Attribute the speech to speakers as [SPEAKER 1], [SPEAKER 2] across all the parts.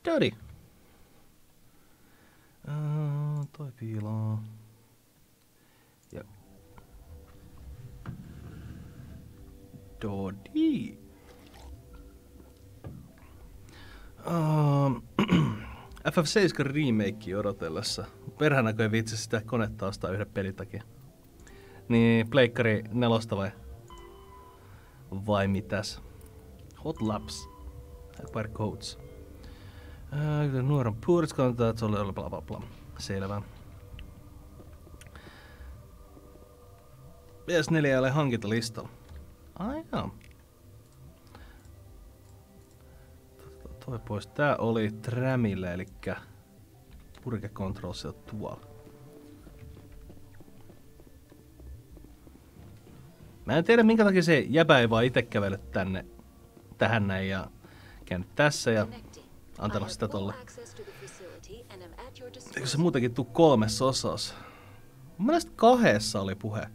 [SPEAKER 1] Dodi. Toi piilaa. Ja. Dodi. FF7 remake odotellessa. Perhänä kun ei viitsi sitä konetta ostaa yhden pelin takia. Niin Pleikkari 4 vai mitäs? Hot Labs. Acquire codes. Nuoron puhdis kannattaa, että se oli bla bla bla. Selvä. PS4 ei ole hankintalistalla. Ai jaa. Toi pois. Tää oli Tramille, elikkä Purge Control se on tuolla. Mä en tiedä minkä takia se jäbä ei vaan ite kävellyt tähän näin ja käynyt tässä ja antanut sitä tolle. Eikö se muutenkin tuu 3 osassa? Mun mielestä 2 oli puhe.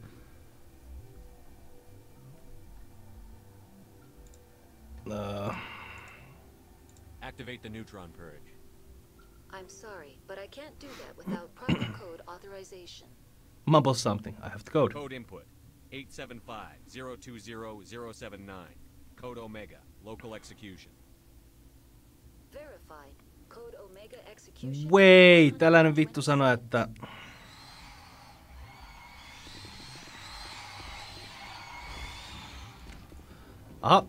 [SPEAKER 2] Activate the neutron purge.
[SPEAKER 3] I'm sorry, but I can't do that without proper code authorization.
[SPEAKER 1] Mumble something. I have the code.
[SPEAKER 2] Code input 875-020-079. Code Omega. Local execution.
[SPEAKER 3] Verified. Code Omega execution.
[SPEAKER 1] Wait, älä nyt vittu sano, että... Aha.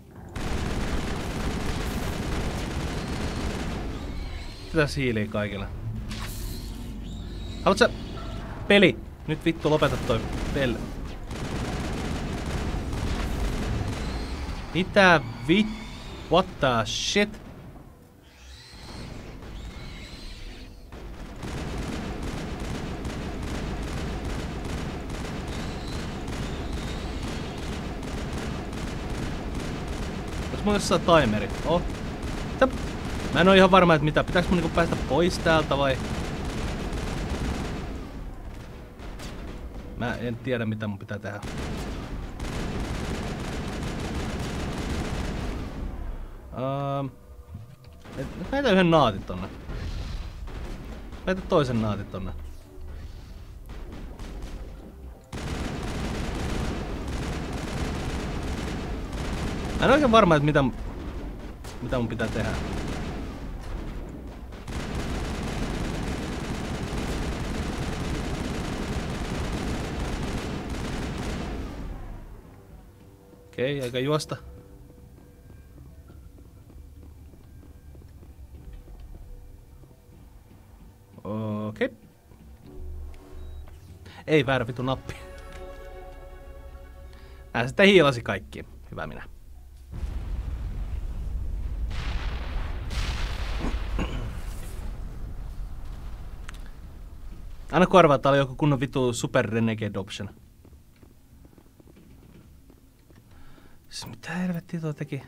[SPEAKER 1] Pitäis hiiliä kaikille. Haluat sä... Peli! Nyt vittu lopeta toi peli. Mitä what the shit? Onks mulla jossain timeri? Oh. Mitä? Mä en oo ihan varma, että mitä. Pitääks mun niinku päästä pois täältä vai? Mä en tiedä mitä mun pitää tehdä. Näitä yhden naatin tonne. Näitä toisen naatin tonne. Mä en oikein varma, että mitä mun pitää tehdä. Okei, aika juosta. Okei. Ei väärä vitu nappi. Nää sitten hiilasi kaikki. Hyvä minä. Anna kun arvaa, tää oli joku kunnon vitu Super Renegade Option. Siis mitä helvettiä tuo teki?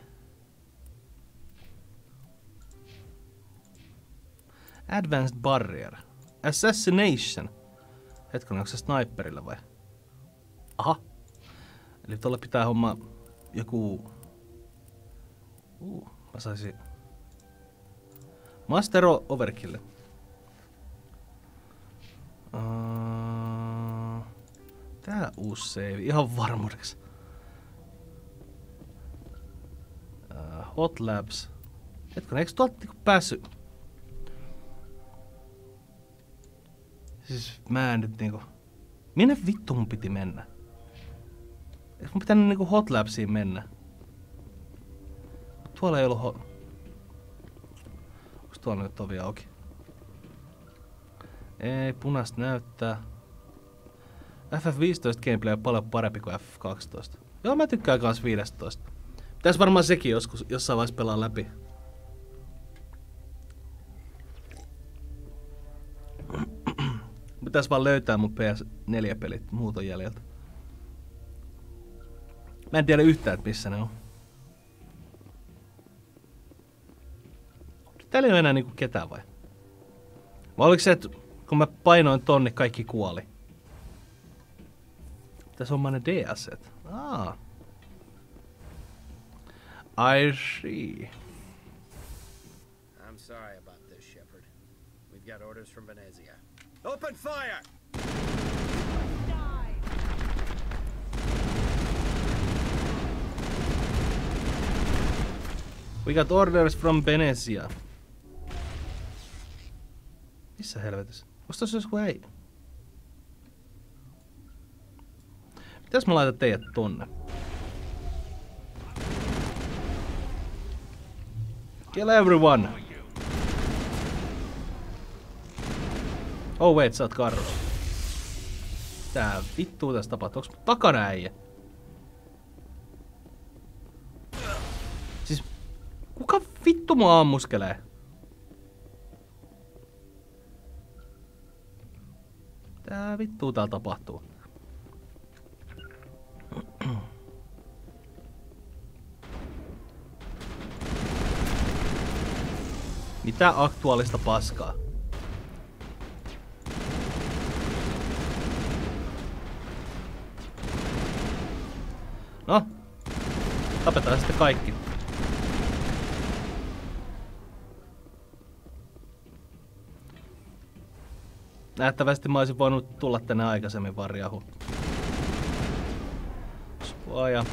[SPEAKER 1] Advanced Barrier. Assassination. Hetken, onko se sniperilla vai? Aha. Eli tuolla pitää homma joku... mä saisin... Master Overkill. Tää uusi save, ihan varmuudeksi. Hot Labs. Hetken, eikö tuolta niinku päässyt? Siis mä en nyt niinku... Minne vittu mun piti mennä? Eikö mun pitänyt niinku Hot Labsiin mennä? Tuolla ei ollut Onks tuolla nyt ovi auki? Ei, punaista näyttää. FF15 gameplay on paljon parempi kuin FF12. Joo, mä tykkään kans 15. Pitäis varmaan sekin jossain vaiheessa pelaa läpi. Pitäis vaan löytää mun PS4-pelit muuton jäljeltä. Mä en tiedä yhtään, että missä ne on. Täällä ei oo enää niinku ketään vai? Vai oliko se, että kun mä painoin tonne, kaikki kuoli? Tässä on ne DS-et. I see.
[SPEAKER 4] I'm sorry about got orders from Venezia. Open fire!
[SPEAKER 1] We got orders from Venezia. Missä helvetissä? Onks tossa joku ei? Mitäs mä laitan teidät tonne? Kill everyone! Oh wait, sä oot Karro. Tää vittuu tässä tapahtuu. Onks takana äijä? Siis kuka vittu mua ammuskelee? Tää vittuu täällä tapahtuu. Mitä aktuaalista paskaa? No, tapetaan sitten kaikki. Nähtävästi mä olisin voinut tulla tänne aikaisemmin varjahu. Suoja.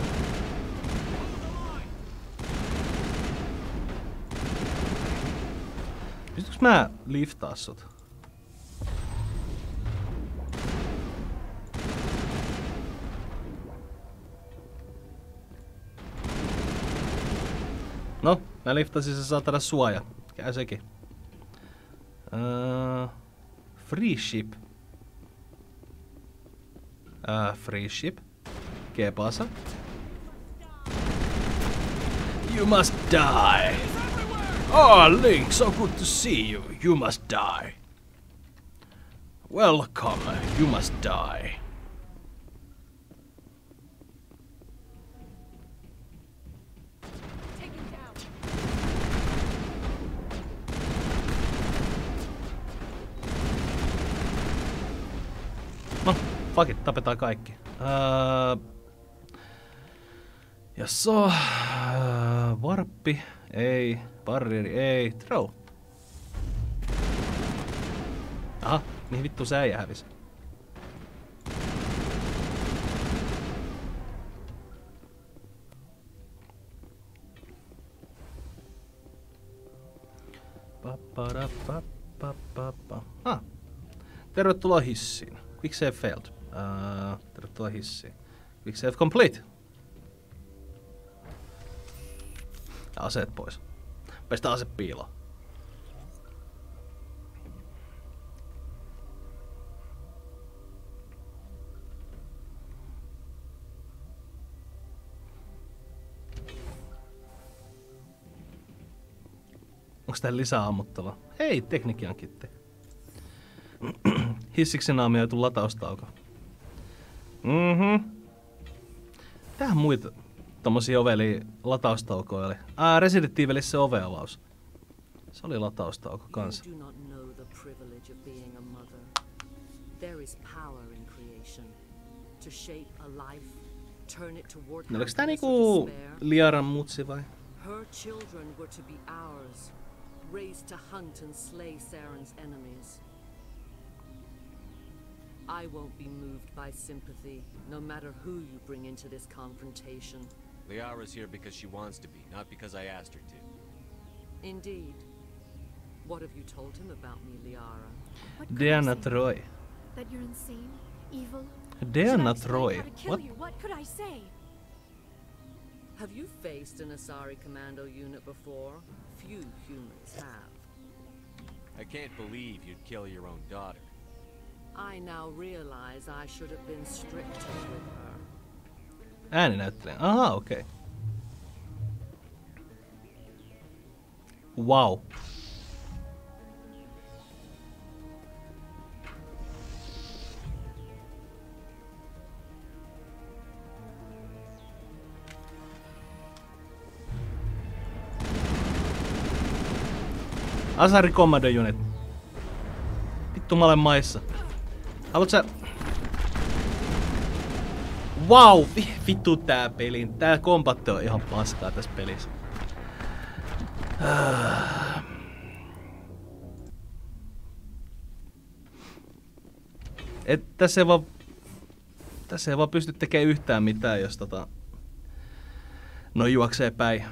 [SPEAKER 1] Pystytkö mä liftaa sut? No, mä liftasin se saatana suoja. Käy sekin. Free ship. Free ship. ¿Qué pasa? You must die. Oh, Link, so good to see you. You must die. Welcome. You must die. No, fuck it, tapetaan kaikki. Jasso, varppi, ei, barrieri, ei, throw. Aha, mihin vittu se äijä hävisi? Tervetuloa hissiin. Quick save failed. Tervetuloa hissiin. Quick save complete. Ja aseet pois. Pestä ase piiloon. Onks tää lisää ammuttavaa? Hei, tekniikan kitti. Hissiksi naamioitu lataustauko. Tähän muita tommosia oveli lataustaukoja oli. Resident Evilissä se oveavaus. Se oli lataustauko kans. No, oliko tää niinku Liaran mutsi vai?
[SPEAKER 5] Her children were to be ours, raised to hunt and slay Saren's enemies. I won't be moved by sympathy, no matter who you bring into this confrontation.
[SPEAKER 2] Liara's here because she wants to be, not because I asked her to.
[SPEAKER 5] Indeed. What have you told him about me, Liara?
[SPEAKER 1] Diana Troy.
[SPEAKER 6] That you're insane, evil.
[SPEAKER 1] Diana Troy.
[SPEAKER 6] What? What could I say?
[SPEAKER 5] Have you faced an Asari commando unit before? Few humans have.
[SPEAKER 2] I can't believe you'd kill your own daughter.
[SPEAKER 5] I now realize I should have been stricter with her.
[SPEAKER 1] Ääninäyttelijä. Aha, okei. Okay. Wow. Asari Commando Unit. Vittu mä olen maissa. Haluat sä... Wow! Vittu tää peli. Tää kombatti on ihan paskaa tässä pelissä. Tässä ei vaan pysty tekemään yhtään mitään, jos no juoksee päin.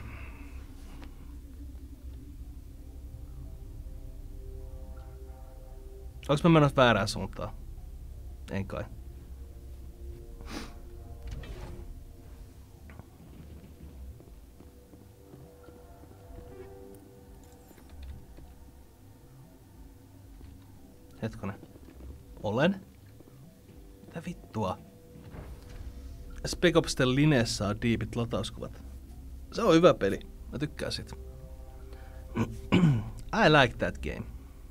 [SPEAKER 1] Onks mä menossa väärään suuntaan? En kai. Hetkonen. Olen? Mitä vittua? Spec Ops The Lineessa on diipit latauskuvat. Se on hyvä peli. Mä tykkään siitä. I like that game.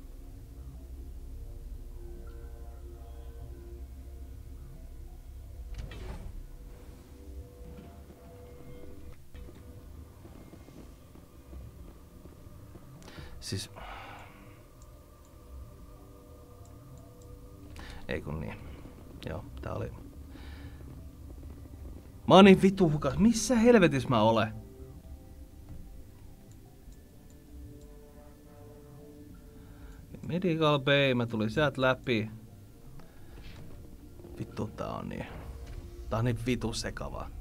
[SPEAKER 1] Siis... Ei kun niin. Joo, tää oli... Mä oon niin vitu hukas. Missä helvetissä mä olen? Medical Bay, mä tulin sieltä läpi. Vittu tää on niin. Tää on niin vitu sekavaa.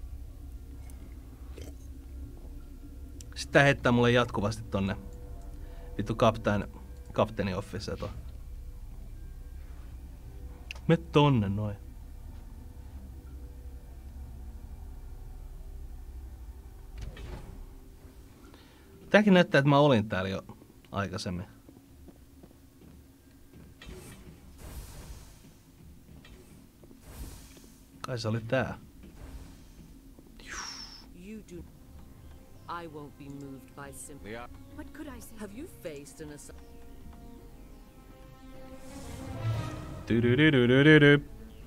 [SPEAKER 1] Sitten heittää mulle jatkuvasti tonne vittu kapteeni office to. Me tonne noin. Tääkin näyttää, että mä olin täällä jo aikaisemmin. Kai se oli tää.
[SPEAKER 5] You do. I won't be moved by simple.
[SPEAKER 2] Yeah.
[SPEAKER 6] What could I say?
[SPEAKER 5] Have you faced an assault?
[SPEAKER 1] Du-du-du-du-du-du.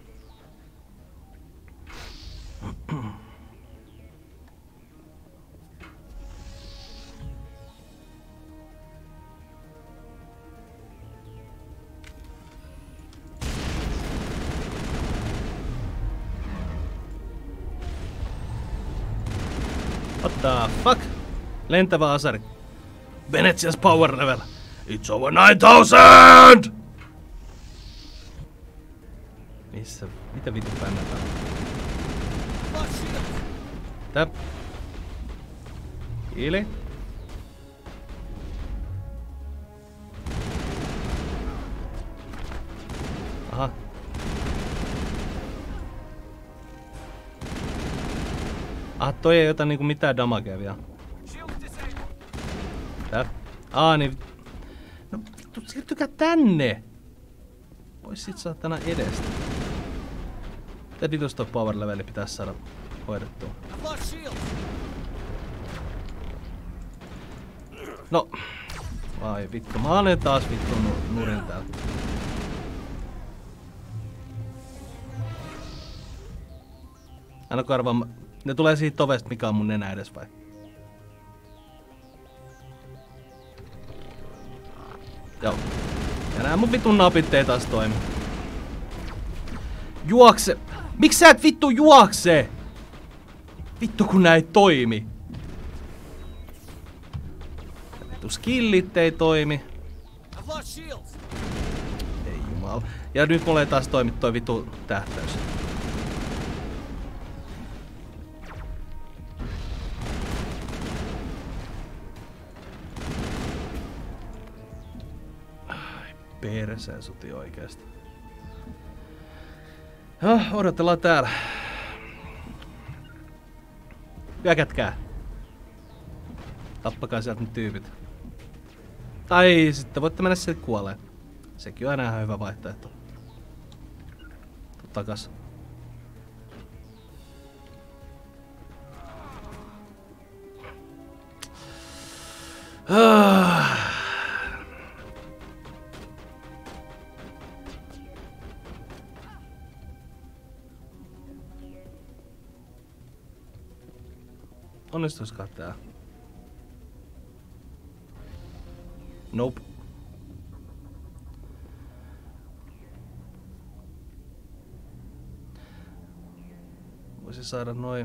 [SPEAKER 1] What the fuck? Lentävä asari. Venetsias power level. It's over 9000! Missä? Mitä vittu pännätään? Tää. Hiili. Aha. Toi ei ota niinku mitään damagea vielä. Tää. Niin. No vittu, siirtykää tänne! Pois sit saatana edestä. Mitä vitus toi power leveli pitäis saada hoidettua? No. Vai vittu, mä olen taas vittu nurin täällä. Aina karvaa. Ne tulee siitä ovesta, mikä on mun nenä edes vai? Joo. Ja nää mun vitun napit ei taas toimi. Juokse! Miks sä et vittu juokse? Vittu kun nää ei toimi. Vittu skillit ei toimi. Ei jumala. Ja nyt mulla ei taas toimi toi vittu tähtäys. Perseen suti oikeesti. Odotellaan täällä. Hyökätkää. Tappakaa sieltä nyt tyypit. Tai sitten voitte mennä sieltä kuoleen. Sekin on aina ihan hyvä vaihtoehto. Tuu takas. Onnistuisikohan tää? Nope. Voisin saada noin.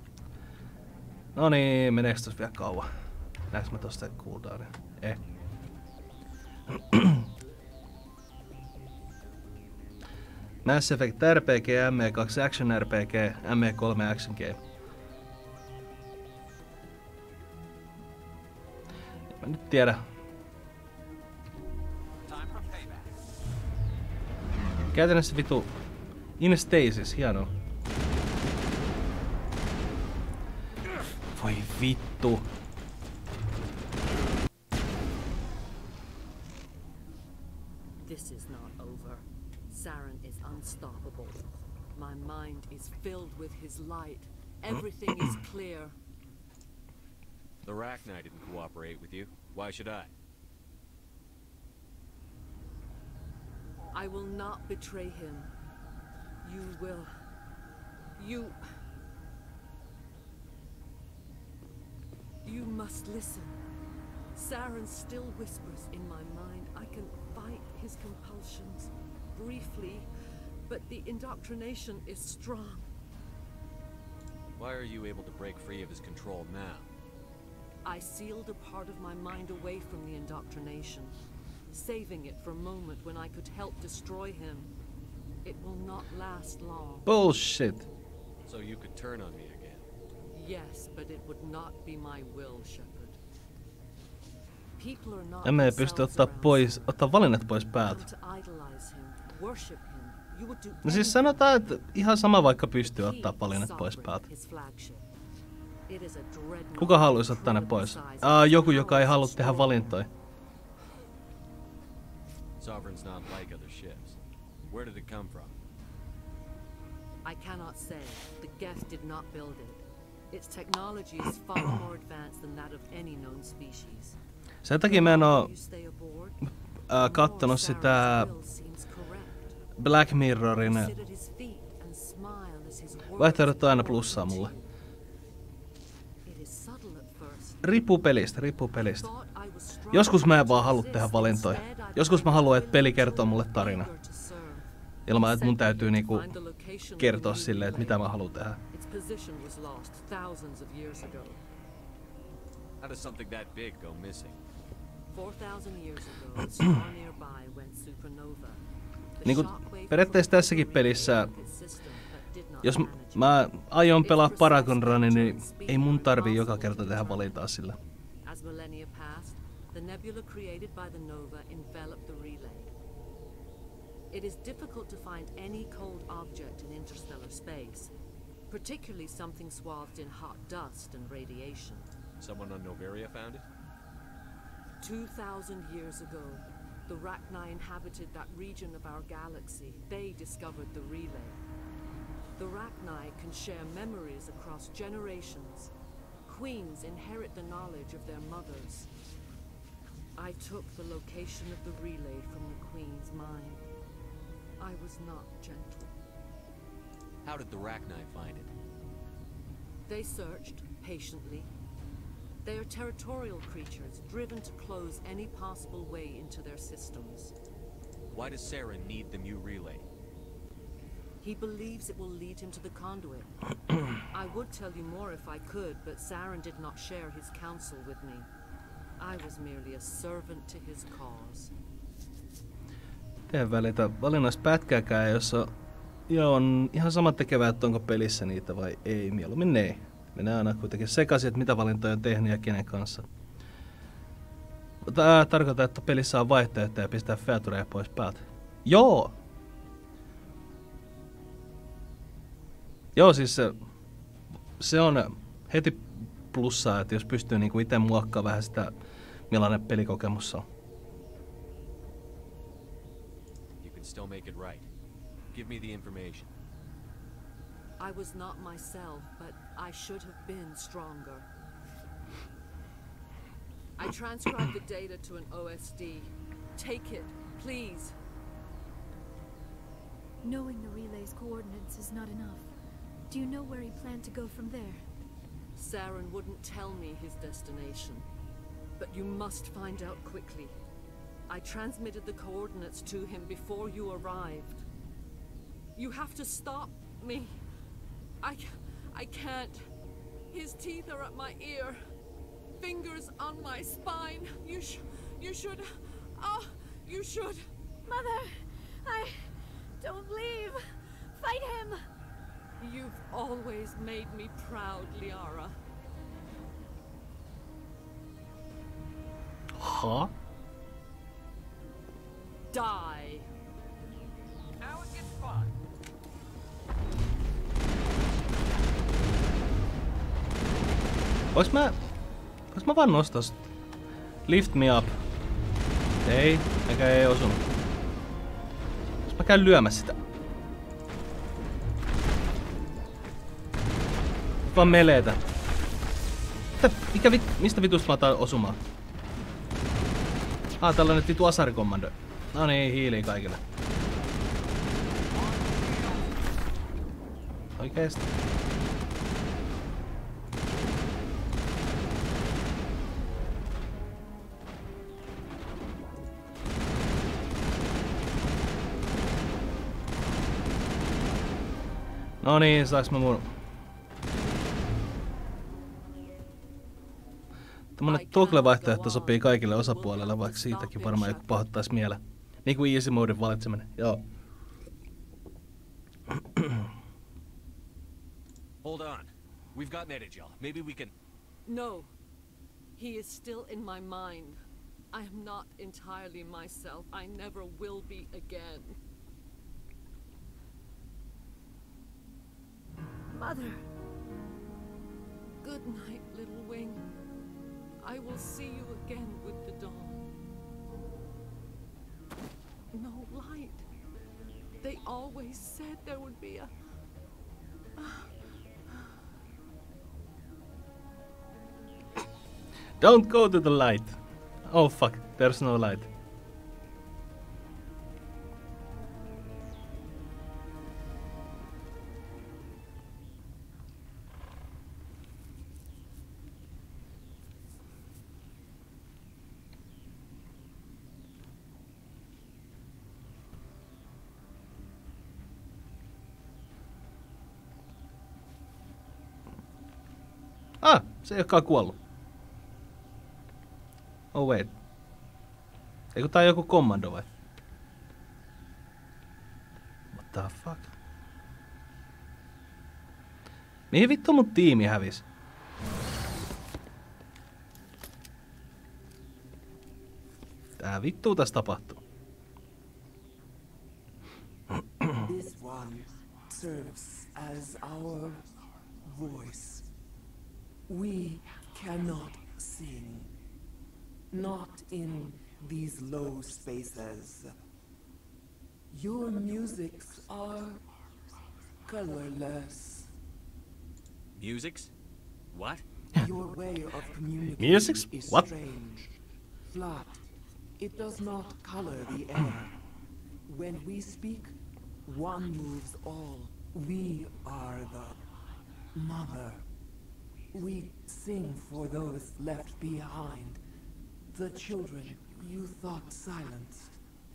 [SPEAKER 1] No niin, meneekö tossa vielä kauan? Näekö mä tosta cooldownia? Mass Effect RPG, ME2 Action RPG, ME3 Action Game. Mä nyt tiedä. Käytännössä vitu In Stasis, hienoa. Voi vittu.
[SPEAKER 5] This is not over. Saren is unstoppable. My mind is filled with his light. Everything is clear.
[SPEAKER 2] The Rachni didn't cooperate with you. Why should I?
[SPEAKER 5] I will not betray him. You will. You must listen. Saren still whispers in my mind. I can fight his compulsions briefly, but the indoctrination is strong.
[SPEAKER 2] Why are you able to break free of his control now?
[SPEAKER 5] I sealed a part of my mind away from the indoctrination, saving it for a moment when I could help destroy him. It will not last long.
[SPEAKER 1] Bullshit.
[SPEAKER 2] So you could turn on me again.
[SPEAKER 5] Yes, but it would not be my will, Shepard. People are not
[SPEAKER 1] Emme pysty ottaa valinnat pois päältä. No siis sanotaan, että ihan sama vaikka pystyy ottaa valinnat pois päältä. Kuka haluaisi ottaa ne pois? Joku, joka ei halua tehdä valintoja.
[SPEAKER 2] Sovereign's not like other ships. Where did it come from?
[SPEAKER 5] I cannot say. The Geth did not build it. Its technology is far more advanced than that of any known species.
[SPEAKER 1] Sen takia mä en oo kattonut sitä Black Mirrorin vaihtoehdot aina plussaa mulle. Riippuu pelistä. Joskus mä en vaan halua tehdä valintoja. Joskus mä haluan, että peli kertoo mulle tarina. Ilman, että mun täytyy niinku kertoa silleen, että mitä mä haluan tehdä.
[SPEAKER 2] How does something that big go missing?
[SPEAKER 5] 4,000 years ago, a star nearby went supernova.
[SPEAKER 1] Niinku periaatteessa tässäkin pelissä, jos mä aion pelaa Paragon Runin, niin ei mun tarvii joka kerta tehdä valintaa sillä.
[SPEAKER 5] As millennia passed, the nebula created by the nova enveloped the relay. It is difficult to find any cold object in interstellar space, particularly something swathed in hot dust and radiation.
[SPEAKER 2] Someone on Noveria found it?
[SPEAKER 5] 2,000 years ago, the Rachni inhabited that region of our galaxy. They discovered the relay. The Rachni can share memories across generations. Queens inherit the knowledge of their mothers. I took the location of the relay from the Queen's mind. I was not gentle.
[SPEAKER 2] How did the Rachni find it?
[SPEAKER 5] They searched patiently. They are territorial creatures, driven to close any possible way into their systems.
[SPEAKER 2] Why does Saren need the new relay?
[SPEAKER 5] He believes it will lead him to the conduit. I would tell you more if I could, but Saren did not share his counsel with me. I was merely a servant to his cause.
[SPEAKER 1] Tee välitä valinnoissa pätkääkään, jos on ihan sama tekevää, että onko pelissä niitä vai ei. Mieluummin ei. Menee aina kuitenkin sekaisin, että mitä valintoja on tehnyt ja kenen kanssa. Tarkoittaa, että pelissä on vaihtoehtoja ja pistää featureja pois päältä. Joo! Joo, siis se on heti plussaa, että jos pystyy niinku itse muokkaamaan vähän sitä, millainen pelikokemus on.
[SPEAKER 2] You can still make it right. Give me the information.
[SPEAKER 5] I was not myself, but I should have been stronger. I transcribed the data to an OSD. Take it, please.
[SPEAKER 6] Knowing the relay's coordinates is not enough. Do you know where he planned to go from there?
[SPEAKER 5] Saren wouldn't tell me his destination, but you must find out quickly. I transmitted the coordinates to him before you arrived. You have to stop me. I can't. His teeth are at my ear. Fingers on my spine. You should. You should.
[SPEAKER 6] Mother, Don't leave! Fight him!
[SPEAKER 5] You've always made me proud, Liara.
[SPEAKER 1] Ha?
[SPEAKER 5] Die.
[SPEAKER 4] Now it gets fun.
[SPEAKER 1] Vois mä vaan nostaa sut? Lift me up. Ei, eikä ei osunut. Jos mä käyn lyömässä sitä. Vaan meleetä. Mistä vitusta mä otan osumaan? Tällainen vitu asarikommando. No niin, hiili kaikille. Oikeesti. No niin, saaks mä mun... Tämmönen toggle-vaihtoehto sopii kaikille osapuolelle, vaikka siitäkin varmaan joku pahoittais mieleen. Niinku easy modin valitseminen, joo.
[SPEAKER 2] Hold on. We've got Netagel. Maybe we can...
[SPEAKER 5] No. He is still in my mind. I am not entirely myself. I never will be again.
[SPEAKER 6] Mother.
[SPEAKER 5] Good night, little wing. I will see you again with the dawn. No light. They always said there would be a...
[SPEAKER 1] Don't go to the light. Oh fuck, there's no light. Se ei olekaan kuollut. Oh wait. Eikö tää joku kommando vai? What the fuck? Mihin vittu mun tiimi hävis? Tää vittu tässä tapahtuu.
[SPEAKER 7] This one serves as our voice. We cannot sing. Not in these low spaces. Your musics are colorless.
[SPEAKER 2] Musics? What?
[SPEAKER 7] Your way of communicating
[SPEAKER 1] Musics?
[SPEAKER 7] is
[SPEAKER 1] What?
[SPEAKER 7] strange. Flat. It does not color the air. When we speak, one moves all. We are the mother. We sing for those left behind. The children you thought silenced.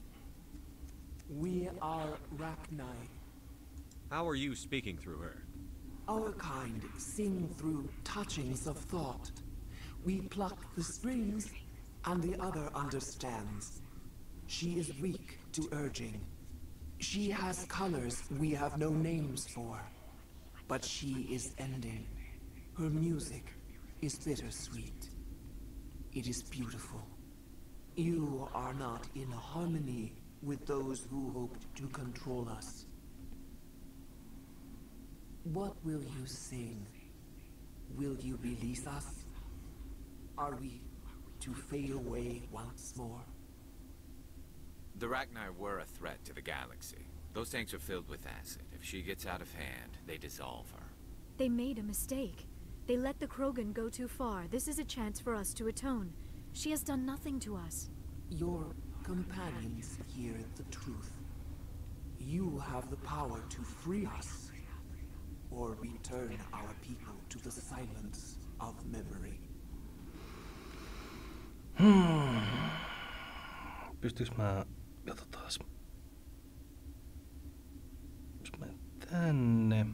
[SPEAKER 7] We are Rachni.
[SPEAKER 2] How are you speaking through her?
[SPEAKER 7] Our kind sing through touchings of thought. We pluck the strings, and the other understands. She is weak to urging. She has colors we have no names for. But she is ending. Her music is bittersweet. It is beautiful. You are not in harmony with those who hoped to control us. What will you sing? Will you release us? Are we to fade away once more?
[SPEAKER 8] The Rachni were a threat to the galaxy. Those tanks are filled with acid. If she gets out of hand, they dissolve her.
[SPEAKER 6] They made a mistake. They let the Krogan go too far. This is a chance for us to atone. She has done nothing to us.
[SPEAKER 7] Your companions hear the truth. You have the power to free us, or return our people to the silence of memory.
[SPEAKER 1] Pystyis mä... Katsotaas. Jos mä tänne...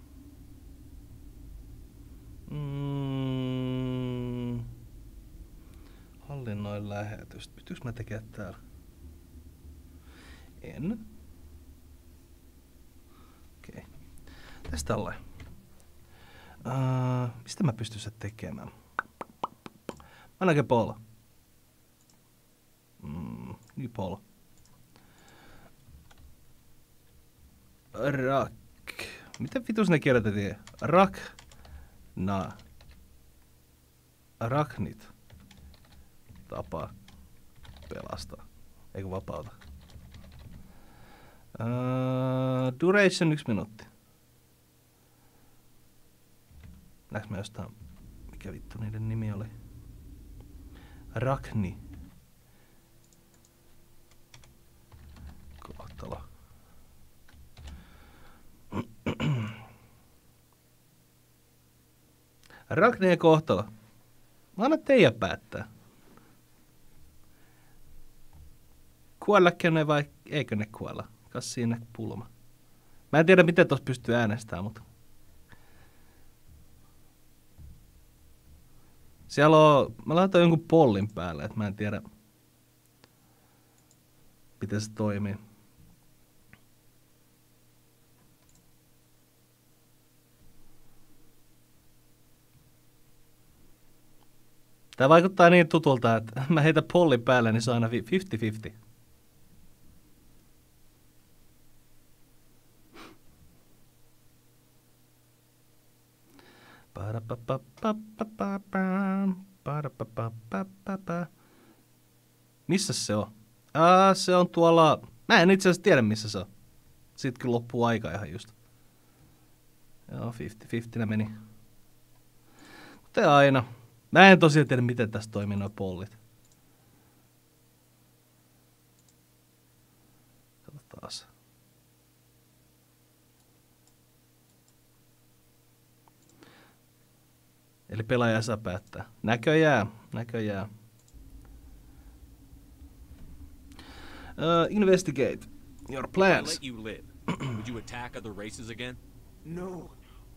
[SPEAKER 1] Hallinnoin lähetystä. Pystyis mä tekemään täällä? En. Mitäs tälleen? Mistä mä pystyn se tekemään? Ainakin Paul. Niin Paul. Rak. Miten vitus ne kirjoitettiin? Rak. Na. Raknit. Tapa. Pelastaa. Eikö vapauta? Duration 1 minuutti. Näks mä jostain, mikä vittu niiden nimi oli? Rakni. Kohtalo. Rakni ja kohtalo. Mä annan teidän päättää. Kuollakö ne vai eikö ne kuolla? Kas siinä pulma. Mä en tiedä miten tossa pystyy äänestämään, mutta... Siellä on... Mä laitan jonkun pollin päälle, että mä en tiedä... Miten se toimii. Tää vaikuttaa niin tutulta, että mä heitän pollin päälle, niin se on aina 50-50. Missä se on? Se on tuolla... Mä en itse asiassa tiedä, missä se on. Sitten kyllä loppuu aika ihan just. Joo, 50-50 meni. Kuten aina. Mä en tosiaan tiedä, miten tässä toimii nuo pollit. Katsotaan. Eli pelaaja saa päättää. Näköjään. Investigate your plans.
[SPEAKER 2] Let you live. Would you attack other races again?
[SPEAKER 7] No,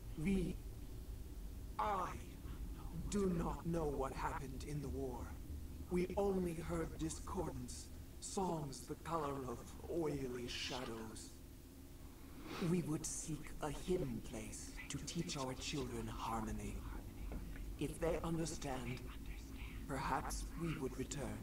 [SPEAKER 7] I do not know what happened in the war. We only heard discordance, songs the color of oily shadows. We would seek a hidden place to teach our children harmony. If they understand, perhaps we would return.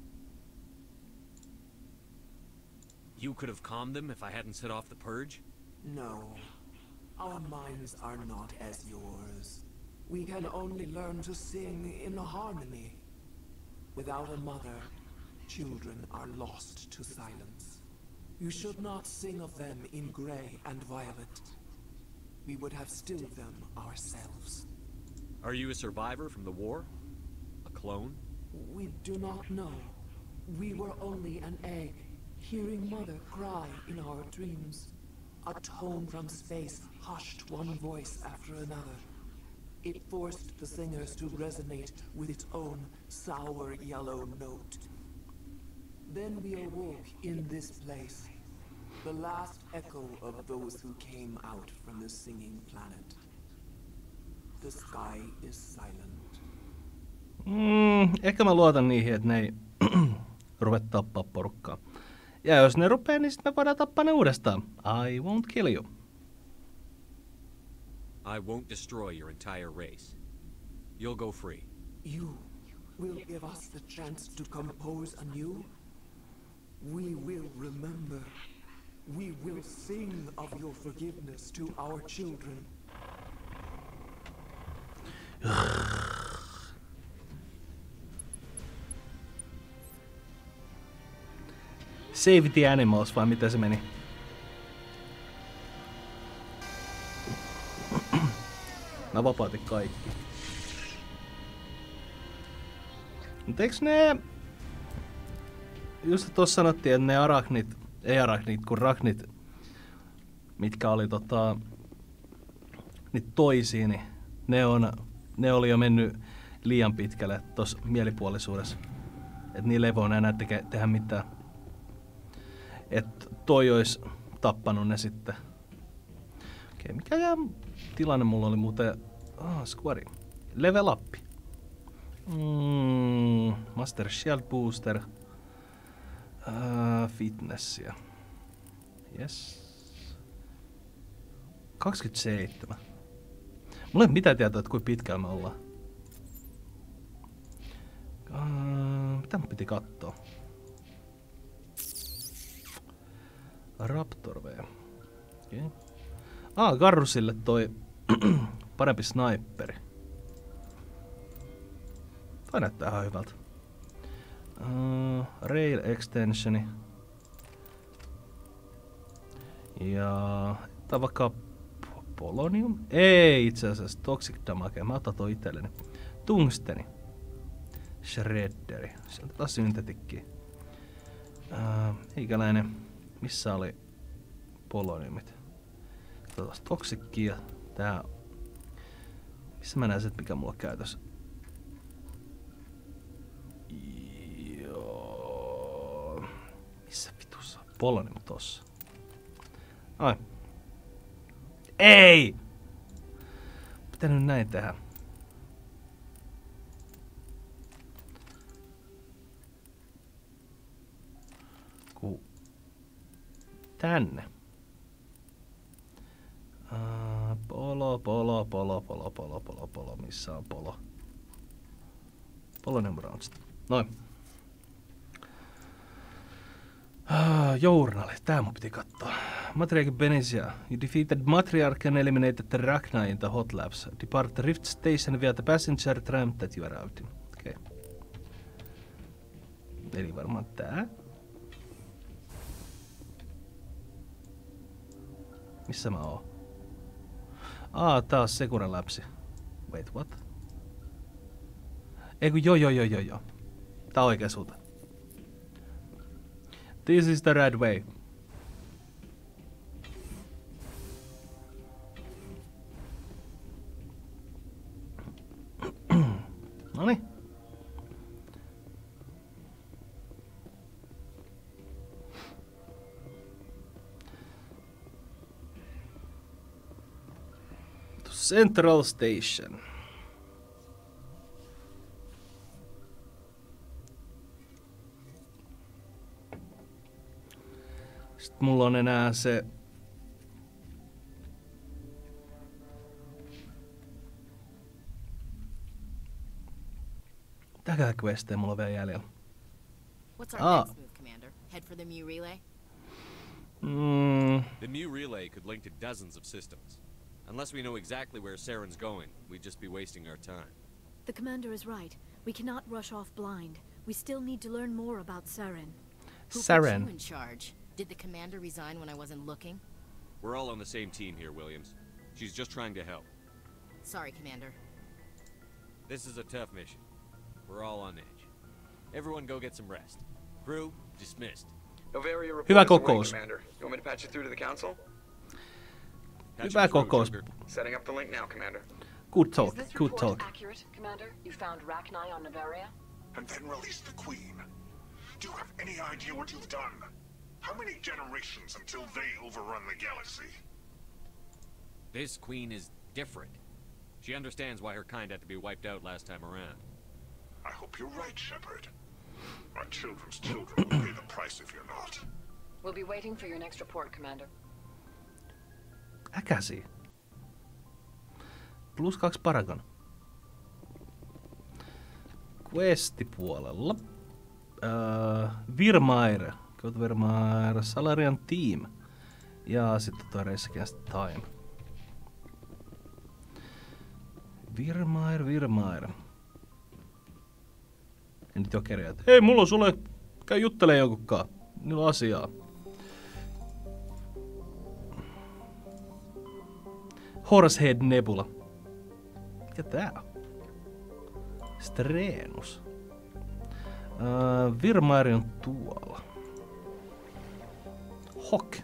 [SPEAKER 2] You could have calmed them if I hadn't set off the purge?
[SPEAKER 7] No, our minds are not as yours. We can only learn to sing in harmony. Without a mother, children are lost to silence. You should not sing of them in grey and violet. We would have stilled them ourselves.
[SPEAKER 2] Are you a survivor from the war? A clone?
[SPEAKER 7] We do not know. We were only an egg, hearing Mother cry in our dreams. A tone from space hushed one voice after another. It forced the singers to resonate with its own sour yellow note. Then we awoke in this place, the last echo of those who came out from the singing planet. The sky is silent.
[SPEAKER 1] Ehkä mä luotan niihin, että ne ei rupea tappaa porukkaa. Ja jos ne rupee, niin sitten me voidaan tappaa ne uudestaan. I won't kill you.
[SPEAKER 2] I won't destroy your entire race. You'll go free.
[SPEAKER 7] You will give us the chance to compose anew? We will remember. We will sing of your forgiveness to our children.
[SPEAKER 1] Save the animals, vai miten se meni? Mä vapautin kaikki. Mut eiks ne... Just tuossa sanottiin, että ne arachnit... Ei arachnit, kun raknit... Mitkä oli niitä toisia, niin ne oli jo mennyt liian pitkälle tossa mielipuolisuudessa. Et niillä ei voi enää tehdä mitään. Et toi ois tappanut ne sitten. Okei, mikä tilanne mulla oli muuten... Squari. Level up. Master Shield Booster. Fitnessia. Yes. 27. Mulla ei ole mitään tietoa, että kuinka pitkään me ollaan. Mitä mun piti kattoo? Raptor V. Okay. Garrusille toi parempi sniperi. Toi näyttää ihan hyvältä. Rail extensioni. Ja tää on vaikka polonium? Ei itse asiassa, toxic damage. Mä otan toi itselleni. Tungsteni. Shredderi. Sieltä taas syntetikkiä. Eikäläinen. Missä oli poloniumit? Taas toksikkia. Tää. Missä mä näen sen, mikä mulla on käytössä? Joo. Missä vitussa? Polonium tossa. Ai. Ei! Pitänyt näin tehdä. Tänne. Polo. Missä on polo? Polonium rounds. Noin. Journali. Tää mun piti katsoa. Matriarch Benizia. You defeated Matriarch and eliminated the Rachni in the hot labs. Depart the Rift Station via the passenger tram that you arrived in. Okei. Okay. Eli varmaan tää. Missä mä oon? Tää on Secure Labsi. Wait, what? Eiku joo. Tää on oikea suunta. This is the right way. Noniin. Central Station. Sitten mulla on enää se täkä questeja mulla on vielä jäljellä.
[SPEAKER 9] What's our next move, Commander? Head for the Mu relay?
[SPEAKER 2] The Mu relay could link to dozens of systems. Unless we know exactly where Saren's going, we'd just be wasting our time.
[SPEAKER 6] The commander is right. We cannot rush off blind. We still need to learn more about Saren.
[SPEAKER 9] Who put
[SPEAKER 1] Saren.
[SPEAKER 9] you in charge? Did the commander resign when I wasn't looking?
[SPEAKER 2] We're all on the same team here, Williams. She's just trying to help.
[SPEAKER 9] Sorry, Commander.
[SPEAKER 2] This is a tough mission. We're all on edge. Everyone go get some rest. Crew, dismissed.
[SPEAKER 10] Novaria report
[SPEAKER 1] Hyvä
[SPEAKER 10] is away,
[SPEAKER 1] kokous.
[SPEAKER 10] Commander. You want me to patch you through to the council?
[SPEAKER 1] Hyvä kokous.
[SPEAKER 10] Setting up the link now, Commander.
[SPEAKER 1] Good talk,
[SPEAKER 11] Is this
[SPEAKER 1] good
[SPEAKER 11] report
[SPEAKER 1] talk.
[SPEAKER 11] accurate, Commander? You found Rachni on Novaria?
[SPEAKER 12] And then released the Queen. Do you have any idea what you've done? How many generations until they overrun the galaxy?
[SPEAKER 2] This queen is different. She understands why her kind had to be wiped out last time around.
[SPEAKER 12] I hope you're right, Shepard. My children's children will pay the price if you're not.
[SPEAKER 11] We'll be waiting for your next report, Commander.
[SPEAKER 1] Äkäsi. +2 Paragon. Questipuolella. Virmaire. Go to Virmaire. Salarian Team. Ja sitten toi Race Against Time. Virmaire. En nyt oo kerjää. Hei, mulla on sulle. Käy juttelee jonkunkaan. Niillä on asiaa. Horsehead Nebula. Mikä tää on? Strenus. Virmairi on tuolla. Hok.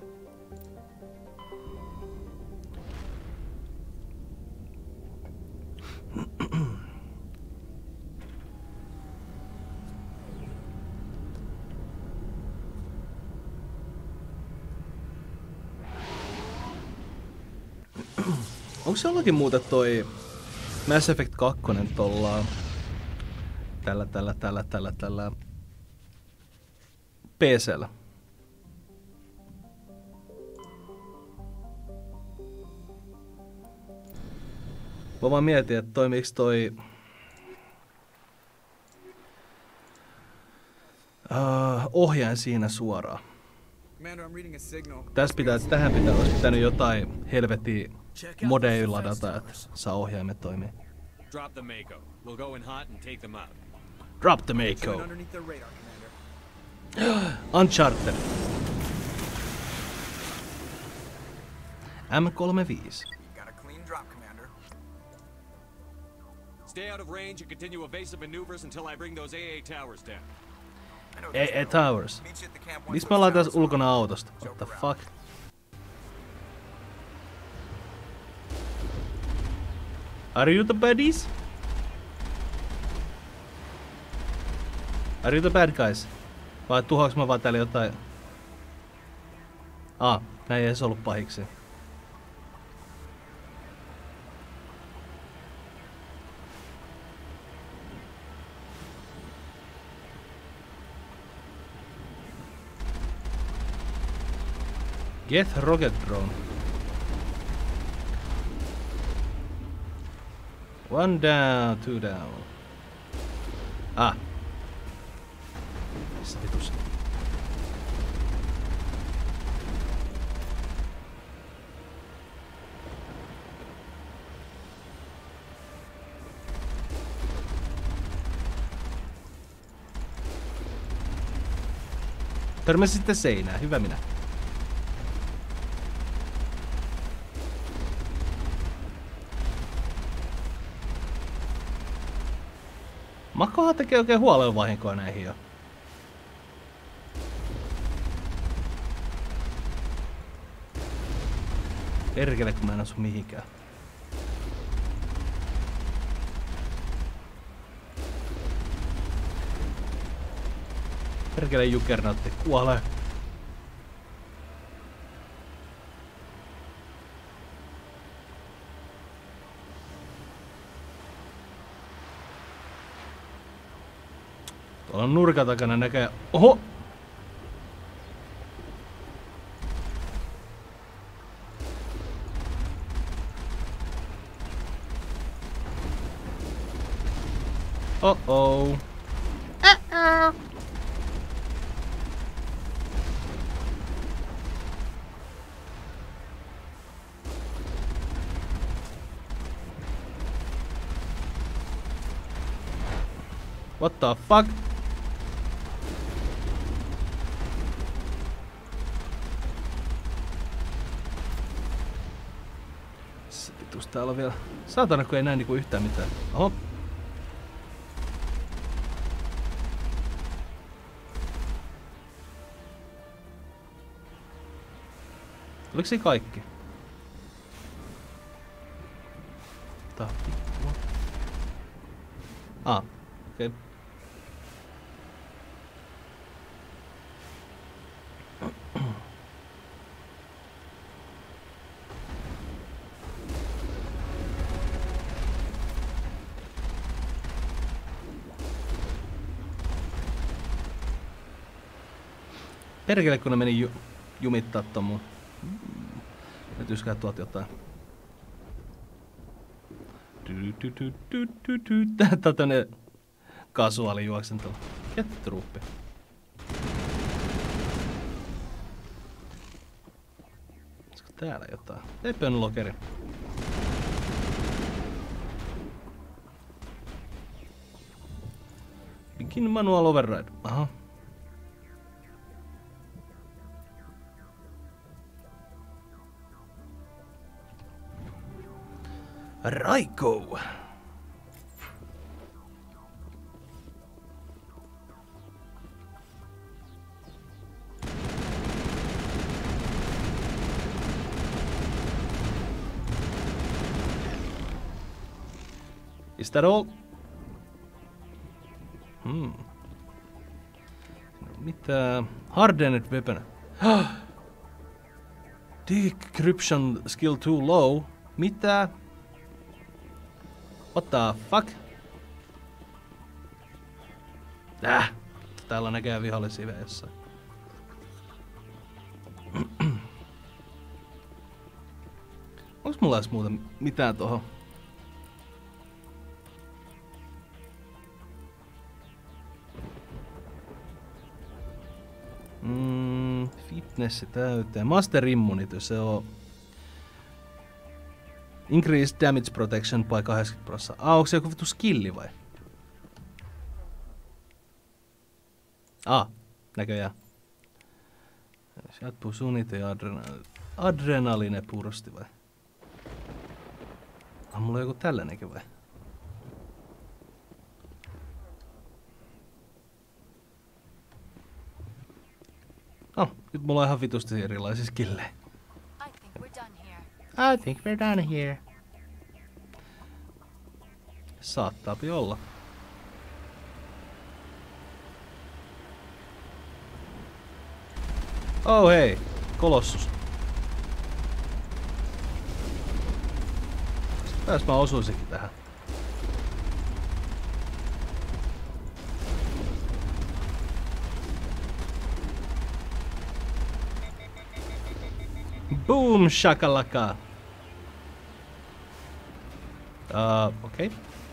[SPEAKER 1] Onko se jollakin muuta toi Mass Effect 2 tolla tällä PC:llä? Mä vaan mietin, että toimiiks toi... ohjain siinä suoraan. Tähän olisi pitänyt jotain helvetin modeja ladata, että saa ohjaimet toimii.
[SPEAKER 2] Drop the Mako. We'll go in hot and take them out.
[SPEAKER 1] Drop the Mako. Uncharted. M35.
[SPEAKER 4] Got a clean drop, Commander.
[SPEAKER 2] Stay out of range and continue evasive maneuvers until I bring those AA towers down.
[SPEAKER 1] AA towers. Missä me ollaan tässä ulkona autosta? What the fuck? Are you the baddies? Are you the bad guys? Vai tuhoaks mä vaan täällä jotain? Näin ei edes ollut pahiksi. Get rocket drone. One down, two down. Missä vitus? Törmäsitte seinään, hyvä minä. Makohan tekee oikein huolella vahinkoa näihin jo. Perkele, kun mä en asu mihinkään. Perkele Juggernautti, kuolee. Tuolla on nurkan takana näkee. Oho! Uh-oh. Uh-oh. What the fuck? Vitus täällä on vielä. Saatana, kun ei näe niinku yhtään mitään. Oho. Oliko se kaikki? Tää vittua. Okei. Okay. Perkele, kun ne meni jumittaa ton mun. Nyt yskää tuolta jotain. Tää on tämmönen kasuaali juoksentelu. Kettruppi. Olisiko täällä jotain? Weapon lockeri. Begin manual override. Aha. Raiko! Is that all? Mitä? Hardened weapon. Decryption skill too low. Mitä? What the fuck? Täällä näkee vihollisia jossain. Onks mulla edes muuten mitään tohon? fitnessi täyteen. Master Immunity, se on... Increase damage protection by 80%. Onko se joku vittu skilli vai? Näköjään. Sieltä pusunit ja adrenaline purusti vai? Mulla on joku tällainenkin vai? Nyt mulla on ihan vitusti erilaisia skillejä. I think we're done here. Saattaapi olla. Oh hei, Kolossus. Pääs mä osuisinkin tähän. Boom shakalaka. Okei.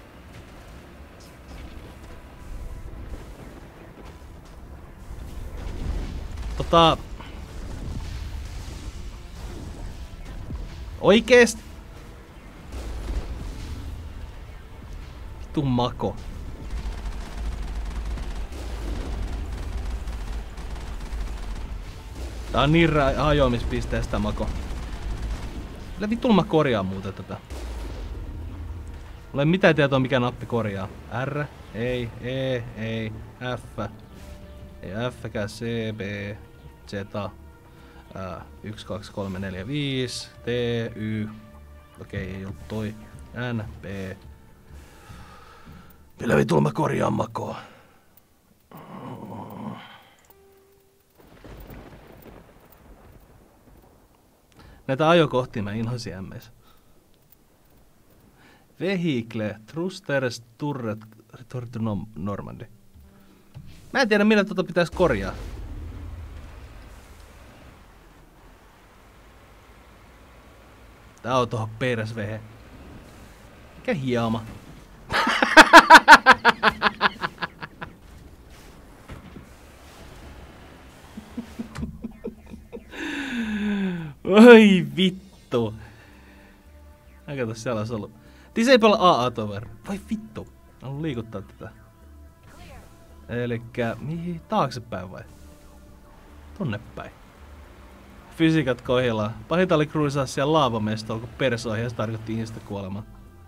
[SPEAKER 1] Oikeesti? Vittu mako. Tää on niin hajoamispisteestä mako. Millä vittu mä korjaan muuten tätä? Mulla ei mitään tietoa mikä nappi korjaa. R, ei, E, ei, F. Ei F, C, B, Z. 1, 2, 3, 4, 5. T, Y. Okei, ei ollut toi. N, B. Millä vittu mä korjaan makoa? Näitä ajokohtia mä inhosin ämmeissä. Vehicle, Thrusters, Turret, Return to Normandy. Mä en tiedä millä tota pitäisi korjaa. Tää on tohon persvehe. Mikä hiama? Oi vittu. Kato, siellä olisi ollut. Disable AA tower. Voi vittu. Haluan liikuttaa tätä. Elikkä, mihin? Taaksepäin vai? Tonne päin. Fysiikat kohdillaan. Pahinta oli cruisaa siellä laavamestolla, kun persoihin ja se tarkoitti ihmistä kuolemaa.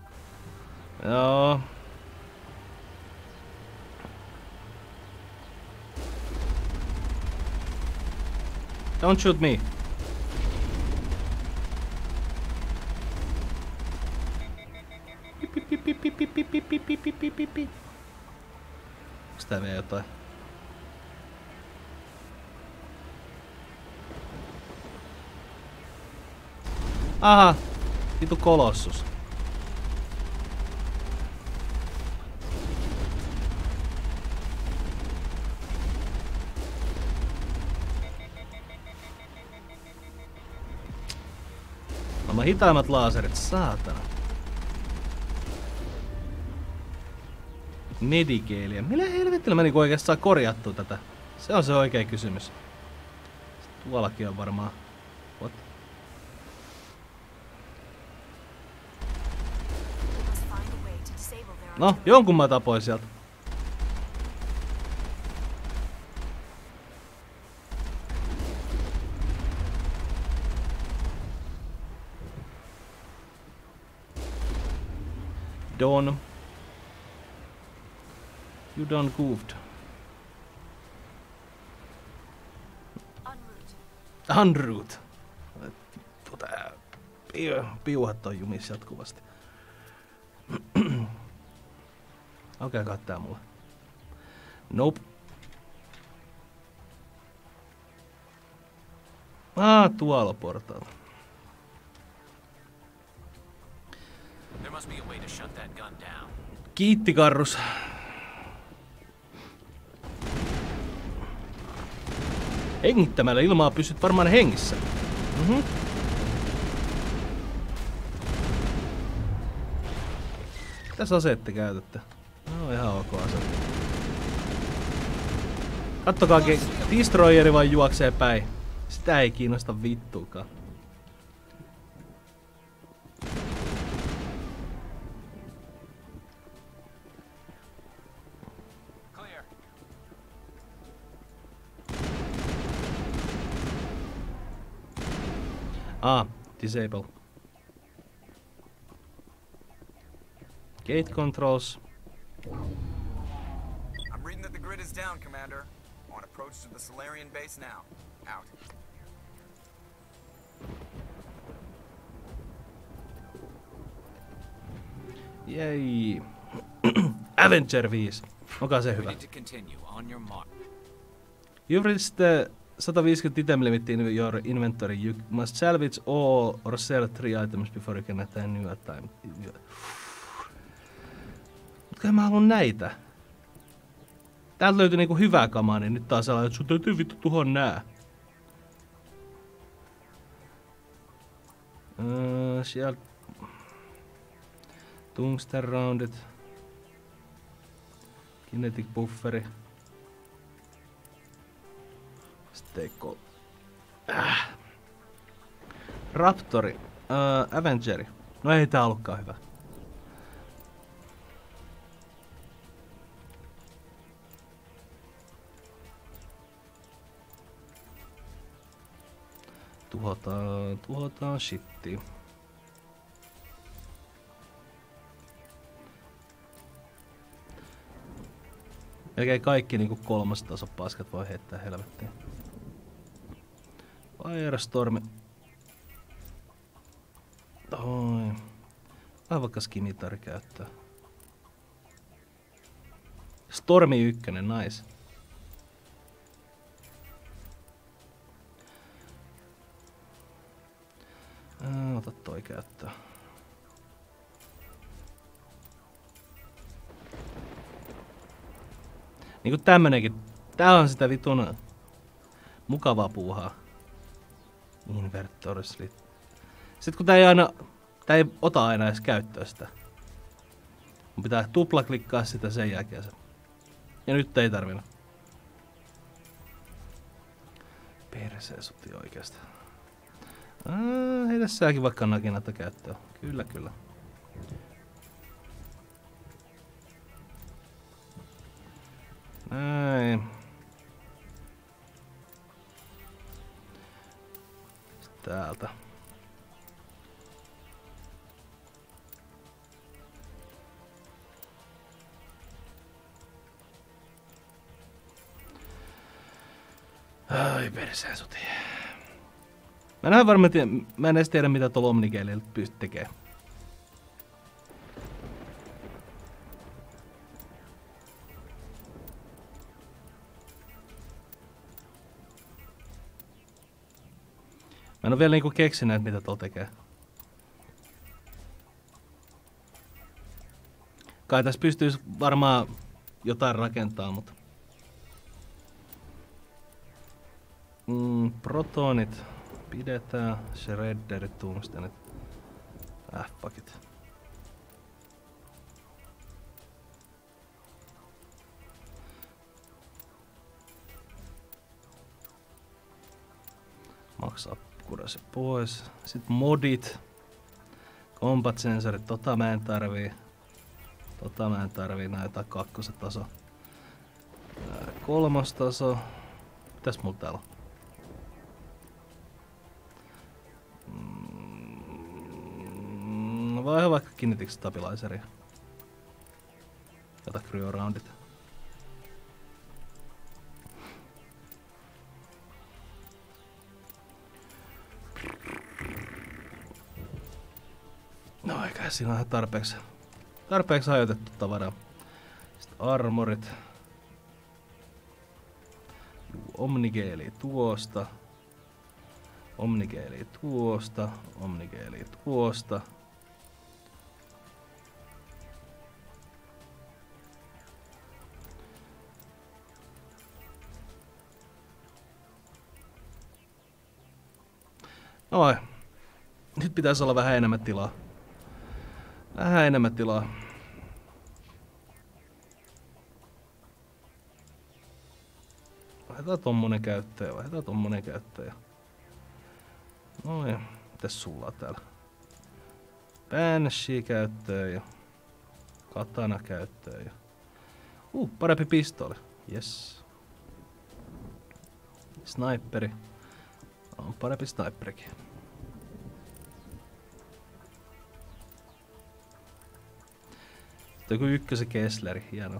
[SPEAKER 1] Joo. Don't shoot me. Onks tää vielä jotain? Aha! Vitu kolossus. Maailman hitaimmat laaserit, saatana. Medigeelia. Millä helvettillä mä niinku oikeesti saa korjattua tätä? Se on se oikea kysymys. Tuollakin on varmaan. What? No, jonkun mä tapoin sieltä. Dawn. You done goofed. En route. Vittu tää piuhat on jumis jatkuvasti. Aukeakaa tää mulle. Nope. Tuolla portaalla. Kiitti Karrus. Hengittämällä ilmaa pysyt varmaan hengissä. Mitäs aseette käytätte? No ihan ok ase. Kattokaakin, Destroyeri vaan juoksee päin. Sitä ei kiinnosta vittuakaan.
[SPEAKER 4] Clear.
[SPEAKER 1] Disable. Gate controls.
[SPEAKER 13] I'm reading that the grid is down, Commander. On approach to the Solarian base now. Out.
[SPEAKER 1] Jei. Avenger 5. Onko se hyvä? You've reached the 150 item limit in your inventory. You must salvage all or sell 3 items before you can attain new time. Mutta mä haluan näitä. Täältä löytyi niinku hyvää kamaa, niin nyt taas sellainen, että sun täytyy vittu tuhon nää. Sieltä... Tungsten roundit. Kinetic bufferi. Steko. Raptori. Avengeri. No ei tää ollutkaan hyvä. Tuhotaan shittia. Melkein kaikki niinku 3. tason paskat voi heittää helvettiin. Firestormi. Toi. Vai vaikka skimitari käyttää. Stormi 1, nice. Ota toi käyttöön. Niinku tämmönenkin. Tää on sitä vitun mukavaa puuhaa. Invertors. Sitten kun tää ei ota aina edes käyttöön sitä. Mun pitää tuplaklikkaa sitä sen jälkeen. Ja nyt ei tarvinnut. Persee suti oikeesti. Heitä säkin vaikka nakinata käyttöön. Kyllä, kyllä. Näin. Sitten täältä. Ai perseen suti. Mä en edes tiedä mitä tuolla Omnigelillä pystyt tekemään. Mä en oo vielä niinku keksinyt, mitä tuolla tekee. Kai tässä pystyis varmaan jotain rakentaa, mutta... protonit pidetään, shredderit, tungstenit. Fuck it. Max upgrade se pois. Sitten modit. Combat sensorit, tota mä en tarvii. Näitä 2. taso. 3. taso. Mitäs mulla täällä on? Vai vaikka kinetic stabilizeria. Ota cryo roundit. No eikä siinä on ihan tarpeeksi hajotettu tavaraa. Sitten armorit. Omnigeeli tuosta. Omnigeeli tuosta. Noin. Nyt pitäisi olla vähän enemmän tilaa. Vaihdetaan tommonen käyttöön. Noin, mitäs sulla on täällä? Banshee käyttöön ja katana käyttöön ja... parempi pistooli. Yes. Sniperi. On parempi sniperikin. Joku ykkösen Kessleri, hieno.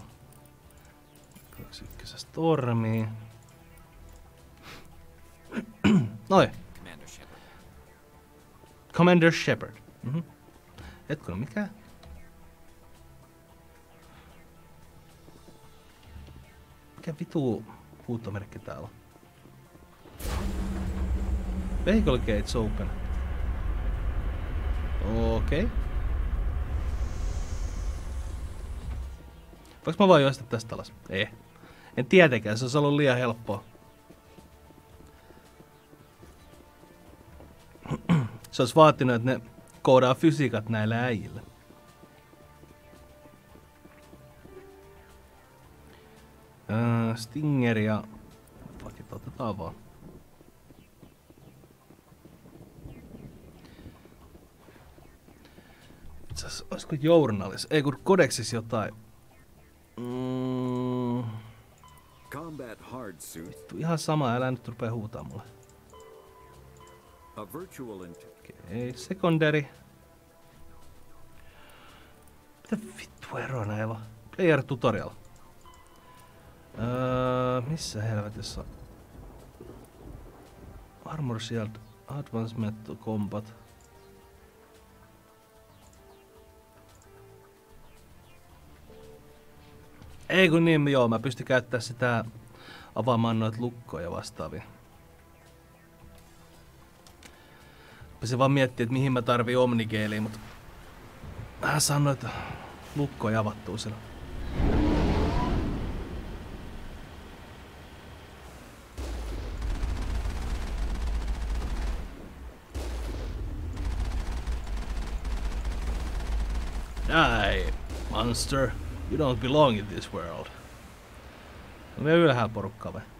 [SPEAKER 1] 21 Stormi. Noi. Commander Shepard. Hetkinen, mikä? Mikä vitu huutomerkki täällä on? Vehicle gates open. Okei. Voinko mä vaan juosta tästä alas? Ei. En tietenkään, se olisi ollut liian helppoa. Se olisi vaatinut, että ne koodaa fysiikat näille äijille. Stinger ja... Pakit otetaan vaan. Itseasiassa, olisiko journalis? Ei kun kodeksis jotain.
[SPEAKER 14] Combat hard suit.
[SPEAKER 1] Ihan sama, älä nyt rupea huutaa mulle.
[SPEAKER 14] A virtual
[SPEAKER 1] Okei, secondary. Mitä vittu eroa näillä on? Player tutorial. Missä helvetissä? Armor shield, advanced metal combat. Ei kun niin, joo, mä pystyn käyttämään sitä avaamaan noita lukkoja vastaavia. Se vaan miettii, että mihin mä tarvii omnigeeliä, mutta mä saan noita lukkoja avattua siellä. Die, monster. You don't belong in this world. On vielä ylhäällä porukkaa vai?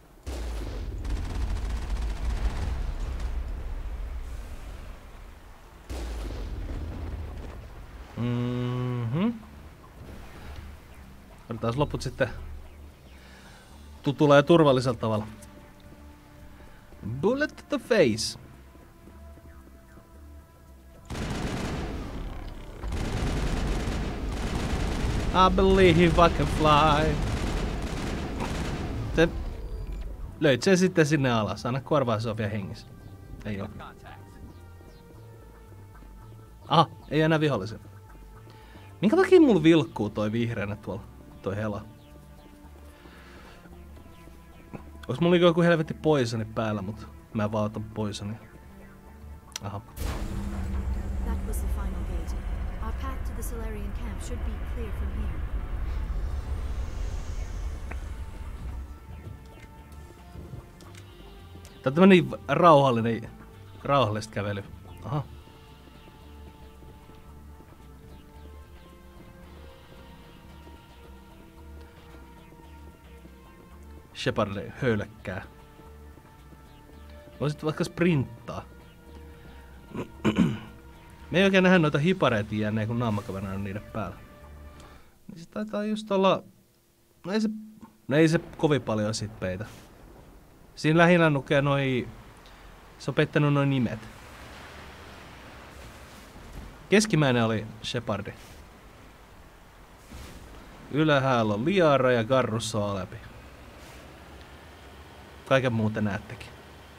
[SPEAKER 1] Otetaan loput sitten tutulla ja turvallisella tavalla. Bullet to the face. I believe I can fly. Löit sen sitten sinne alas. Anna korvaa, se on vielä hengissä. Ei oo. Ei enää vihollisia. Minkä takia mulla vilkkuu toi vihreänä tuolla? Toi hela. Ois mulla joku helvetti poisoni päällä, mut mä en vaan otan poisoni. Aha.
[SPEAKER 6] That was the final gate. Our path to the Solarian camp should be clear from here.
[SPEAKER 1] Tää on tämmönen rauhallista kävely. Aha. Shepard höyläkkää. Voisit vaikka sprinttaa. Me ei oikein nähdä noita hipareita jänneen, kun naamakaverina on niiden päällä. Niin se taitaa just olla... No ei se kovin paljon sit peitä. Siinä lähinnä lukee noi... Se on peittänyt noi nimet. Keskimmäinen oli Shepardi. Ylhäällä on Liara ja Garrussa on Alepi. Kaiken muuten näettekin.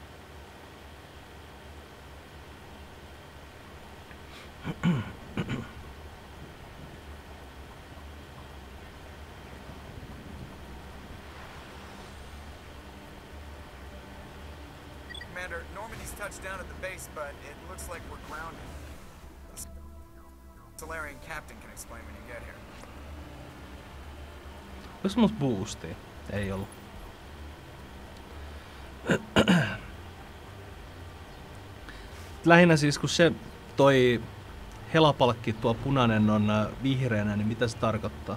[SPEAKER 13] Commander, Normandy's touched down at the base, but it looks like we're grounded. The Solarian captain can explain when you get here.
[SPEAKER 1] Olis musta boostia? Ei ollut. Lähinnä siis kun se toi helapalkki tuo punainen on vihreänä, niin mitä se tarkoittaa?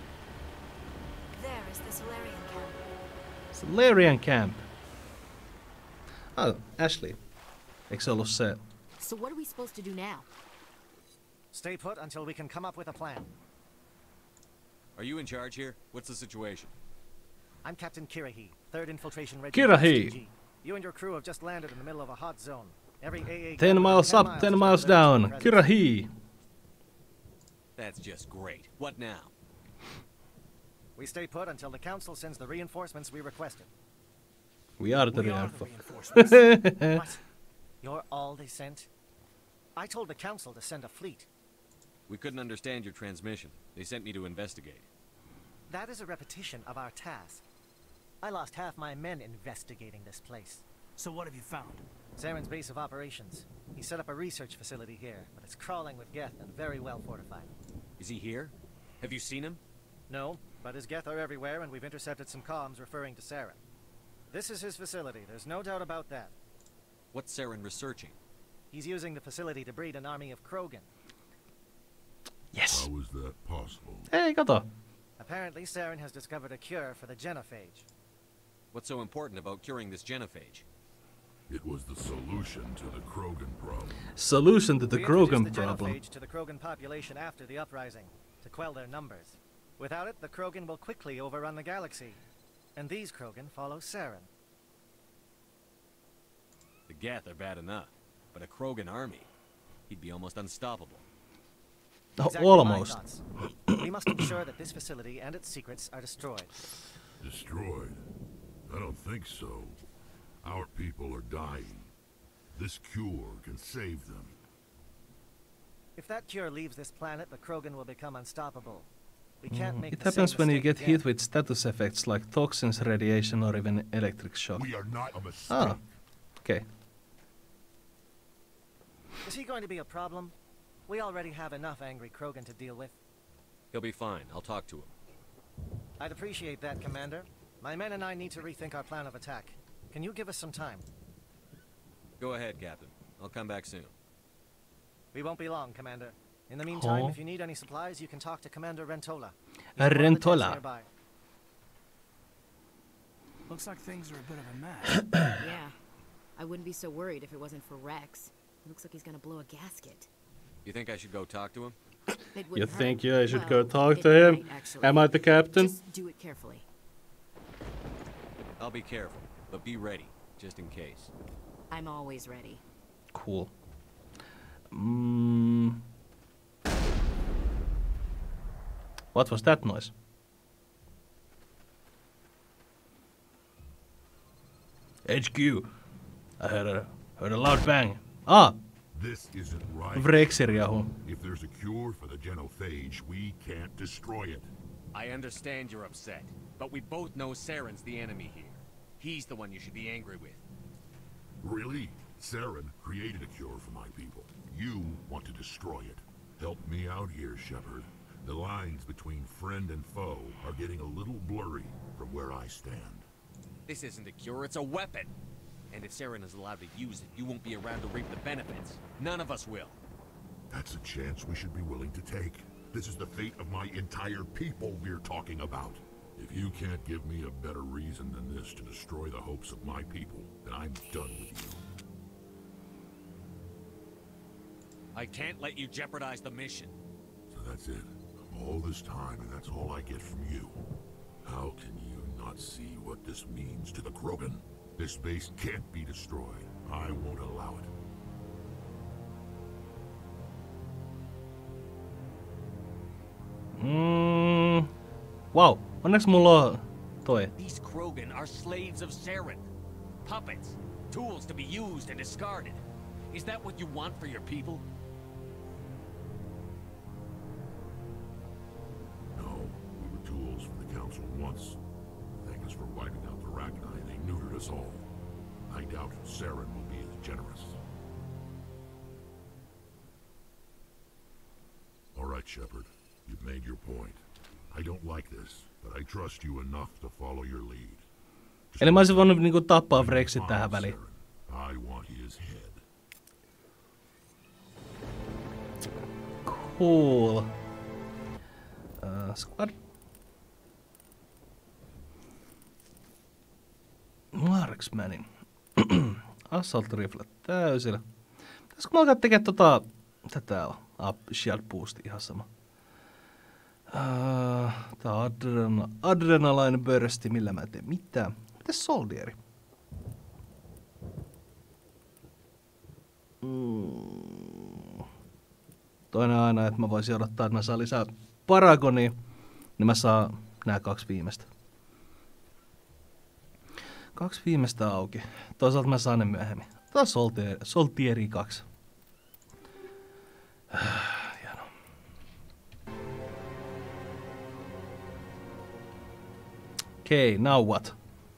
[SPEAKER 6] There is the Solarian camp.
[SPEAKER 1] Solarian camp. Ashley. Eikö se ollut se?
[SPEAKER 9] So what are we supposed to do now?
[SPEAKER 15] Stay put until we can come up with a plan.
[SPEAKER 2] Are you in charge here? What's the situation?
[SPEAKER 15] I'm Captain Kirahi, 3rd Infiltration Regiment.
[SPEAKER 1] Kirahi!
[SPEAKER 15] You and your crew have just landed in the middle of a hot zone. Every AA
[SPEAKER 1] 10 miles up, 10 miles down. Kirahi!
[SPEAKER 2] That's just great. What now?
[SPEAKER 15] We stay put until the council sends the reinforcements we requested.
[SPEAKER 1] We are the reinforcements.
[SPEAKER 15] What? You're all they sent? I told the council to send a fleet.
[SPEAKER 2] We couldn't understand your transmission. They sent me to investigate.
[SPEAKER 15] That is a repetition of our task. I lost half my men investigating this place.
[SPEAKER 16] So what have you found?
[SPEAKER 15] Saren's base of operations. He set up a research facility here, but it's crawling with Geth and very well fortified.
[SPEAKER 2] Is he here? Have you seen him?
[SPEAKER 15] No, but his Geth are everywhere and we've intercepted some comms referring to Saren. This is his facility, there's no doubt about that.
[SPEAKER 2] What's Saren researching?
[SPEAKER 15] He's using the facility to breed an army of Krogan.
[SPEAKER 1] Yes.
[SPEAKER 12] How is that possible?
[SPEAKER 1] Hey, kato.
[SPEAKER 15] Apparently Saren has discovered a cure for the genophage.
[SPEAKER 2] What's so important about curing this genophage?
[SPEAKER 12] It was the solution to the Krogan problem.
[SPEAKER 1] Solution to the Krogan
[SPEAKER 15] the
[SPEAKER 1] problem.
[SPEAKER 15] Genophage to the Krogan population after the uprising, to quell their numbers. Without it, the Krogan will quickly overrun the galaxy. And these Krogan follow Saren.
[SPEAKER 2] The Geth are bad enough, but a Krogan army, he'd be almost unstoppable.
[SPEAKER 15] Exactly
[SPEAKER 1] almost.
[SPEAKER 15] We must ensure that this facility and its secrets are destroyed.
[SPEAKER 12] Destroyed? I don't think so. Our people are dying. This cure can save them.
[SPEAKER 15] If that cure leaves this planet, the Krogan will become unstoppable. We can't make
[SPEAKER 1] It
[SPEAKER 15] the same
[SPEAKER 1] happens when you
[SPEAKER 15] mistake
[SPEAKER 1] get
[SPEAKER 15] again.
[SPEAKER 1] hit with status effects like toxins, radiation, or even electric shock.
[SPEAKER 12] We are not a mistake.
[SPEAKER 1] Ah, okay.
[SPEAKER 15] Is he going to be a problem? We already have enough angry Krogan to deal with.
[SPEAKER 2] He'll be fine. I'll talk to him.
[SPEAKER 15] I'd appreciate that, Commander. My men and I need to rethink our plan of attack. Can you give us some time?
[SPEAKER 2] Go ahead, Captain. I'll come back soon.
[SPEAKER 15] We won't be long, Commander. In the meantime,
[SPEAKER 1] Oh.
[SPEAKER 15] if you need any supplies, you can talk to Commander Rentola.
[SPEAKER 1] Rentola.
[SPEAKER 16] Looks like things are a bit of a mess.
[SPEAKER 9] Yeah. I wouldn't be so worried if it wasn't for Rex. Looks like he's gonna blow a gasket.
[SPEAKER 2] You think I should go talk to him?
[SPEAKER 9] It
[SPEAKER 1] You
[SPEAKER 9] wouldn't
[SPEAKER 1] think
[SPEAKER 9] hurt.
[SPEAKER 1] I should
[SPEAKER 9] Well,
[SPEAKER 1] go talk
[SPEAKER 9] it
[SPEAKER 1] to him?
[SPEAKER 9] might, actually.
[SPEAKER 1] Am I the captain?
[SPEAKER 9] Just do it carefully.
[SPEAKER 2] I'll be careful, but be ready, just in case.
[SPEAKER 9] I'm always ready.
[SPEAKER 1] Cool. What was that noise? HQ. I heard a loud bang. Ah!
[SPEAKER 12] This isn't right.
[SPEAKER 1] Vrexirjahu.
[SPEAKER 12] If there's a cure for the genophage, we can't destroy it.
[SPEAKER 2] I understand you're upset, but we both know Saren's the enemy here. He's the one you should be angry with.
[SPEAKER 12] Really? Saren created a cure for my people. You want to destroy it. Help me out here, Shepard. The lines between friend and foe are getting a little blurry from where I stand.
[SPEAKER 2] This isn't a cure, it's a weapon. And if Saren is allowed to use it, you won't be around to reap the benefits. None of us will.
[SPEAKER 12] That's a chance we should be willing to take. This is the fate of my entire people we're talking about. If you can't give me a better reason than this to destroy the hopes of my people, then I'm done with you.
[SPEAKER 2] I can't let you jeopardize the mission.
[SPEAKER 12] So that's it. All this time, and that's all I get from you. How can you not see what this means to the Krogan? This base can't be destroyed. I won't allow it.
[SPEAKER 1] Wow, onneksi mulla on toi.
[SPEAKER 2] These Krogan are slaves of Saren. Puppets. Tools to be used and discarded. Is that what you want for your people?
[SPEAKER 12] No, we were tools for the Council once. Thank us for wiping out the Rachni. They neutered us all. I doubt Saren will be as generous. All right, Shepard. You've made your point. I don't like this, but I trust you enough to follow your lead.
[SPEAKER 1] Eli mä olisin voinut niinku tappaa Vrexit tähän väliin.
[SPEAKER 12] I want his head.
[SPEAKER 1] Cool. Squad. Marksmanin. Assault rifle täysillä. Pitäisikö mä alkaa tekemään tätä shield boost ihan sama. Tää on adrenaline bursti, millä mä en tee mitään. Mitäs soldieri? Toinen aina, että mä voisin odottaa, että mä saan lisää paragonia, niin mä saan nää 2 viimeistä. 2 viimeistä auki. Toisaalta mä saan ne myöhemmin. Tää on soldieri 2. Hieno. Okay, now what?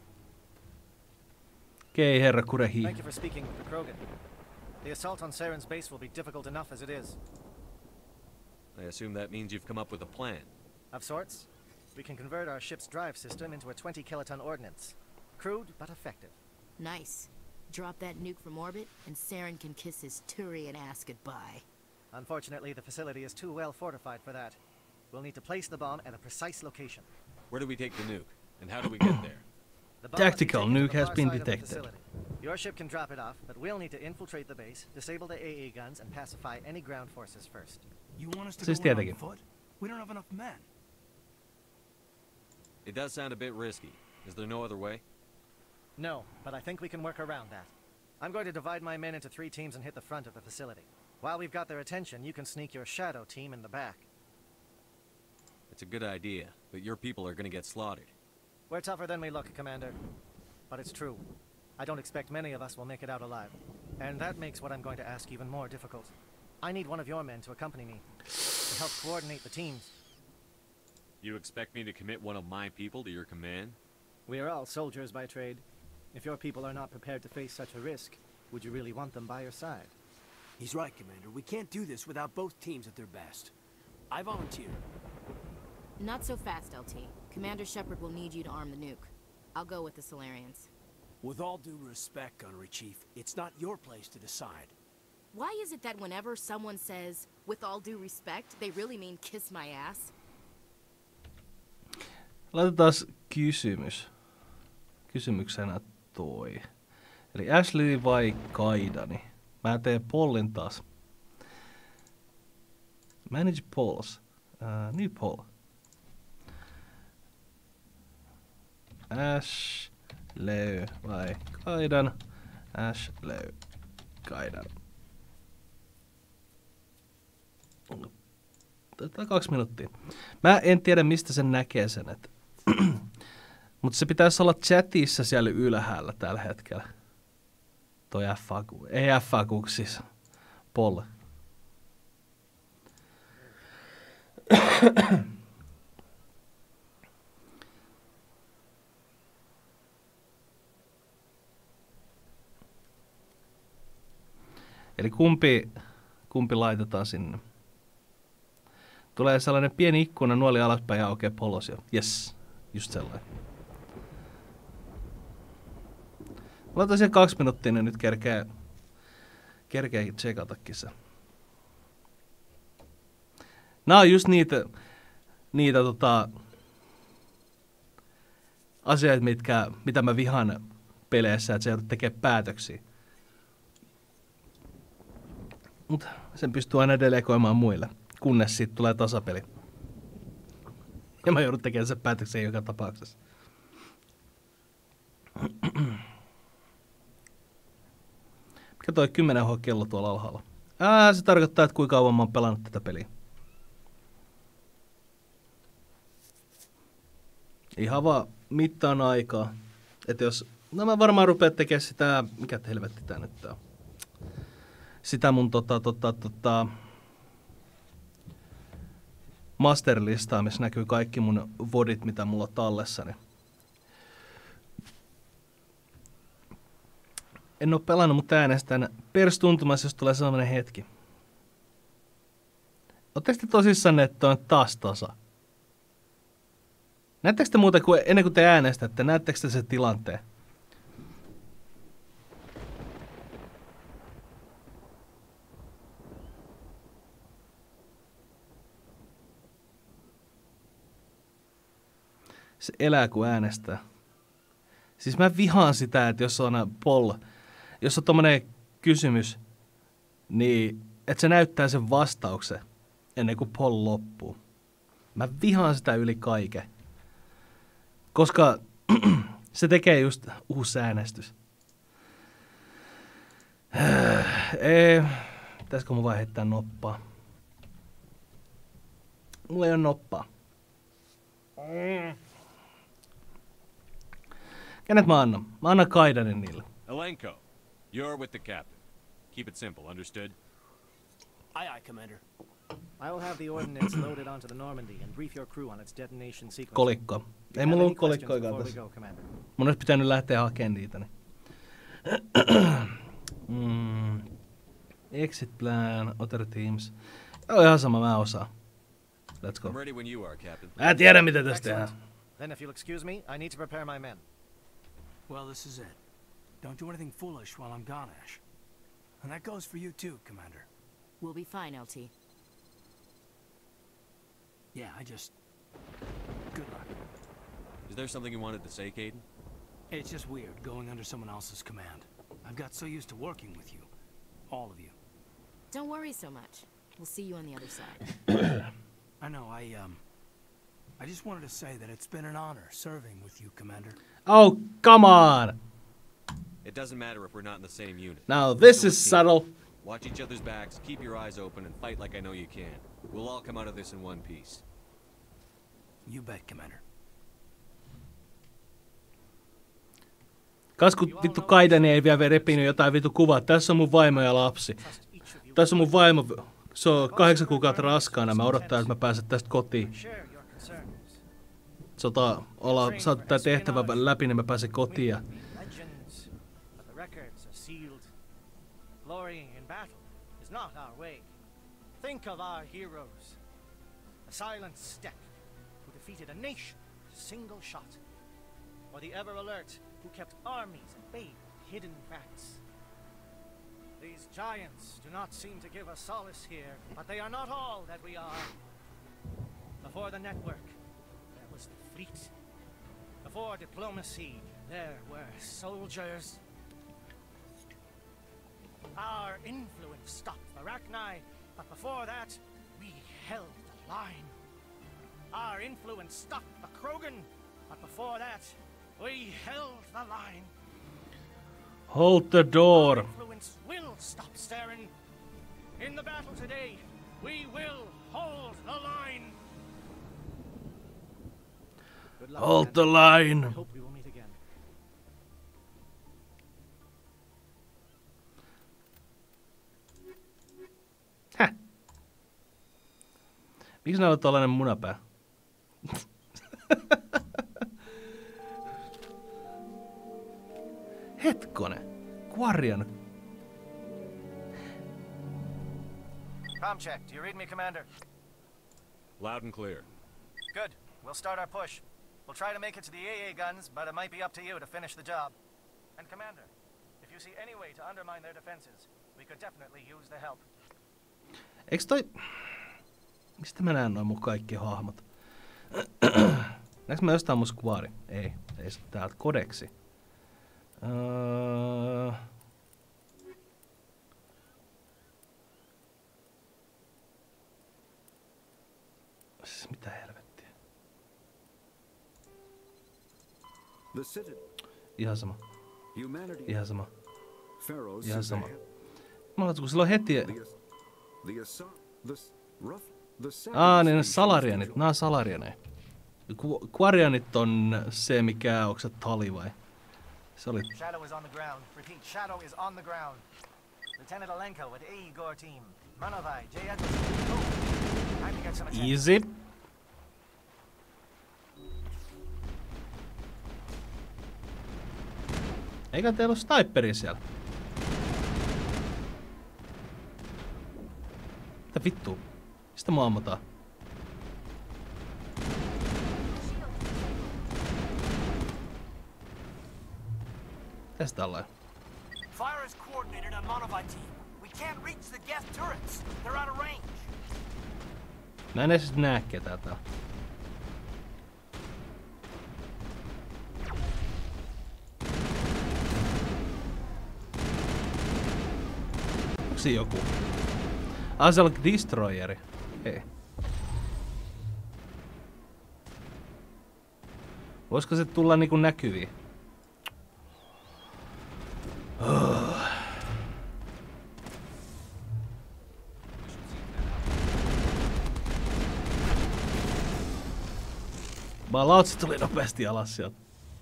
[SPEAKER 1] Okay, herra Kurehi.
[SPEAKER 15] Thank you for speaking with the Krogan. The assault on Saren's base will be difficult enough as it is.
[SPEAKER 17] I assume that means you've come up with a plan.
[SPEAKER 15] Of sorts. We can convert our ship's drive system into a 20-kiloton ordnance. Crude, but effective.
[SPEAKER 9] Nice. Drop that nuke from orbit, and Saren can kiss his Turian ass goodbye.
[SPEAKER 15] Unfortunately, the facility is too well fortified for that. We'll need to place the bomb at a precise location.
[SPEAKER 17] Where do we take the nuke? And how do we get there?
[SPEAKER 1] Tactical nuke has been detected.
[SPEAKER 15] Your ship can drop it off, but we'll need to infiltrate the base, disable the AA guns, and pacify any ground forces first.
[SPEAKER 16] You want us to go in on foot? We don't have enough men.
[SPEAKER 17] It does sound a bit risky. Is there no other way?
[SPEAKER 15] No, but I think we can work around that. I'm going to divide my men into 3 teams and hit the front of the facility. While we've got their attention, you can sneak your shadow team in the back.
[SPEAKER 17] It's a good idea, but your people are gonna get slaughtered.
[SPEAKER 15] We're tougher than we look, Commander. But it's true. I don't expect many of us will make it out alive. And that makes what I'm going to ask even more difficult. I need one of your men to accompany me, to help coordinate the teams.
[SPEAKER 17] You expect me to commit one of my people to your command?
[SPEAKER 15] We are all soldiers by trade. If your people are not prepared to face such a risk, would you really want them by your side?
[SPEAKER 16] He's right, Commander. We can't do this without both teams at their best. I volunteer.
[SPEAKER 9] Not so fast, LT. Commander Shepard will need you to arm the nuke. I'll go with the Solarians.
[SPEAKER 16] With all due respect, Gunnery Chief, it's not your place to decide.
[SPEAKER 9] Why is it that whenever someone says, with all due respect, they really mean kiss my ass?
[SPEAKER 1] Laitetaan kysymyksenä toi. Eli Ashley vai Kaidani? Mä teen pollin taas. Manage polls. New poll. Ashley vai Kaidan? Ashley, Kaidan. Otetaan 2 minuuttia. Mä en tiedä, mistä sen näkee sen, että mutta se pitäisi olla chatissa siellä ylhäällä tällä hetkellä. Toi FAQ. Ei FAQ, siis poll. Eli kumpi laitetaan sinne? Tulee sellainen pieni ikkuna, nuoli alaspäin ja aukeaa polosio. Yes, just sellainen. Laitan siihen 2 minuuttia, niin nyt kerkeekin tsekatakin se. Nää on just niitä asioita, mitä mä vihaan peleissä, että se joudut tekemään päätöksiä. Mut sen pystyy aina delegoimaan muille, kunnes siitä tulee tasapeli. Ja mä joudun tekemään sen päätöksen joka tapauksessa. Mikä toi 10H kello tuolla alhaalla? Se tarkoittaa, että kuinka kauan mä oon pelannut tätä peliä. Ihan vaan mittaan aikaa. Että jos... No mä varmaan rupean tekemään sitä... Mikä helvetti tää nyt tää on? Sitä mun masterlistaa, missä näkyy kaikki mun vodit, mitä mulla on tallessa. Niin. En oo pelannut, mutta äänestän perstuntumassa, jos tulee sellainen hetki. Ootteko te tosissanne, että on taas tasa? Näettekö te muuta kuin ennen kuin te äänestätte, näettekö te sen tilanteen? Se elää kun äänestää. Siis mä vihaan sitä, että jos on poll jos on tommonen kysymys, niin että se näyttää sen vastauksen ennen kuin poll loppuu. Mä vihaan sitä yli kaiken. Koska se tekee just uusi äänestys. Pitäisikö mun vaan heittää noppaa? Mulla ei ole noppaa. Kenet mä annan? Mä annan Kaidanin niille.
[SPEAKER 17] Alenko, you're with the captain. Keep it simple, understood?
[SPEAKER 15] Aye, aye, Commander. I will have the ordnance loaded onto the Normandy and brief your crew on its detonation sequence.
[SPEAKER 1] Kolikko. Ei mulla ollut kolikkoikaan tässä. Mun olisi pitänyt lähteä hakemaan niitä. Niin. Exit plan, other teams. Joo, ihan sama, mä osaan. Let's go.
[SPEAKER 17] I'm ready when you are, Captain.
[SPEAKER 1] Mä en tiedä, mitä tästä tehdään.
[SPEAKER 15] Then if you'll excuse me, I need to prepare my men.
[SPEAKER 16] Well, this is it. Don't do anything foolish while I'm gone, Ash. And that goes for you too, Commander.
[SPEAKER 9] We'll be fine, LT.
[SPEAKER 16] Yeah, good luck.
[SPEAKER 17] Is there something you wanted to say, Caden?
[SPEAKER 16] It's just weird going under someone else's command. I've got so used to working with you. All of you.
[SPEAKER 9] Don't worry so much. We'll see you on the other side.
[SPEAKER 16] I know, I just wanted to say that it's been an honor serving with you, Commander.
[SPEAKER 1] Oh, come on!
[SPEAKER 17] It doesn't matter if we're not in the same unit.
[SPEAKER 1] Now this is subtle.
[SPEAKER 17] Watch each other's backs, keep your eyes open, and fight like I know you can. We'll all come out of this in one piece.
[SPEAKER 16] You bet, Commander.
[SPEAKER 1] Kas kun vittu Kaidani ei vielä repinyt jotain vittu kuvaa. Tässä on mun vaimo ja lapsi. Tässä on mun vaimo. Se on 8 kuukautta raskaana. Mä odottaa, että mä pääsen tästä kotiin. Saatu tää tehtävä läpi, niin mä pääsen kotiin.
[SPEAKER 15] Glory in battle is not our way. Think of our heroes. The silent step who defeated a nation with a single shot. Or the ever alert who kept armies at bay with hidden threats. These giants do not seem to give us solace here, but they are not all that we are. Before the network, there was the fleet. Before diplomacy, there were soldiers. Our influence stopped the Rachni, but before that, we held the line. Our influence stopped the Krogan, but before that, we held the line.
[SPEAKER 1] Hold the door.
[SPEAKER 15] Our influence will stop Saren. In the battle today, we will hold the line. Good luck,
[SPEAKER 1] hold the line.
[SPEAKER 15] I hope we will meet again.
[SPEAKER 1] Häh? Miksi näillä on tollanen munapää? Hetkonen. Quarian.
[SPEAKER 15] Com check. Do you read me, Commander?
[SPEAKER 17] Loud and clear.
[SPEAKER 15] Good. We'll start our push. We'll try to make it to the AA guns, but it might be up to you to finish the job. And Commander, if you see any way to undermine their defenses, we could definitely use the help.
[SPEAKER 1] Eiks toi... Mistä mä näen noin mun kaikki hahmot? Näekö mä jostain mun squari? Ei. Ei se täältä kodeksi. Siis mitä helvettiä? Ihan sama. Ihan sama. Ihan sama. Mä oon, kun sillä on heti... niin salarianit. Nää on salarianeja. Quarianit on se, mikä... Onko se tali vai? Se oli...
[SPEAKER 15] Shadow is on the ground. Repeat, Shadow is on the ground. Lieutenant Alenko with AE Gore team. Manovai, J. Edwards. Time to get some attention.
[SPEAKER 1] Easy. Eikä teillä ole sniperia siellä? Mitä vittua? Mistä mua ammutaan? Mitäs tällainen?
[SPEAKER 16] Fire is coordinated on Monovai team. We can't reach the gas turrets. They're out of range.
[SPEAKER 1] Mä en edes näe ketään täällä. Onko se joku? Se on Destroyeri. Hei. Voisiko se tulla niinku näkyviin? Lautsi tuli nopeasti alas sieltä.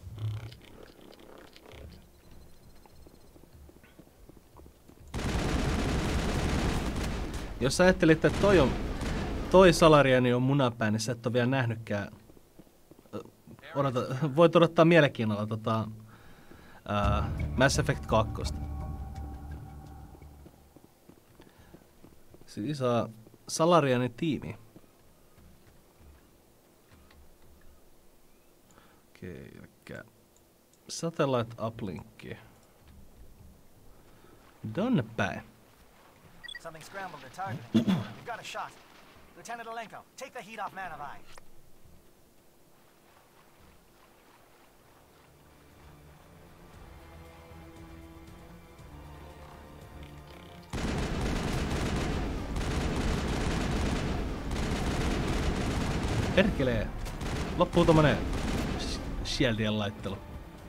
[SPEAKER 1] Jos sä ajattelit, että toi Salariani on munapää, niin sä et ole vielä nähnytkään. Voit odottaa mielenkiinnolla Mass Effect 2. Siis Salarianin tiimi. Okei, elikkä Satellite Uplinkki. Donne päin.
[SPEAKER 15] Something scrambled the target. You've got a shot. Lieutenant Alenko, take the heat off Man of Eye.
[SPEAKER 1] Perkelee. Loppuu tommonen shieldien laittelu.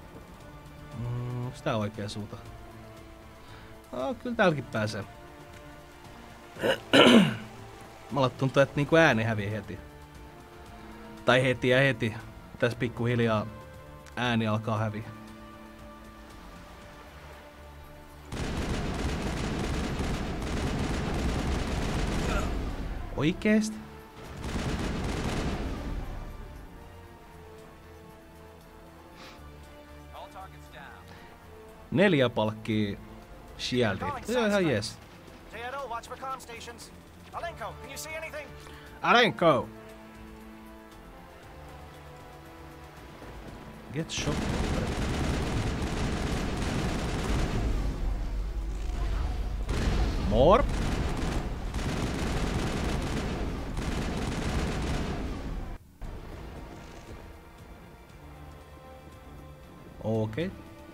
[SPEAKER 1] Sitä oikea suunta. Kyllä täälläkin pääsee. Mulla tuntuu, että niinku ääni hävii heti. Tai heti. Tässä pikkuhiljaa ääni alkaa häviä. Oikeesti? Neljä palkkia shieldia. Joo, ihan jees.
[SPEAKER 15] Watch for comm stations. Alenko, can you see anything?
[SPEAKER 1] Alenko! Get shot. More. Okei.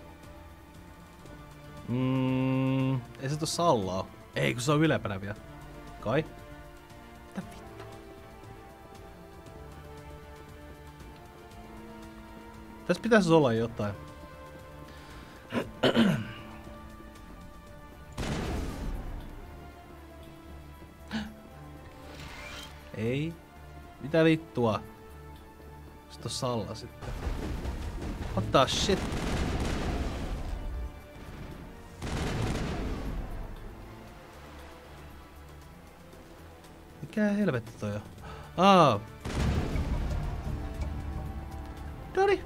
[SPEAKER 1] Ei se tossa alla oo. Ei, kun se on ylempänä vielä. Kai? Mitä vittua? Tässä pitäisi olla jotain. Ei. Mitä vittua? Se tossa alla sitten. What the shit? Mikä helvetti toi on? Noni.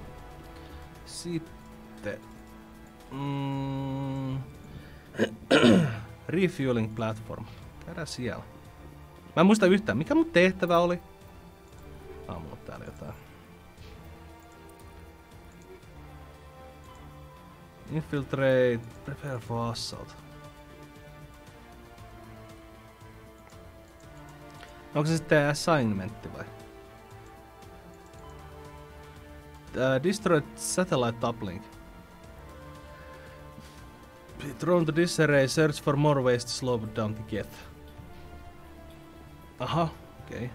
[SPEAKER 1] Sitten. Refueling platform. Käydään siellä. Mä en muista yhtään, mikä mun tehtävä oli. Mulla on täällä jotain. Infiltrate, prepare for assault. Onko se sitten assignmentti vai? Destroy satellite uplink. Drone to disarray, search for more ways to slow down the jet. Aha, okei.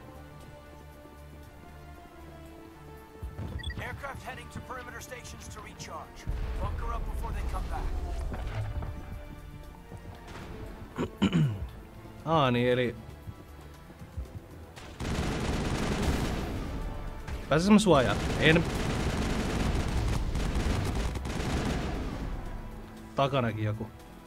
[SPEAKER 16] Aircraft heading to perimeter stations to recharge. Bunker up before they come back.
[SPEAKER 1] Niin eli... Pääsis mä suojaan? En. Takanakin joku.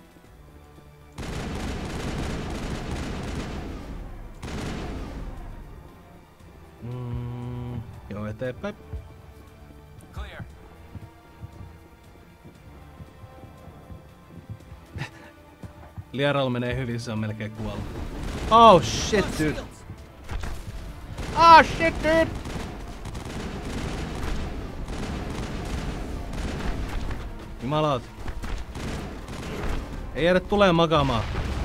[SPEAKER 1] Joo, eteenpäin.
[SPEAKER 16] Clear.
[SPEAKER 1] Liaralla menee hyvin, se on melkein kuollut. Oh shit, dude. Oh shit, dude. Jumalauta. Ei jäädä tulee makaamaan.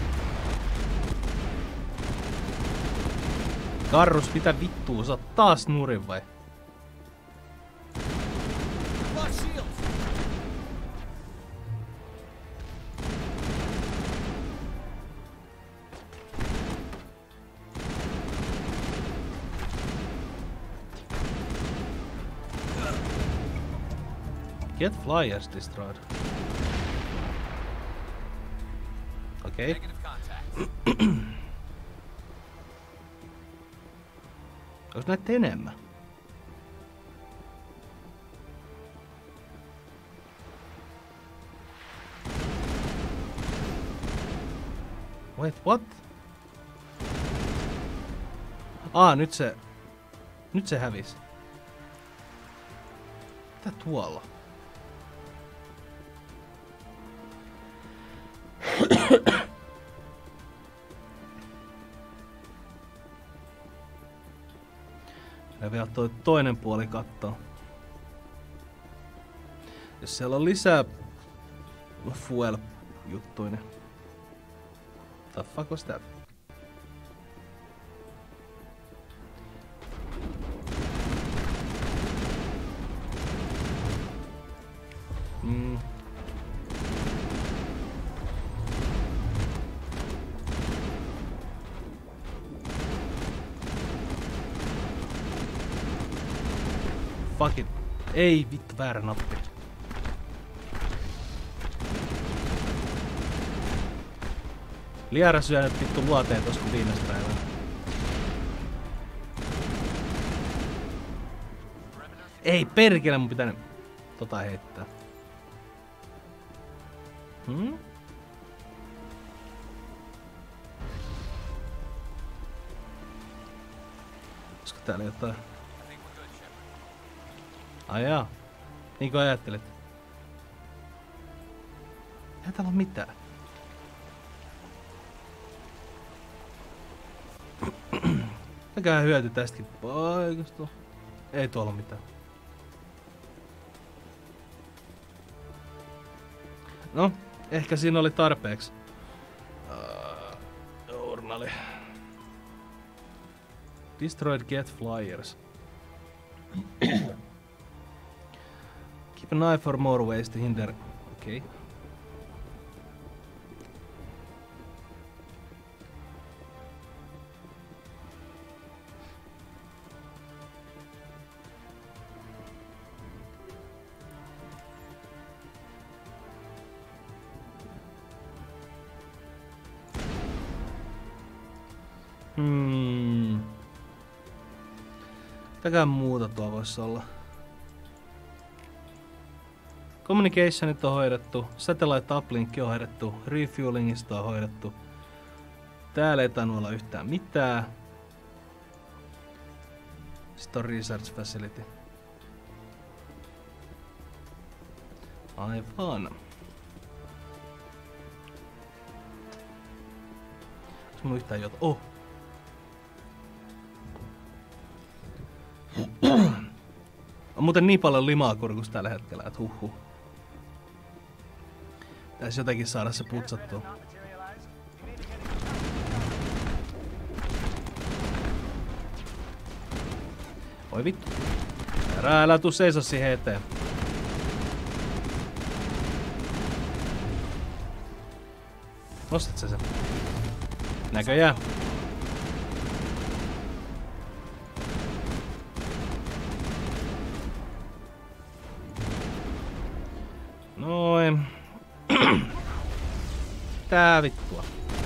[SPEAKER 1] Karrus, mitä vittua? Sä oot taas nurin vai? Get flyers destroyed. Okei. Onko näitä enemmän? Wait, what? Nyt se hävisi. Mitä tuolla? Ja vielä toi toinen puoli kattoo. Jos siellä on lisää fuel-juttuja, niin... The fuck was that? Fuck it. Ei vittu, väärä nappi. Liara syö nyt vittu luoteen tos kun viimeis päivänä. Ei perkele, mun pitää tota heittää. Olisiko täällä jotain? Ai jaa. Niin kuin ajattelit. Ei täällä oo mitään. Mikähän hyöty tästäkin paikasta? Ei tuolla mitään. No, ehkä siinä oli tarpeeksi. Journali. Destroyed get flyers. Keep an eye for more ways to hinder. Okay. Mitäkään muuta tuo voisi olla? Communicationit on hoidettu, satellite uplink on hoidettu, refuelingista on hoidettu. Täällä ei tainnut olla yhtään mitään. Sitten on research facility. Aivan. Onks mun yhtään jotain? Oh! On muuten niin paljon limaa kurkussa tällä hetkellä, että huhhuh. Pitäis jotenkin saada se putsattua. Oi vittu. Älä tuu seiso siihen eteen. Nostat sä sen? Näköjään. Noin. Tää vittua.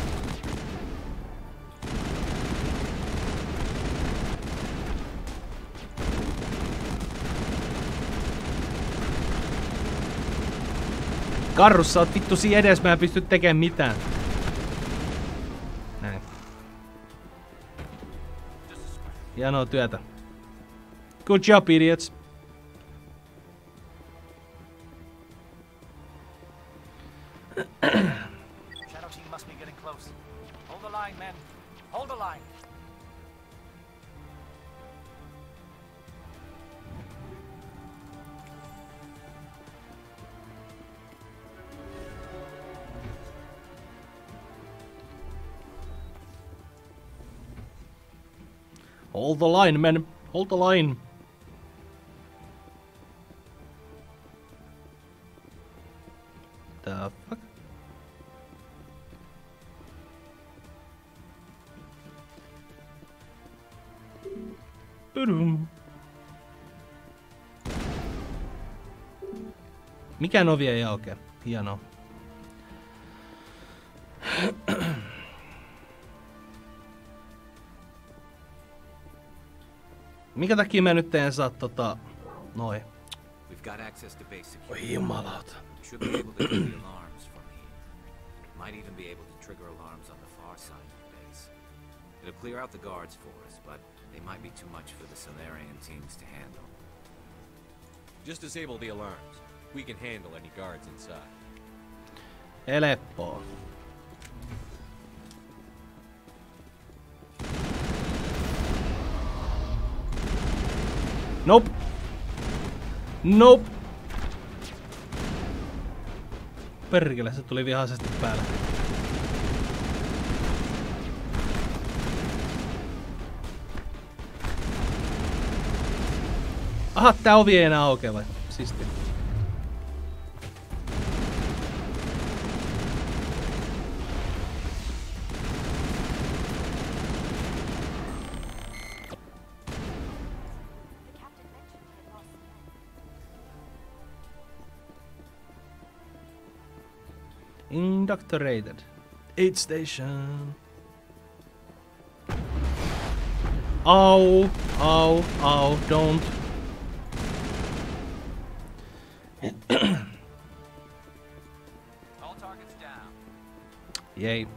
[SPEAKER 1] Karrus, sä oot vittu siinä edes, mä en pysty tekemään mitään. Näin. Hienoa työtä. Good job, idiots.
[SPEAKER 15] Shadow team must be getting close. Hold the line, men. Hold the line.
[SPEAKER 1] Hold the line, men. Hold the line. The fuck? Boom. Mikään ovi ei aukea. Hienoa. Mikä takia mä nyt en saa noin?
[SPEAKER 8] We've got access to base security.
[SPEAKER 1] Oi jumalauta.
[SPEAKER 8] Should be able to do the alarms from here. Might even be able to trigger alarms on the far side of the base. It'll clear out the guards for us, but they might be too much for the Solarian teams to handle.
[SPEAKER 17] Just disable the alarms. We can handle any guards inside.
[SPEAKER 1] Helppoa. Nope. Nope. Perkele, se tuli vihaisesti päälle. Aha, tää ovi ei enää aukea vai? Siisti. Indoctorated. 8 station. Ow, ow, ow, don't.
[SPEAKER 4] All targets down.
[SPEAKER 1] Yay.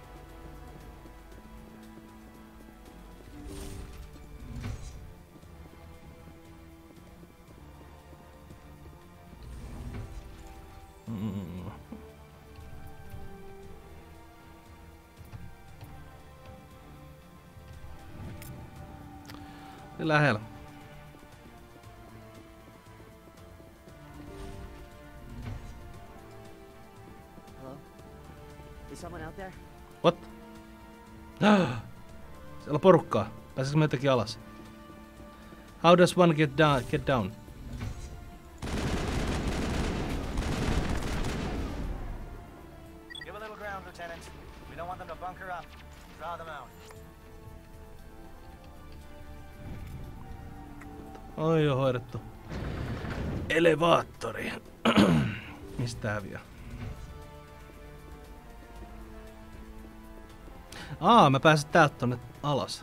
[SPEAKER 1] Lähellä.
[SPEAKER 18] Hello? Is someone out there?
[SPEAKER 1] What? Siellä on porukkaa. Pääsisikö me jotenkin alas? How does one get down?
[SPEAKER 15] Give a little ground, Lieutenant. We don't want them to bunker up. Draw them out.
[SPEAKER 1] Oi, on hoidettu. Elevaattori. Mistä häviää? Mä pääsen täältä tonne alas.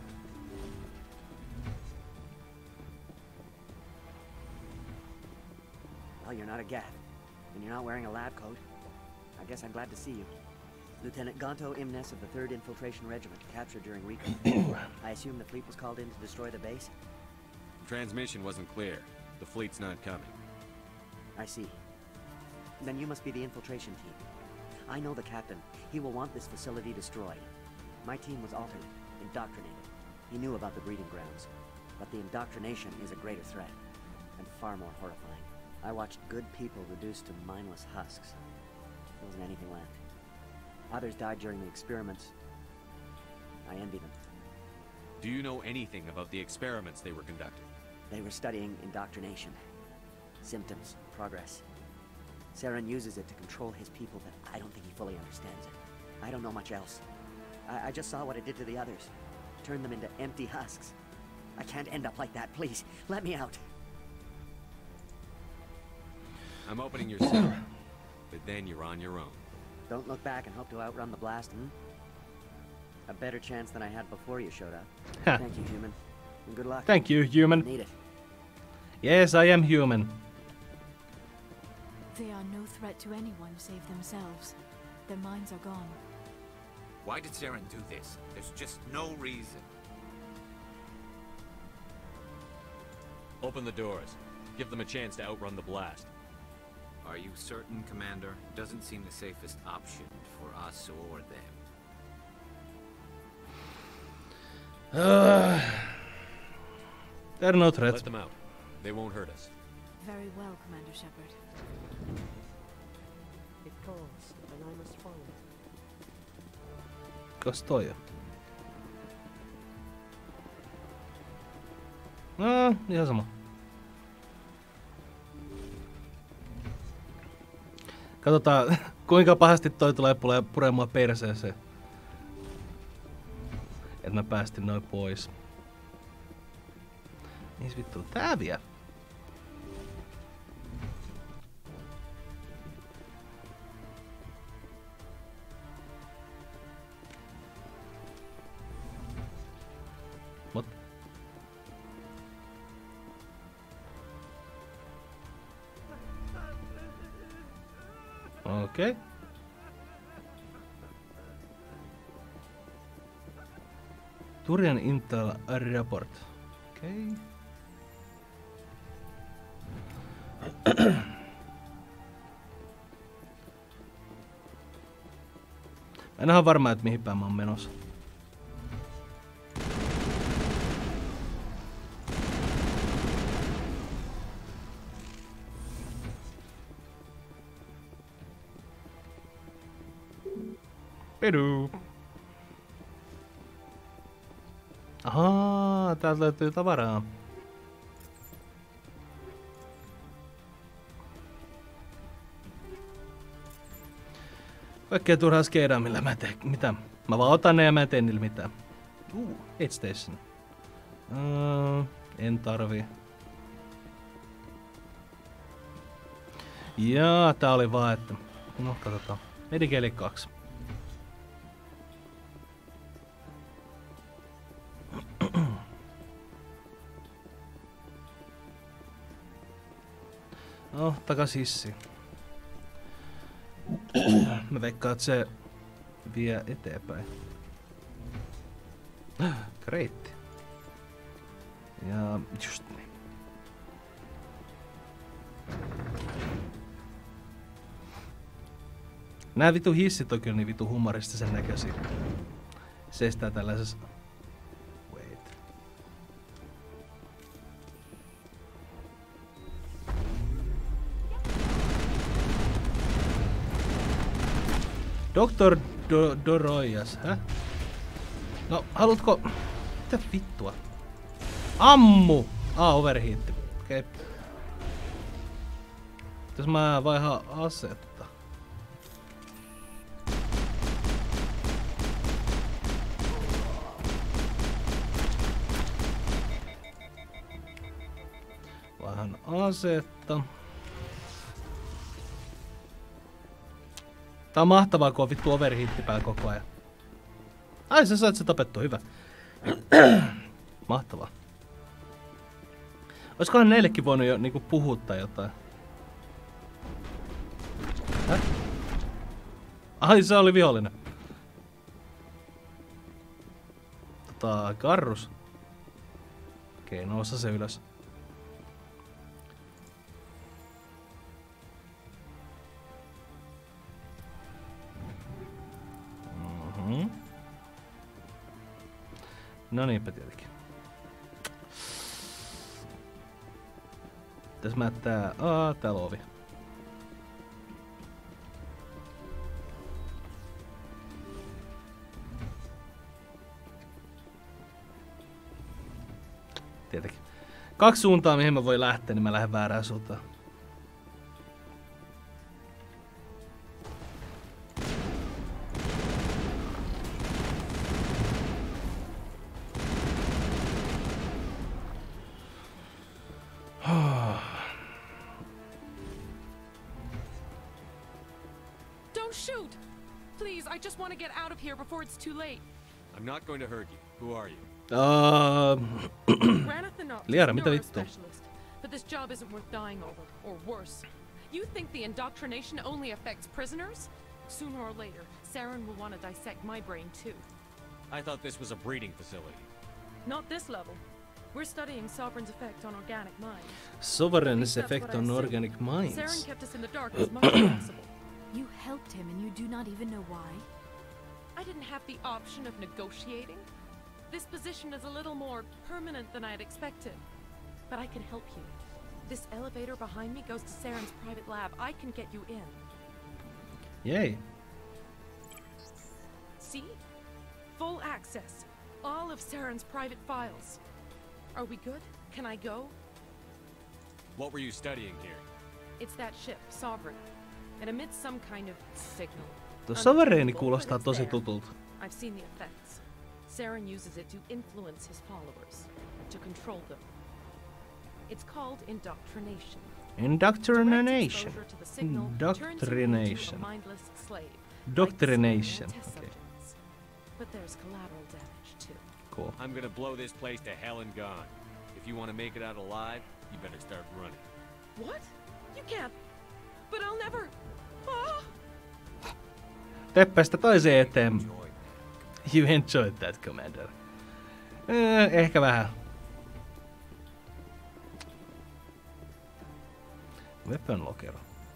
[SPEAKER 18] Oh, you're not a Gath, and you're not wearing a lab coat. I guess I'm glad to see you. Lieutenant Gonto Imnes of the 3rd Infiltration Regiment, captured during recon. I assume the fleet was called in to destroy the base?
[SPEAKER 17] Transmission wasn't clear. The fleet's not coming.
[SPEAKER 18] I see. Then you must be the infiltration team. I know the captain. He will want this facility destroyed. My team was altered, indoctrinated. He knew about the breeding grounds. But the indoctrination is a greater threat, and far more horrifying. I watched good people reduced to mindless husks. There wasn't anything left. Others died during the experiments. I envy them.
[SPEAKER 17] Do you know anything about the experiments they were conducting?
[SPEAKER 18] They were studying indoctrination. Symptoms, progress. Saren uses it to control his people, but I don't think he fully understands it. I don't know much else. I just saw what it did to the others. Turned them into empty husks. I can't end up like that, please. Let me out.
[SPEAKER 17] I'm opening your cell, but then you're on your own.
[SPEAKER 18] Don't look back and hope to outrun the blast, A better chance than I had before you showed up. Thank you, human. And good luck.
[SPEAKER 1] Thank you, human.
[SPEAKER 18] Need it.
[SPEAKER 1] Yes, I am human.
[SPEAKER 6] They are no threat to anyone save themselves. Their minds are gone.
[SPEAKER 8] Why did Saren do this? There's just no reason.
[SPEAKER 17] Open the doors. Give them a chance to outrun the blast.
[SPEAKER 8] Are you certain, Commander? Doesn't seem the safest option for us or them.
[SPEAKER 1] They're no threats.
[SPEAKER 17] Let them out. They won't hurt us.
[SPEAKER 6] Very well, Commander Shepard.
[SPEAKER 19] It calls, and I must follow.
[SPEAKER 1] Kas toi on? No, ihan sama. Katsotaan, kuinka pahasti toi tulee puree mua perseeseen. Et mä päästin noin pois. Mihin vittu tää vie? Okei. Turian Intel Report. Okei. Mä en ole varma, että mihin päin mä oon menossa. Pedu. Ahaa, täältä löytyy tavaraa. Kaikkea turhaa skeidaa, millä mä teen. Mitä? Mä vaan otan ne ja mä en tee niillä mitään. Aid Station. En tarvii. Jaa, tää oli vaan, että... No, katsotaan. Medicali 2. No, takas hissiin. Mä veikkaan, että se vie eteenpäin. Kreitti. Ja just niin. Nää vitu hissit on kyllä niin vitu humoristisen näköisiä. Seistää tällaisessa... Wait. Dr. Doroyas, hä? No, haluatko... Mitä vittua? Ammu! Overheatti. Okei. Okay. Jos mä vaihaan asetta. Vaihan asetta. Tää on mahtavaa, kun on vittu overheatti päällä koko ajan. Ai, sä sait se tapettua, hyvä. Mahtavaa. Oiskohan neillekin voinut jo niinku puhuttaa jotain? Häh? Ai, se oli vihollinen. Karrus. Okei, noussa se ylös. No niinpä tietenkin. Tässä mä täällä on ovi. Tietenkin. 2 suuntaa mihin mä voin lähteä, niin mä lähden väärään suuntaan.
[SPEAKER 11] Before it's too late.
[SPEAKER 17] I'm not going to hurt you. Who are you?
[SPEAKER 1] Liara, mitä vittua?
[SPEAKER 11] But this job isn't worth dying over, or worse. You think the indoctrination only affects prisoners? Sooner or later, Saren will want to dissect my brain too.
[SPEAKER 17] I thought this was a breeding facility.
[SPEAKER 11] Not this level. We're studying Sovereign's effect on organic minds.
[SPEAKER 1] Sovereign's effect on organic minds.
[SPEAKER 11] Saren kept us in the dark as much as possible.
[SPEAKER 6] You helped him and you do not even know why?
[SPEAKER 11] I didn't have the option of negotiating. This position is a little more permanent than I had expected. But I can help you. This elevator behind me goes to Saren's private lab. I can get you in.
[SPEAKER 1] Yay.
[SPEAKER 11] See? Full access. All of Saren's private files. Are we good? Can I go?
[SPEAKER 17] What were you studying here?
[SPEAKER 11] It's that ship, Sovereign. It emits some kind of signal.
[SPEAKER 1] Tuo Sovereign kuulostaa tosi tutulta.
[SPEAKER 11] I've seen the effects. Saren uses it to influence his followers, to control them. It's called indoctrination.
[SPEAKER 1] Indoctrination. Indoctrination. Doctrination. Okay.
[SPEAKER 11] But there's collateral damage too.
[SPEAKER 1] Cool.
[SPEAKER 17] I'm gonna blow this place to hell and gone. If you want to make it out alive, you better start running.
[SPEAKER 11] What? You can't. But I'll never. Ah!
[SPEAKER 1] Teppästä toiseen eteen. You enjoyed that, Commander. Ehkä vähän. Weapon locker.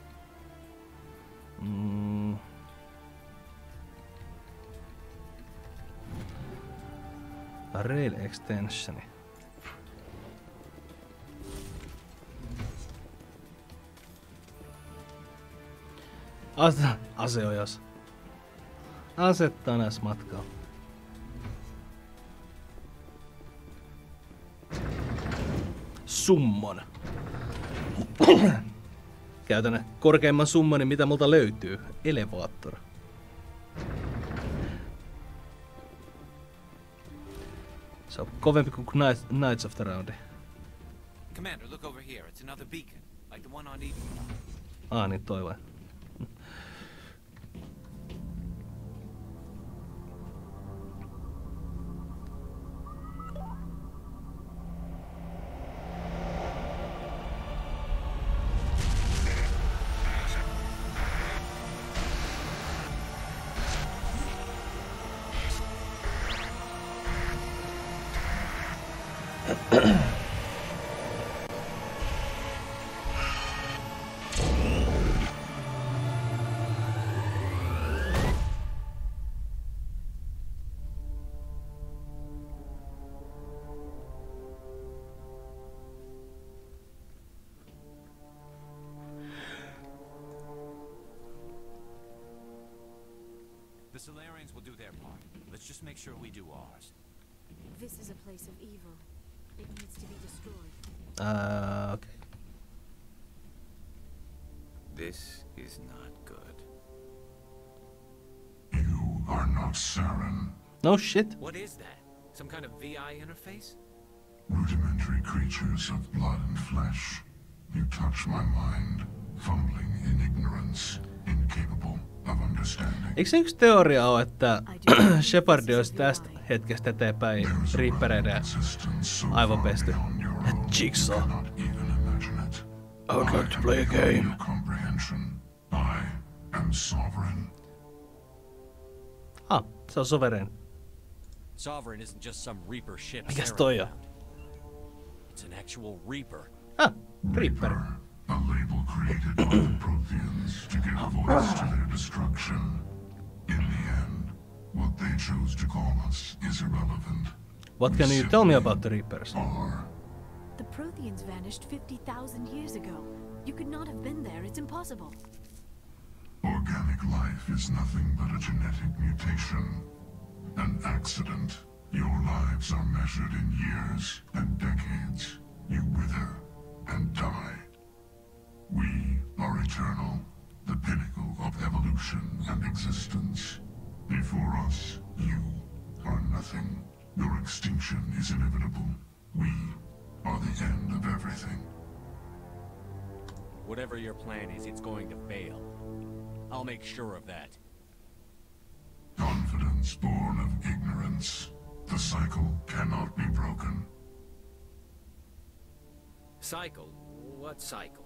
[SPEAKER 1] Rail extensioni. Aseojas. Asetta näs matkaa. Summon. Käytän korkeimman summonin, mitä multa löytyy. Elevator. Se on kovempi kuin Knights of the Round.
[SPEAKER 8] Commander, look over here. It's another beacon, like the one on Eden.
[SPEAKER 1] Niin toi vai.
[SPEAKER 8] The Solarians will do their part. Let's just make sure we do ours.
[SPEAKER 6] This is a place of evil. It needs to be destroyed.
[SPEAKER 1] Okay.
[SPEAKER 8] This is not good.
[SPEAKER 12] You are not Saren.
[SPEAKER 1] No shit.
[SPEAKER 8] What is that? Some kind of VI interface?
[SPEAKER 12] Rudimentary creatures of blood and flesh. You touch my mind, fumbling in ignorance, incapable of understanding.
[SPEAKER 1] Eikö se yksi teoria ole, että Shepard olisi tästä hetkestä eteenpäin Reapereiden aivopesty? Jigsaw. I would like to play a game.
[SPEAKER 12] I am sovereign.
[SPEAKER 1] Se on Sovereign.
[SPEAKER 17] Sovereign isn't just some Reaper ship.
[SPEAKER 1] Mikäs toi on?
[SPEAKER 17] It's an actual Reaper.
[SPEAKER 1] Reaper.
[SPEAKER 12] A label created by the Protheans to give voice to their destruction. In the end, what they chose to call us is irrelevant.
[SPEAKER 1] What can you tell me about the Reapers?
[SPEAKER 6] The Protheans vanished 50,000 years ago. You could not have been there. It's impossible.
[SPEAKER 12] Organic life is nothing but a genetic mutation. An accident. Your lives are measured in years and decades. You wither and die. We are eternal, the pinnacle of evolution and existence. Before us, you are nothing. Your extinction is inevitable. We are the end of everything.
[SPEAKER 17] Whatever your plan is, it's going to fail. I'll make sure of that.
[SPEAKER 12] Confidence born of ignorance. The cycle cannot be broken.
[SPEAKER 8] Cycle? What cycle?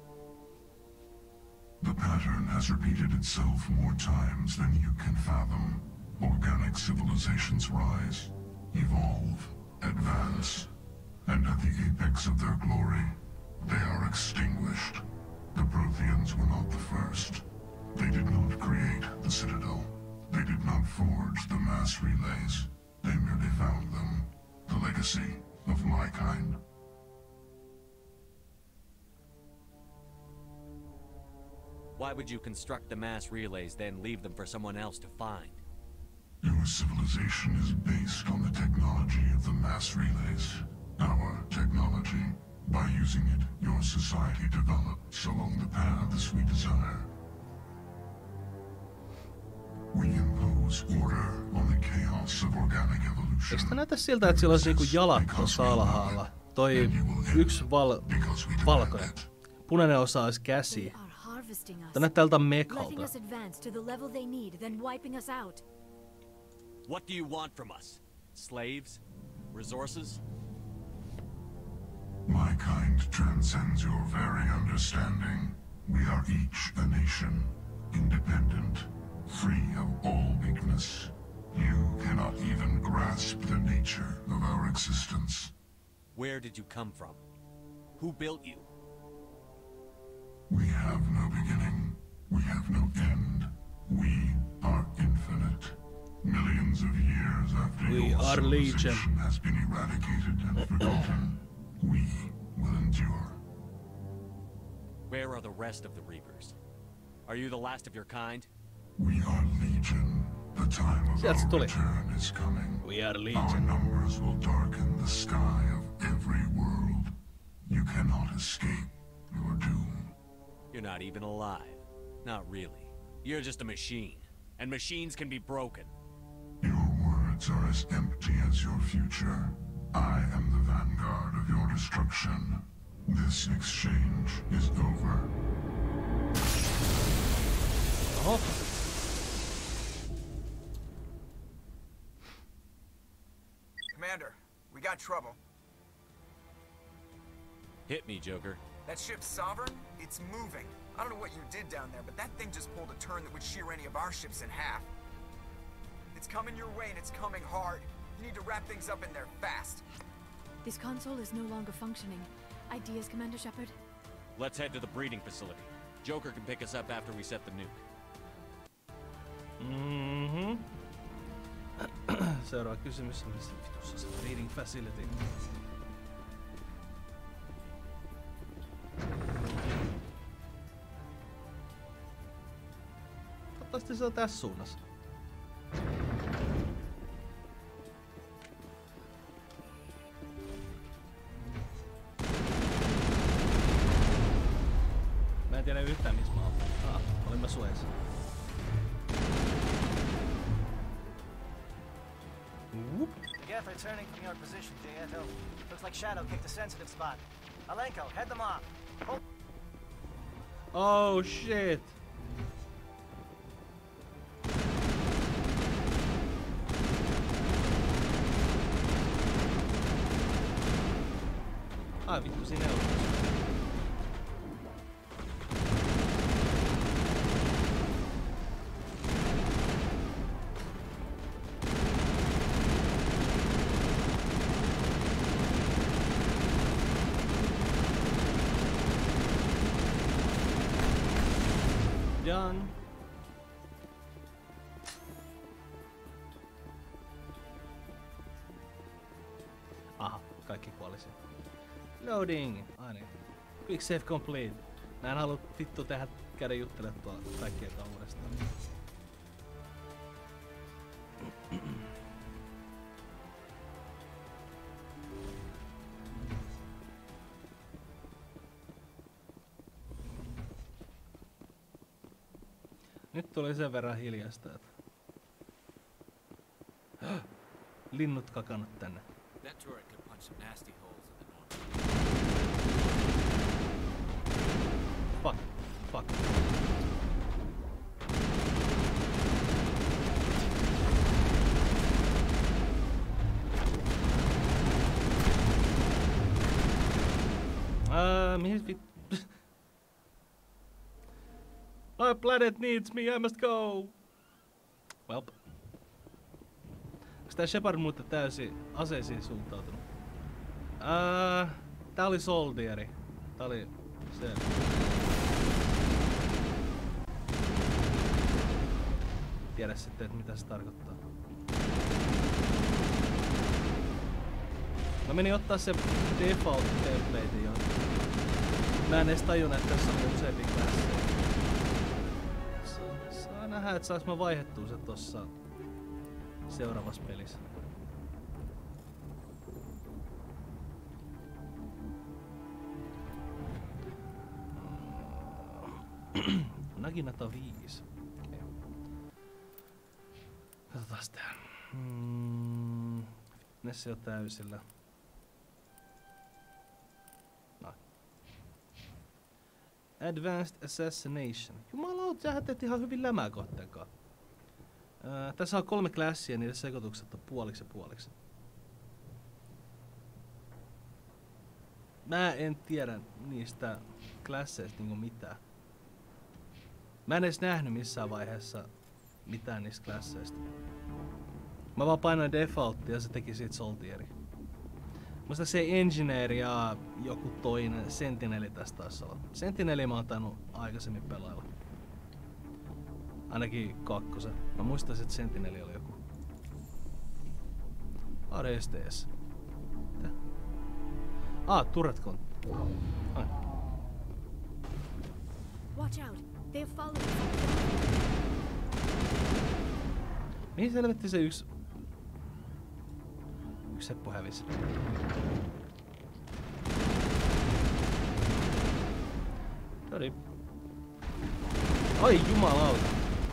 [SPEAKER 12] The pattern has repeated itself more times than you can fathom. Organic civilizations rise, evolve, advance, and at the apex of their glory, they are extinguished. The Protheans were not the first. They did not create the Citadel. They did not forge the mass relays. They merely found them, the legacy of my kind.
[SPEAKER 17] Why would you construct the mass relays, then leave them for someone else to find?
[SPEAKER 12] Your civilization is based on the technology of the mass relays. Our technology. By using it, your society develops along the paths we desire. We impose order on the chaos of organic evolution.
[SPEAKER 1] Eikö tää näytä siltä, että sillä olisi niinku jalat tuossa alhaalla? Toi yksi valkoinen. Punainen osa olisi käsi. Tää näyttää tältä mekalta.
[SPEAKER 17] What do you want from us? Slaves? Resources?
[SPEAKER 12] My kind transcends your very understanding. We are each a nation, independent, free of all weakness. You cannot even grasp the nature of our existence.
[SPEAKER 17] Where did you come from? Who built you?
[SPEAKER 12] We have no beginning. We have no end. We are infinite. Millions of years after your civilization has been eradicated and forgotten, we will endure.
[SPEAKER 17] Where are the rest of the Reapers? Are you the last of your kind?
[SPEAKER 12] We are Legion. The time of our return is coming.
[SPEAKER 1] We are Legion.
[SPEAKER 12] Our numbers will darken the sky of every world. You cannot escape your doom.
[SPEAKER 17] You're not even alive. Not really. You're just a machine. And machines can be broken.
[SPEAKER 12] Your words are as empty as your future. I am the vanguard of your destruction. This exchange is over.
[SPEAKER 1] Oh.
[SPEAKER 13] Commander, we got trouble.
[SPEAKER 17] Hit me, Joker.
[SPEAKER 13] That ship's Sovereign? It's moving. I don't know what you did down there, but that thing just pulled a turn that would shear any of our ships in half. It's coming your way and it's coming hard. You need to wrap things up in there fast.
[SPEAKER 6] This console is no longer functioning. Ideas, Commander Shepard?
[SPEAKER 17] Let's head to the breeding facility. Joker can pick us up after we set the nuke.
[SPEAKER 1] Seuraava kysymys on, missä vitussa se breeding facility? Toivottavasti se on tässä suunnassa. Mä en tiedä yhtään missä mä oon. Olin mä suojassa.
[SPEAKER 15] Forget returning from your position, JFL. Looks like Shadow picked a sensitive spot. Alenko, head them off.
[SPEAKER 1] Oh shit! Ai vittu, siinä on. Done. Aha, kaikki kuolisi. Loading! Aina. Quick save complete. Mä en halua vittu tehdä käydä juttelemaan tuolla kaikkien uudestaan. Nyt tuli sen verran hiljasta, että linnut kakannut tänne.
[SPEAKER 8] That turret could punch some nasty holes in the north.
[SPEAKER 1] Fuck. Fuck. Mihin vittu? My planet needs me, I must go! Welp. Onks tää Shepard muuten täysin aseisiin suuntautunut? Tää oli Soldieri. Tää oli se. Tiedä sitten, että mitä se tarkoittaa. Mä menin ottaa se default template jo. Mä en edes tajunnut, että tässä on useampi klassi. Saa nähdä, että saaks mä vaihdettua se tossa seuraavassa pelissä. Naginata 5. Okay. Katsotaan tää. Nessi on täysillä. Advanced Assassination. Jumalauta, sähän teet ihan hyvin lämää kohteenkaan. Tässä on 3 klassia ja niiden sekoitukset on puoliksi ja puoliksi. Mä en tiedä niistä klasseista niinku mitään. Mä en edes nähnyt missään vaiheessa mitään niistä klasseista. Mä vaan painoin defaulttia ja se teki siitä Soldieri. Muistaakseni Engineer ja joku toinen, Sentineli tästä taisi olla. Sentineli mä oon tainnut aikaisemmin pelailla. Ainakin kakkosen. Mä muistaisin, että Sentineli oli joku. ADSTS. Mitä? Turret con. Ai.
[SPEAKER 6] Watch out. They have followed us.
[SPEAKER 1] Mihin selvetti se yksi seppo hävisi? Sori. Ai jumalauta.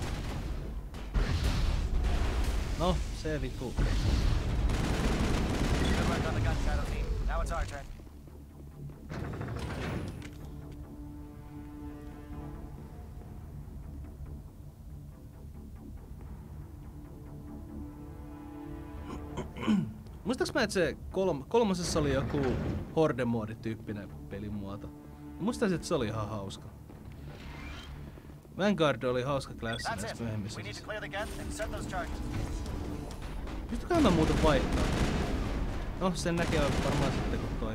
[SPEAKER 1] No, se vittu.
[SPEAKER 15] Good work on the gun shadow team. Now it's our turn.
[SPEAKER 1] Muistaaks mä, että se kolmosessa oli joku Horde-moodi-tyyppinen pelimuoto? Muistaisin, että se oli ihan hauska. Vanguard oli hauska klassi näistä myöhemmissä. Pystyköhän mä muuten vaihtaa? No, sen näkee varmaan sitten kun toi.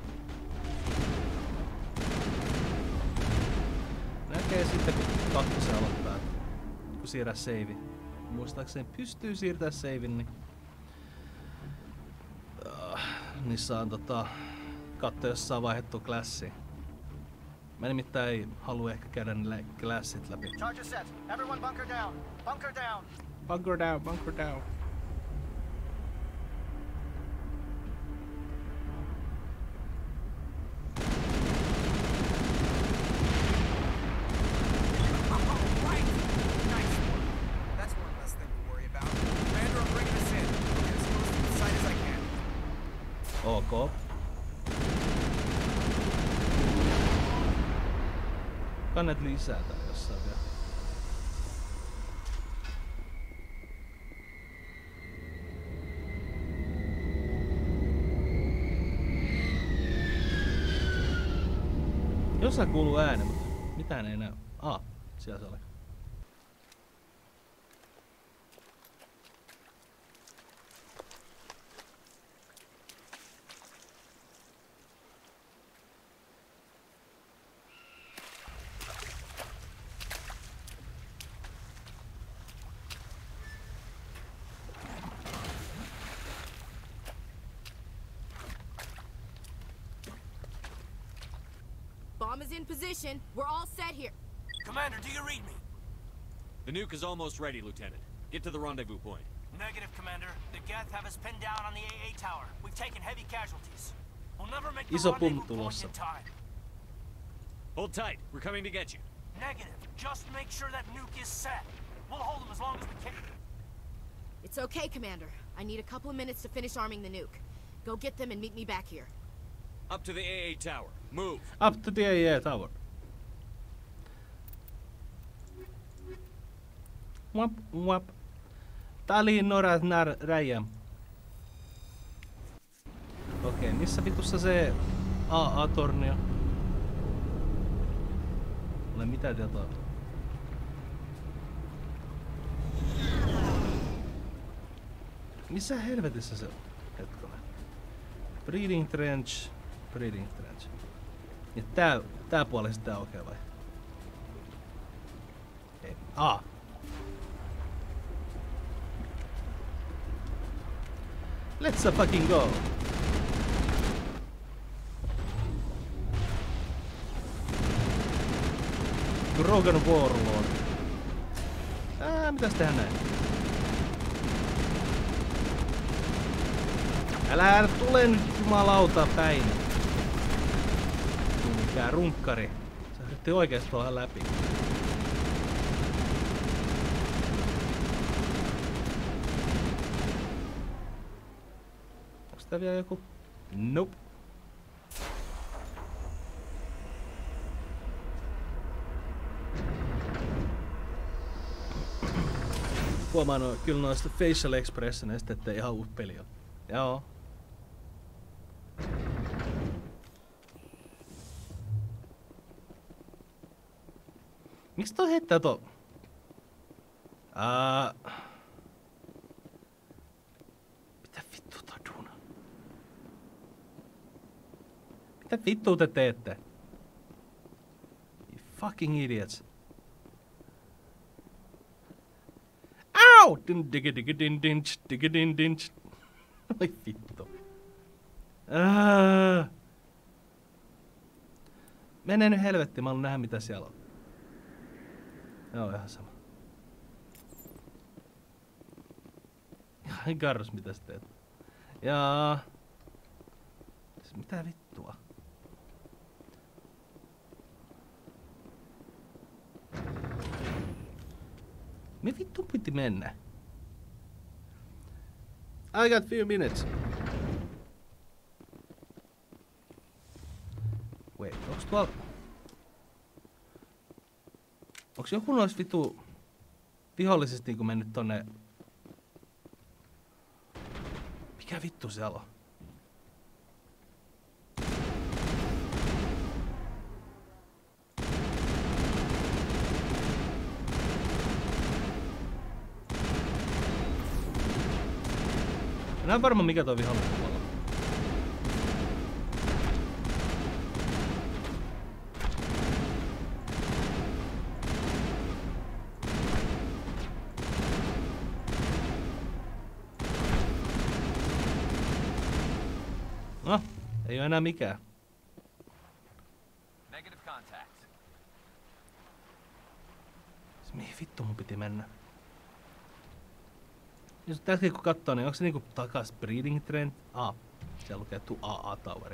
[SPEAKER 1] Näkee sitten kun kakkosen aloittaa, kun siirrää save. Muistaakseni pystyy siirtää savein, niin niissä on katso, jos saa vaihdettua klassia. Mä nimittäin halua ehkä käydä ne klassit läpi.
[SPEAKER 15] Charger set. Everyone bunker down. Bunker down.
[SPEAKER 1] Bunker down, bunker down. Ok. Kannet lisää täällä jossain vielä. Jossain kuuluu ääni, mutta mitään ei näy. Siellä se oli.
[SPEAKER 9] Bomb is in position. We're all set here.
[SPEAKER 16] Commander, do you read me?
[SPEAKER 17] The nuke is almost ready, Lieutenant. Get to the rendezvous point.
[SPEAKER 16] Negative, Commander. The Geth have us pinned down on the AA tower. We've taken heavy casualties. We'll never make the rendezvous point in time.
[SPEAKER 17] Hold tight. We're coming to get you.
[SPEAKER 16] Negative. Just make sure that nuke is set. We'll hold them as long as we can.
[SPEAKER 9] It's okay, Commander. I need a couple of minutes to finish arming the nuke. Go get them and meet me back here.
[SPEAKER 17] Up to the AA tower. Move.
[SPEAKER 1] Up to the AA tower. Wap, wap. Taliin norat räjä. Okei, missä vitussa se AA-tornio? Ole mitään tietoa. Missä helvetissä se on? Hetkonen. Breeding trench. Breeding trench. Ja tää puoli sitten aukeaa vai? Ei. Let's fucking go! Krogan Warlord. Mitäs tehdään näin? Älä tule nyt jumalauta päin. Mikään runkkari. Se yritti oikeesti tuolla läpi. Onks tää vielä joku? Nope. Huomaan kyllä noista facial expressioneista, ettei ihan uusi peli ole. Joo. Miksi toi heittää tuo? Mitä vittua tää duuna? Mitä vittua te teette? You fucking idiots. Au! Oi vittu. Mene nyt helvettiin, mä haluan nähdä mitä siellä on. Joo, ihan sama. Garrus, mitä sä teet? Jaa. Siis mitä vittua? Me vittu piti mennä. I got few minutes. Wait, onks tuolla... Onks joku nois vitu vihollisesta niinku mennyt tonne... Mikä vittu siellä on? Mä en varma mikä toi vihollinen tuolla on. No, ei oo enää mikään.
[SPEAKER 2] Negative contact.
[SPEAKER 1] Mihin vittu mun piti mennä? Jos tässäkin kun katsoo, niin onko se niinku takas breeding trend? Siellä lukee AA Toweri.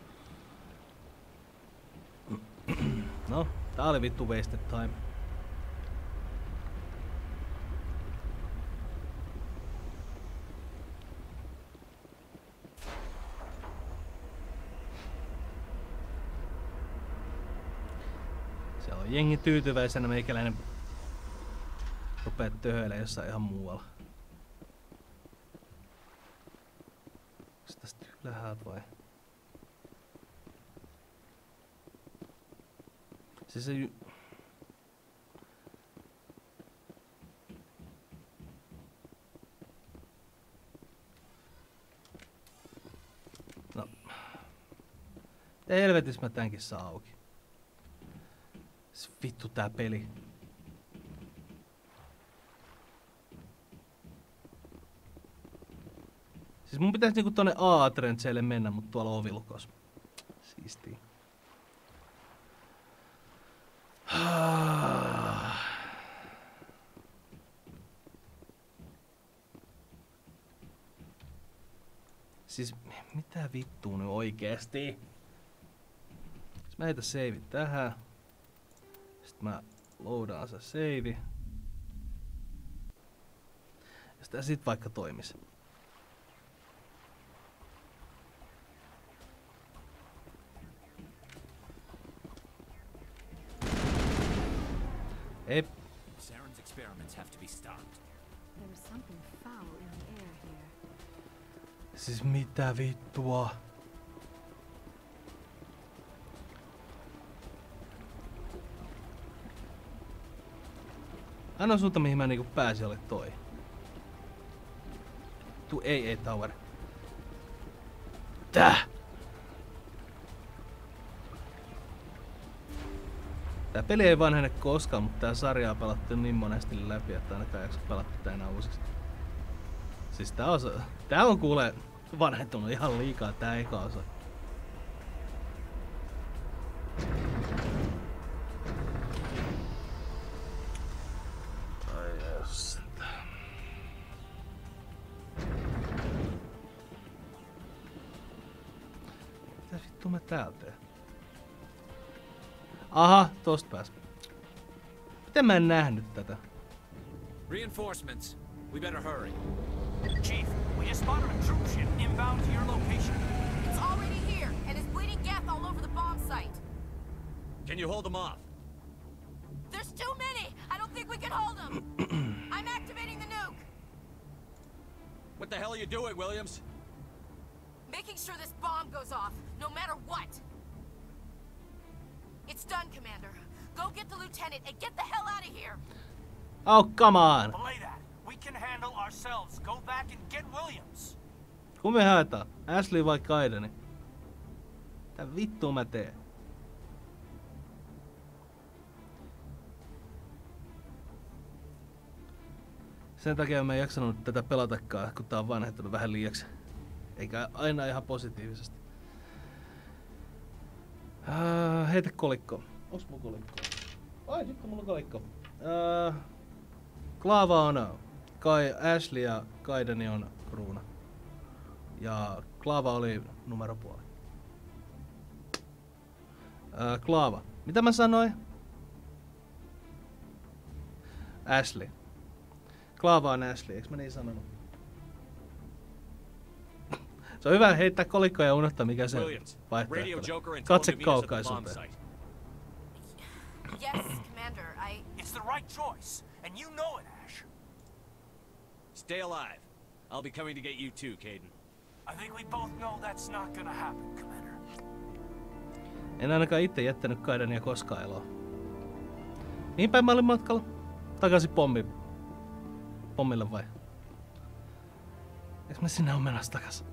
[SPEAKER 1] No, tää oli vittu wasted time. Siellä on jengi tyytyväisenä, meikäläinen rupee töhöilemään jossain ihan muualla. Onks tästä ylhäältä vai? Siis se... No. Mitä helvetissä mä tämänkin saa auki? Se vittu tää peli. Siis mun pitäis niinku tonne AA-trendseille mennä, mut tuolla on ovilukos. Siistii. Siis mitä vittua nyt oikeesti? Siis mä heitän save tähän. Sitten mä loadaan se save. Ja sitä sit vaikka toimis. Ei.
[SPEAKER 8] Saren's experiments have to be stopped.
[SPEAKER 6] There is something foul in the air here.
[SPEAKER 1] Siis mitä vittua? Ainoa suunta mihin mä niinku pääsin oli toi. Tuu AA Tower. Tää! Tää peli ei vanhene koskaan, mutta tää sarja on pelattu niin monesti läpi, että ainakaan jaksa pelata tätä enää uusiksi. Siis tää on kuule vanhentunut ihan liikaa tää eka osa. Ai jes. Mitä vittu mä täällä teen? Aha, tosta pääs. Miten mä en nähnyt tätä?
[SPEAKER 8] Reinforcements. We better hurry.
[SPEAKER 16] Chief, we just spotted a troop ship inbound to your location.
[SPEAKER 9] It's already here, and it's bleeding gas all over the bomb site.
[SPEAKER 17] Can you hold them off?
[SPEAKER 9] There's too many! I don't think we can hold them! I'm activating the nuke!
[SPEAKER 17] What the hell are you doing, Williams?
[SPEAKER 9] Making sure this bomb goes off, no matter what! It's done, Commander. Go get the lieutenant and get the hell out of here!
[SPEAKER 1] Oh, come on!
[SPEAKER 16] Belay that. We can handle ourselves. Go back and get Williams.
[SPEAKER 1] Kun me haetaan? Ashley vai Kaideni? Mitä vittua mä teen? Sen takia mä en jaksanut tätä pelatakaan, kun tää on vanhentunut vähän liiaksi. Eikä aina ihan positiivisesti. Heitä kolikko. Onks mun kolikko? Ai, nyt on mulla kolikko. Klaava on Ashley ja Kaideni on kruuna. Ja Klaava oli numeropuoli. Klaava. Mitä mä sanoin? Ashley. Klaava on Ashley, eikö mä niin sanonut? Se on hyvä heittää kolikkoja ja unohtaa mikä se vaihtoehto on. Katse kaukaisuuteen.
[SPEAKER 4] Yes, Commander, It's the right choice, and you know it, Ash.
[SPEAKER 17] Stay alive. I'll be coming to get you too, Caden.
[SPEAKER 16] I think we both know that's not gonna happen, Commander.
[SPEAKER 1] En ainakaan itse jättänyt Kaidenia koskaan eloon. Mihin päin mä olin matkalla? Takaisin pommille vai? Eikö mä sinne on menossa takas?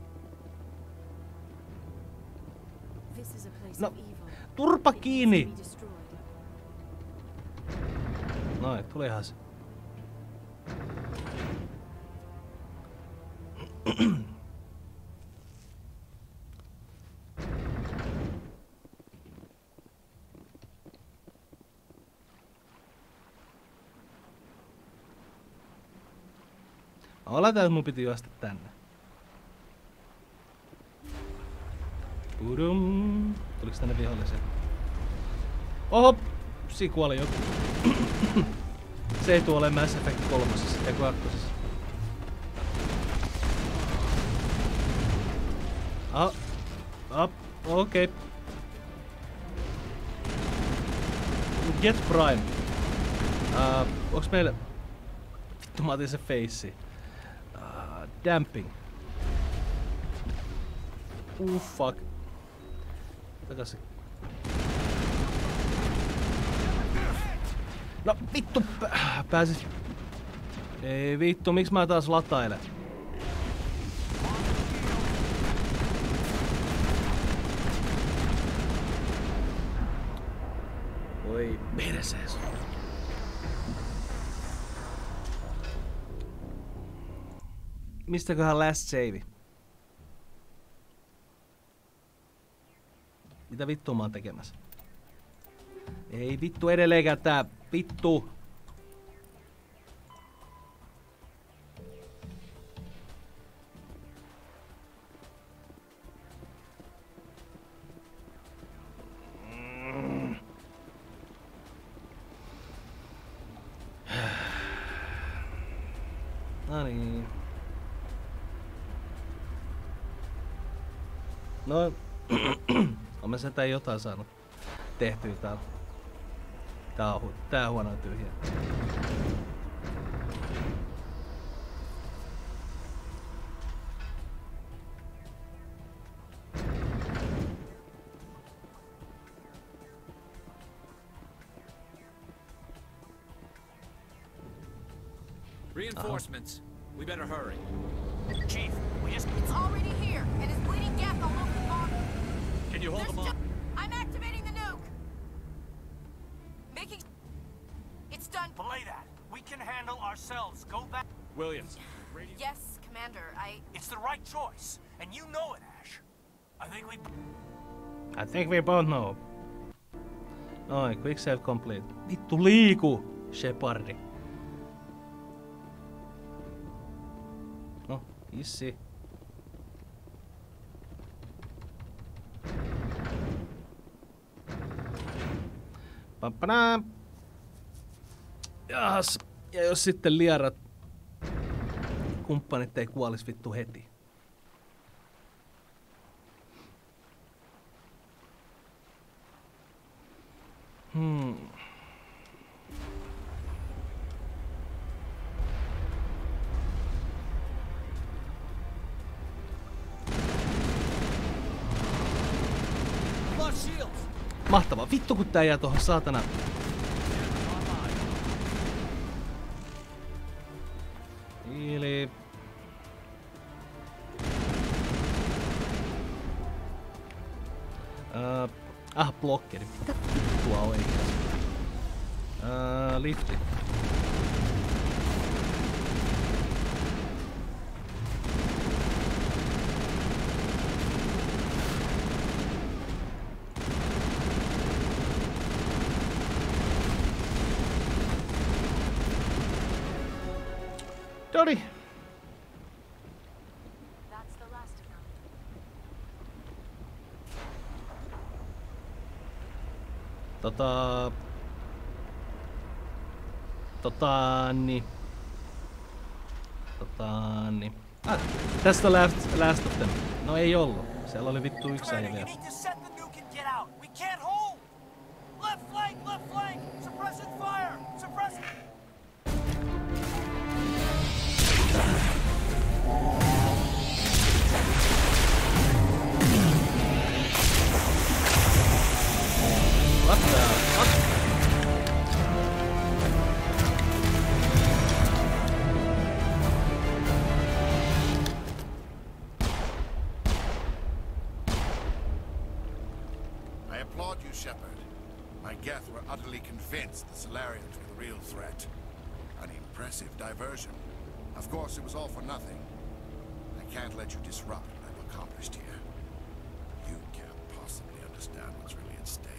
[SPEAKER 1] No, turpa kiinni! Noin, tulihan se. Oletan, että mun piti juosta tänne. Pudum. Tuliks tänne vihollisia? Oho! Siinä kuoli joku. Se ei tule ole Mass Effect 3. Ja 2. Okei. Get Prime. Onks meillä... Vittu mä otin se facei. Damping. Fuck. Takaisin. No vittu, pääsis. Ei vittu, miksi mä taas latailen? Oi persees. Mistäköhän last save? Mitä vittua mä oon tekemässä? Ei vittu edelleenkään tää vittu. No niin. No, on mä sentään jotain saanut tehtyä täällä. Tää huono tyhjä.
[SPEAKER 8] Reinforcements. We better hurry.
[SPEAKER 16] Chief,
[SPEAKER 4] It's already here, and is bleeding gas all over the bottom.
[SPEAKER 8] Can you hold them off?
[SPEAKER 4] I'm activating the nuke. Making... It's done.
[SPEAKER 16] Belay that. We can handle ourselves. Go back.
[SPEAKER 17] Williams.
[SPEAKER 4] Yes, Commander,
[SPEAKER 16] It's the right choice, and you know it, Ash.
[SPEAKER 1] I think we both know. Noin, quick save complete. Vittu liiku, Shepardi. No, issi. Pampana. Jaas. Ja jos sitten lierat kumppanit ei kuolis vittu heti. Mahtavaa. Vittu kun tää jää tohon saatana. Hiili. Blokkeri. Tuo oikeasti. Lifti. Dodi. That's the last of them. No ei ollut. Siellä oli vittu yksi äijä vielä. What the fuck?
[SPEAKER 20] I applaud you, Shepard. My Geth were utterly convinced the Solarians were the real threat. An impressive diversion. Of course, it was all for nothing. I can't let you disrupt what I've accomplished here. You can't possibly understand what's really at stake.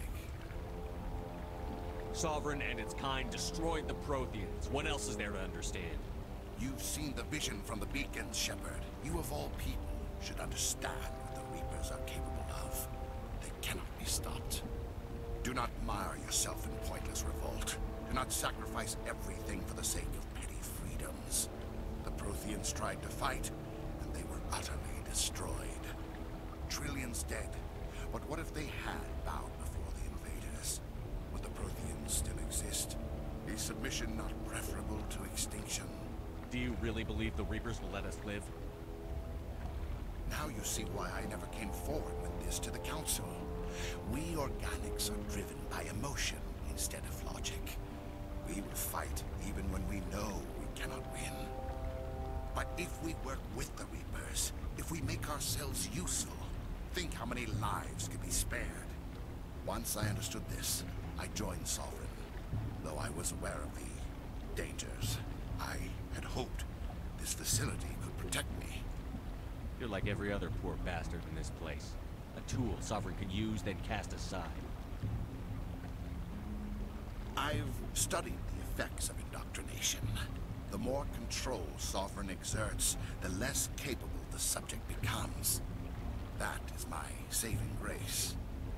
[SPEAKER 2] Sovereign and its kind destroyed the Protheans. What else is there to understand?
[SPEAKER 20] You've seen the vision from the beacons, Shepard. You of all people should understand what the Reapers are capable of. They cannot be stopped. Do not mire yourself in pointless revolt. Do not sacrifice everything for the sake of petty freedoms. The Protheans tried to fight, and they were utterly destroyed. Trillions dead. But what if they had bowed before the invaders? Would the Protheans still exist? Is submission not preferable to extinction?
[SPEAKER 2] Do you really believe the Reapers will let us live?
[SPEAKER 20] Now you see why I never came forward with this to the Council. We organics are driven by emotion instead of logic. We will fight even when we know we cannot win. But if we work with the Reapers, if we make ourselves useful, think how many lives could be spared. Once I understood this, I joined Sovereign. Though I was aware of the dangers, I had hoped this facility could protect me.
[SPEAKER 2] You're like every other poor bastard in this place. A tool Sovereign could use, then cast aside.
[SPEAKER 20] I've studied the effects of indoctrination. The more control Sovereign exerts, the less capable the subject becomes. That is my saving grace.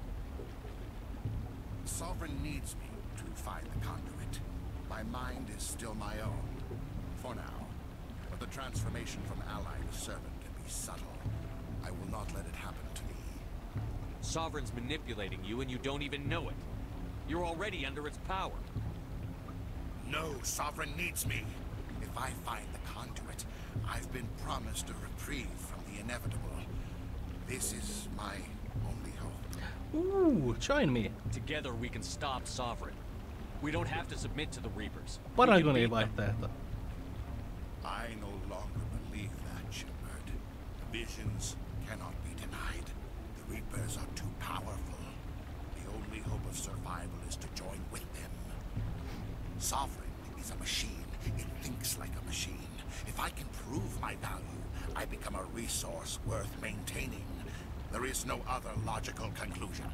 [SPEAKER 20] Sovereign needs me to find the conduit. My mind is still my own, for now. But the transformation from ally to servant can be subtle. I will not let it happen to me.
[SPEAKER 2] Sovereign's manipulating you and you don't even know it. You're already under its power.
[SPEAKER 20] No, Sovereign needs me. If I find the conduit, I've been promised a reprieve from the inevitable. This is my only hope.
[SPEAKER 1] Ooh, join me.
[SPEAKER 2] Together we can stop Sovereign. We don't have to submit to the Reapers.
[SPEAKER 1] Paragonii vaihtoehto.
[SPEAKER 20] I no longer believe that, Shepard. Visions cannot be denied. The Reapers are too powerful. The only hope of survival is to join with them. Sovereign is a machine. It thinks like a machine. If I can prove my value, I become a resource worth maintaining. There is no other logical conclusion.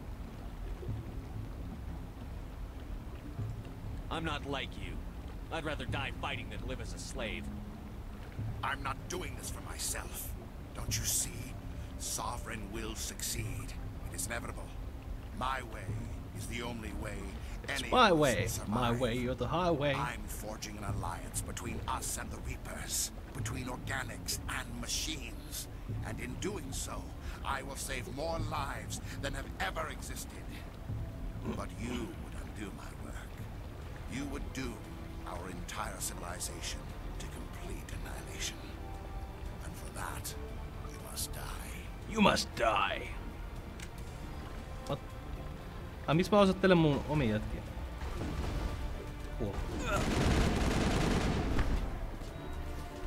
[SPEAKER 2] I'm not like you. I'd rather die fighting than live as a slave.
[SPEAKER 20] I'm not doing this for myself. Don't you see? Sovereign will succeed. It is inevitable. My way is the only way.
[SPEAKER 1] It's my way. My way, you're the highway.
[SPEAKER 20] I'm forging an alliance between us and the Reapers. Between organics and machines. And in doing so, I will save more lives than have ever existed. But you would undo my work. You would doom our entire civilization to complete annihilation. And for that, you must die.
[SPEAKER 1] You must die. What? Miksi mä osoittelen mun omia jätkiä? Cool.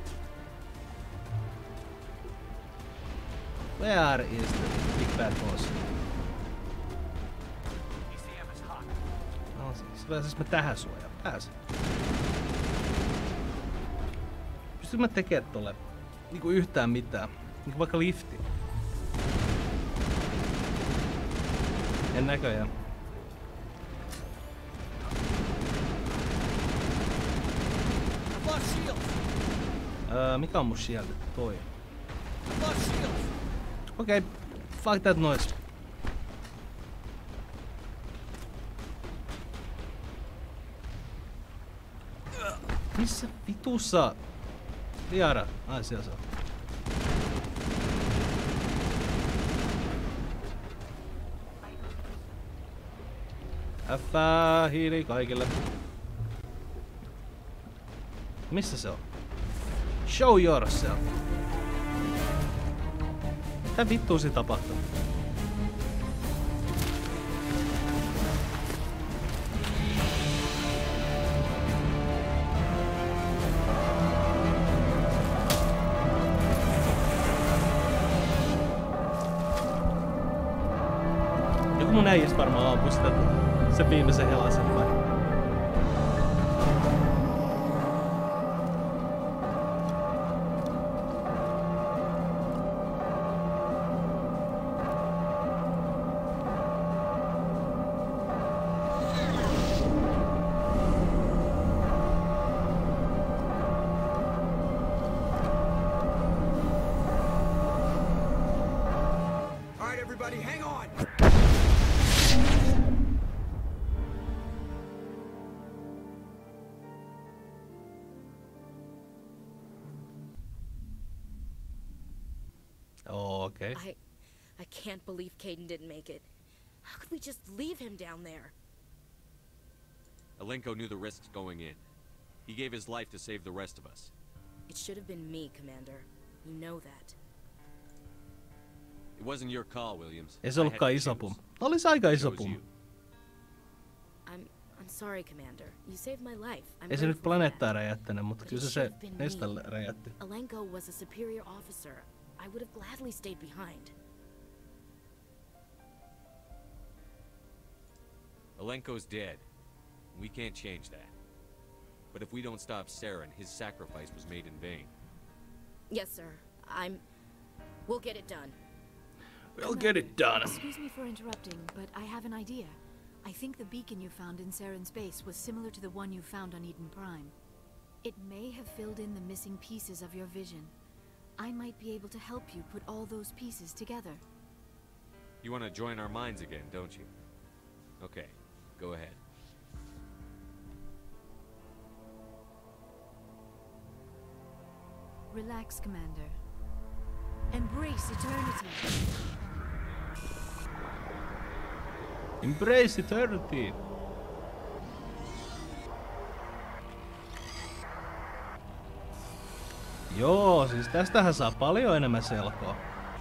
[SPEAKER 1] Where is the big bad boss? No, siis pääsis mä tähän suojaan. Pääsin. Pystytkö mä tekemään tolle niinku yhtään mitään? Niinku vaikka lifti. En näköjään. Mikä on mun shield? Toi. Okei, fuck that noise. Missä vitussa? Liara. Ai siellä se on. Häffää hiili kaikille. Missä se on? Show yourself. Mitä vittua siinä tapahtuu? Joku mun äijästä varmaan ampui sitä sen viimeisen helasen vai? Okay.
[SPEAKER 9] I can't believe Caden didn't make it. How could we just leave him down there?
[SPEAKER 17] Alenko knew the risks going in. He gave his life to save the rest of us.
[SPEAKER 9] It should have been me, Commander. You know that.
[SPEAKER 17] It wasn't your call, Williams.
[SPEAKER 1] Ei se ollutkaan iso pum. Olisi aika iso pum.
[SPEAKER 9] I'm sorry, Commander. You saved my life.
[SPEAKER 1] Ei se nyt planeettaa räjättänyt, mutta kyllä se Nestalle räjätti.
[SPEAKER 9] Alenko was a superior officer. I would have gladly stayed behind.
[SPEAKER 17] Alenko's dead. We can't change that. But if we don't stop Saren, his sacrifice was made in vain.
[SPEAKER 9] Yes, sir. We'll get it done.
[SPEAKER 1] We'll get it done.
[SPEAKER 6] Excuse me for interrupting, but I have an idea. I think the beacon you found in Saren's base was similar to the one you found on Eden Prime. It may have filled in the missing pieces of your vision. I might be able to help you put all those pieces together.
[SPEAKER 17] You want to join our minds again, don't you? Okay, go ahead.
[SPEAKER 6] Relax, Commander. Embrace eternity.
[SPEAKER 1] Embrace eternity. Joo, siis tästähän saa paljon enemmän selkoa.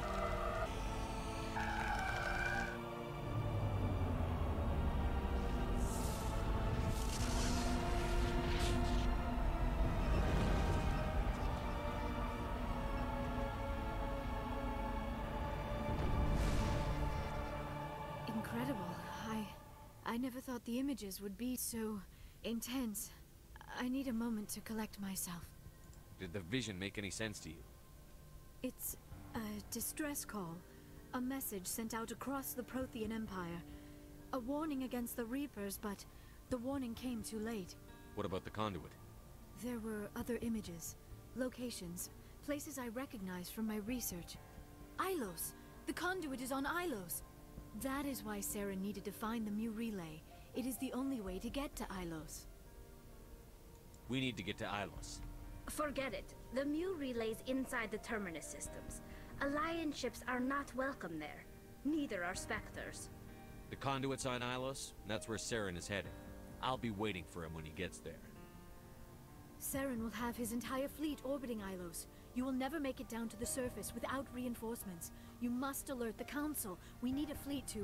[SPEAKER 6] Incredible. I never thought the images would be so intense. I need a moment to collect myself.
[SPEAKER 17] Did the vision make any sense to you?
[SPEAKER 6] It's a distress call. A message sent out across the Prothean Empire. A warning against the Reapers, but the warning came too late.
[SPEAKER 17] What about the conduit?
[SPEAKER 6] There were other images, locations, places I recognized from my research. Ilos! The conduit is on Ilos! That is why Saren needed to find the Mu relay. It is the only way to get to Ilos.
[SPEAKER 17] We need to get to Ilos.
[SPEAKER 21] Forget it. The Mu relay's inside the Terminus systems. Alliance ships are not welcome there. Neither are Spectres.
[SPEAKER 17] The conduit's on Ilos, and that's where Saren is headed. I'll be waiting for him when he gets there.
[SPEAKER 6] Saren will have his entire fleet orbiting Ilos. You will never make it down to the surface without reinforcements. You must alert the Council. We need a fleet to...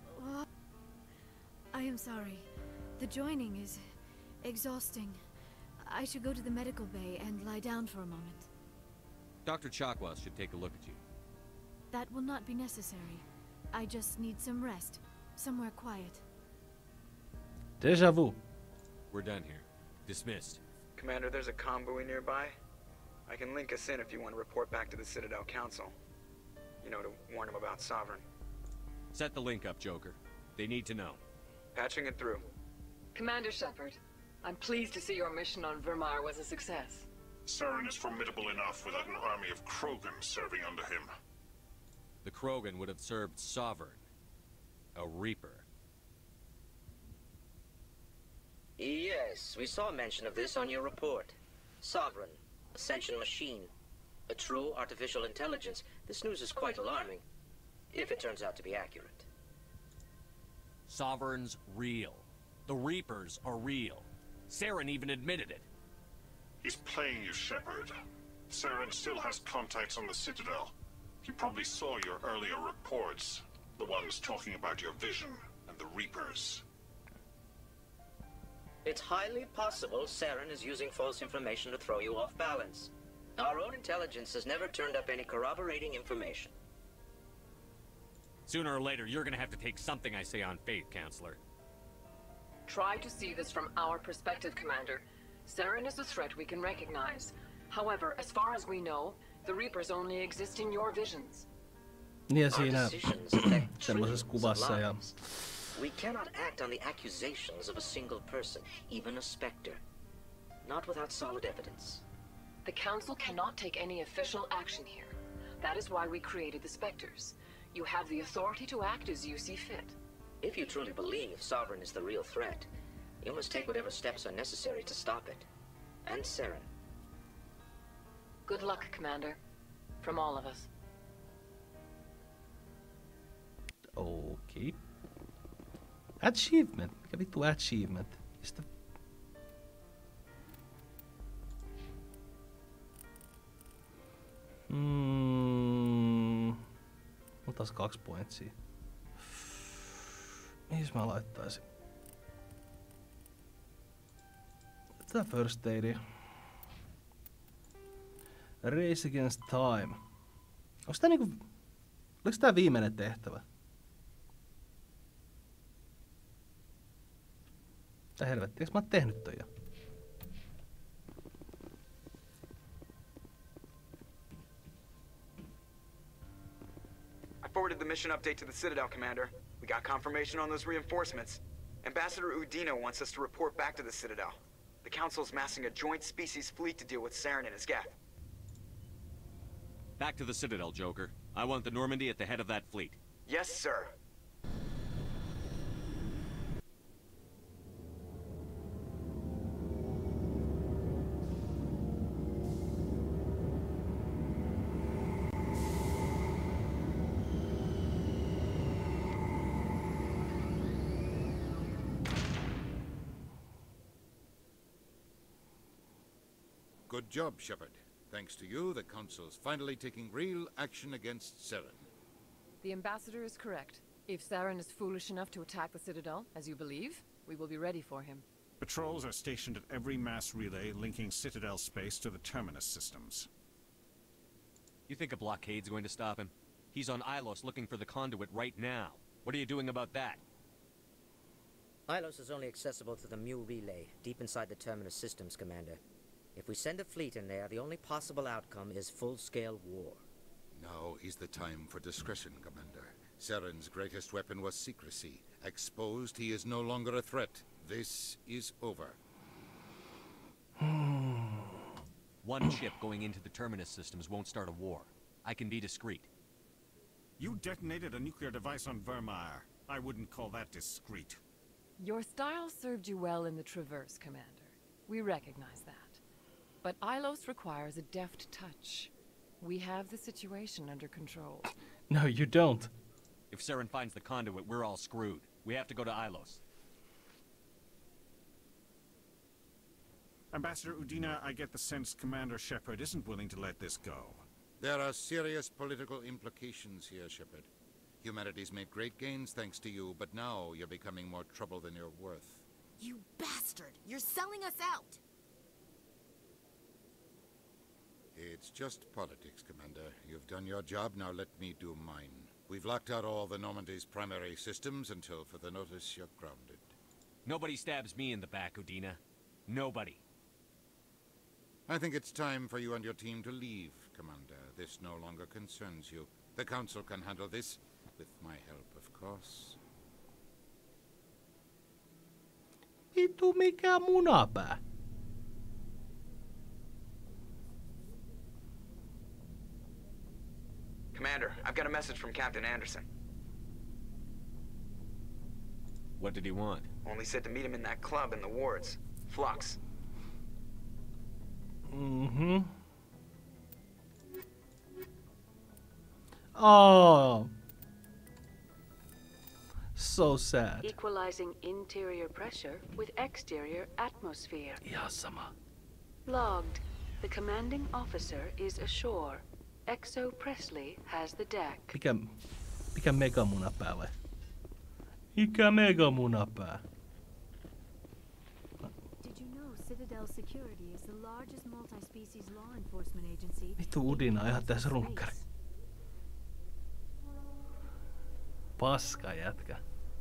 [SPEAKER 6] I am sorry. The joining is exhausting. I should go to the medical bay and lie down for a moment.
[SPEAKER 17] Dr. Chakwas should take a look at you.
[SPEAKER 6] That will not be necessary. I just need some rest. Somewhere quiet.
[SPEAKER 1] Deja vu.
[SPEAKER 17] We're done here. Dismissed.
[SPEAKER 10] Commander, there's a convoy nearby. I can link us in if you want to report back to the Citadel Council. You know, to warn them about Sovereign.
[SPEAKER 17] Set the link up, Joker. They need to know.
[SPEAKER 10] Patching it through.
[SPEAKER 3] Commander Shepard, I'm pleased to see your mission on Vermeer was a success.
[SPEAKER 12] Saren is formidable enough without an army of Krogan serving under him.
[SPEAKER 17] The Krogan would have served Sovereign. A Reaper.
[SPEAKER 22] Yes, we saw mention of this on your report. Sovereign, Ascension machine, a true artificial intelligence. This news is quite alarming, if it turns out to be accurate.
[SPEAKER 17] Sovereign's real. The Reapers are real. Saren even admitted it.
[SPEAKER 12] He's playing you, Shepard. Saren still has contacts on the Citadel. He probably saw your earlier reports. The ones talking about your vision and the Reapers.
[SPEAKER 22] It's highly possible Saren is using false information to throw you off balance. Our own intelligence has never turned up any corroborating information.
[SPEAKER 17] Sooner or later, you're gonna have to take something I say on faith, Counselor.
[SPEAKER 3] Try to see this from our perspective, Commander. Saren is a threat we can recognize. However, as far as we know, the Reapers only exist in your visions.
[SPEAKER 1] Niin siinä semmoisessa kuvassa ja...
[SPEAKER 22] We cannot act on the accusations of a single person, even a Spectre. Not without solid evidence.
[SPEAKER 3] The Council cannot take any official action here. That is why we created the Spectres. You have the authority to act as you see fit.
[SPEAKER 22] If you truly believe Sovereign is the real threat, you must take whatever steps are necessary to stop it. And Saren.
[SPEAKER 3] Good luck, Commander. From all of us.
[SPEAKER 1] Okay. Achievement. Mikä vittu achievement? Mistä... Otas 2 pointsia. Mihin mä laittaisin? Tätä first aidia. Race against time. Onks tää niinku... Oliko tää viimeinen tehtävä? Mitä helvettiä, eikö mä oon tehnyt toi jo?
[SPEAKER 10] I forwarded the mission update to the Citadel, Commander. We got confirmation on those reinforcements. Ambassador Udina wants us to report back to the Citadel. The Council's massing a joint species fleet to deal with Saren and his Geth.
[SPEAKER 17] Back to the Citadel, Joker. I want the Normandy at the head of that fleet.
[SPEAKER 10] Yes, sir.
[SPEAKER 23] Good job, Shepard. Thanks to you, the Council's finally taking real action against Saren.
[SPEAKER 3] The Ambassador is correct. If Saren is foolish enough to attack the Citadel, as you believe, we will be ready for him.
[SPEAKER 24] Patrols are stationed at every mass relay linking Citadel space to the Terminus systems.
[SPEAKER 17] You think a blockade's going to stop him? He's on Ilos looking for the conduit right now. What are you doing about that?
[SPEAKER 22] Ilos is only accessible to the Mu relay, deep inside the Terminus systems, Commander. If we send a fleet in there, the only possible outcome is full-scale war.
[SPEAKER 23] Now is the time for discretion, Commander. Saren's greatest weapon was secrecy. Exposed, he is no longer a threat. This is over.
[SPEAKER 17] One ship going into the Terminus systems won't start a war. I can be discreet.
[SPEAKER 24] You detonated a nuclear device on Vermeer. I wouldn't call that discreet.
[SPEAKER 3] Your style served you well in the Traverse, Commander. We recognize that. But Ilos requires a deft touch. We have the situation under control.
[SPEAKER 1] No, you don't.
[SPEAKER 17] If Saren finds the conduit, we're all screwed. We have to go to Ilos.
[SPEAKER 24] Ambassador Udina, I get the sense Commander Shepard isn't willing to let this go.
[SPEAKER 23] There are serious political implications here, Shepard. Humanity's made great gains thanks to you, but now you're becoming more trouble than you're worth.
[SPEAKER 6] You bastard! You're selling us out!
[SPEAKER 23] It's just politics, Commander. You've done your job, now let me do mine. We've locked out all the Normandy's primary systems until further notice you're grounded.
[SPEAKER 2] Nobody stabs me in the back, Udina. Nobody.
[SPEAKER 23] I think it's time for you and your team to leave, Commander. This no longer concerns you. The Council can handle this, with my help, of course.
[SPEAKER 1] Vittu mikä munapää.
[SPEAKER 10] Commander, I've got a message from Captain Anderson.
[SPEAKER 2] What did he want?
[SPEAKER 10] Only said to meet him in that club in the wards. Flux.
[SPEAKER 1] Mm-hmm. Oh. So sad.
[SPEAKER 5] Equalizing interior pressure with exterior atmosphere.
[SPEAKER 1] Ihan sama.
[SPEAKER 5] Logged. The commanding officer is ashore. Exo Presley has the deck.
[SPEAKER 1] Mikä megamunapää vai? Mikä megamunapää?
[SPEAKER 6] Did you know Citadel Security is the largest multi-species law enforcement agency?
[SPEAKER 1] Vittu Udina ihan tässä runkkari. Paska jätkä.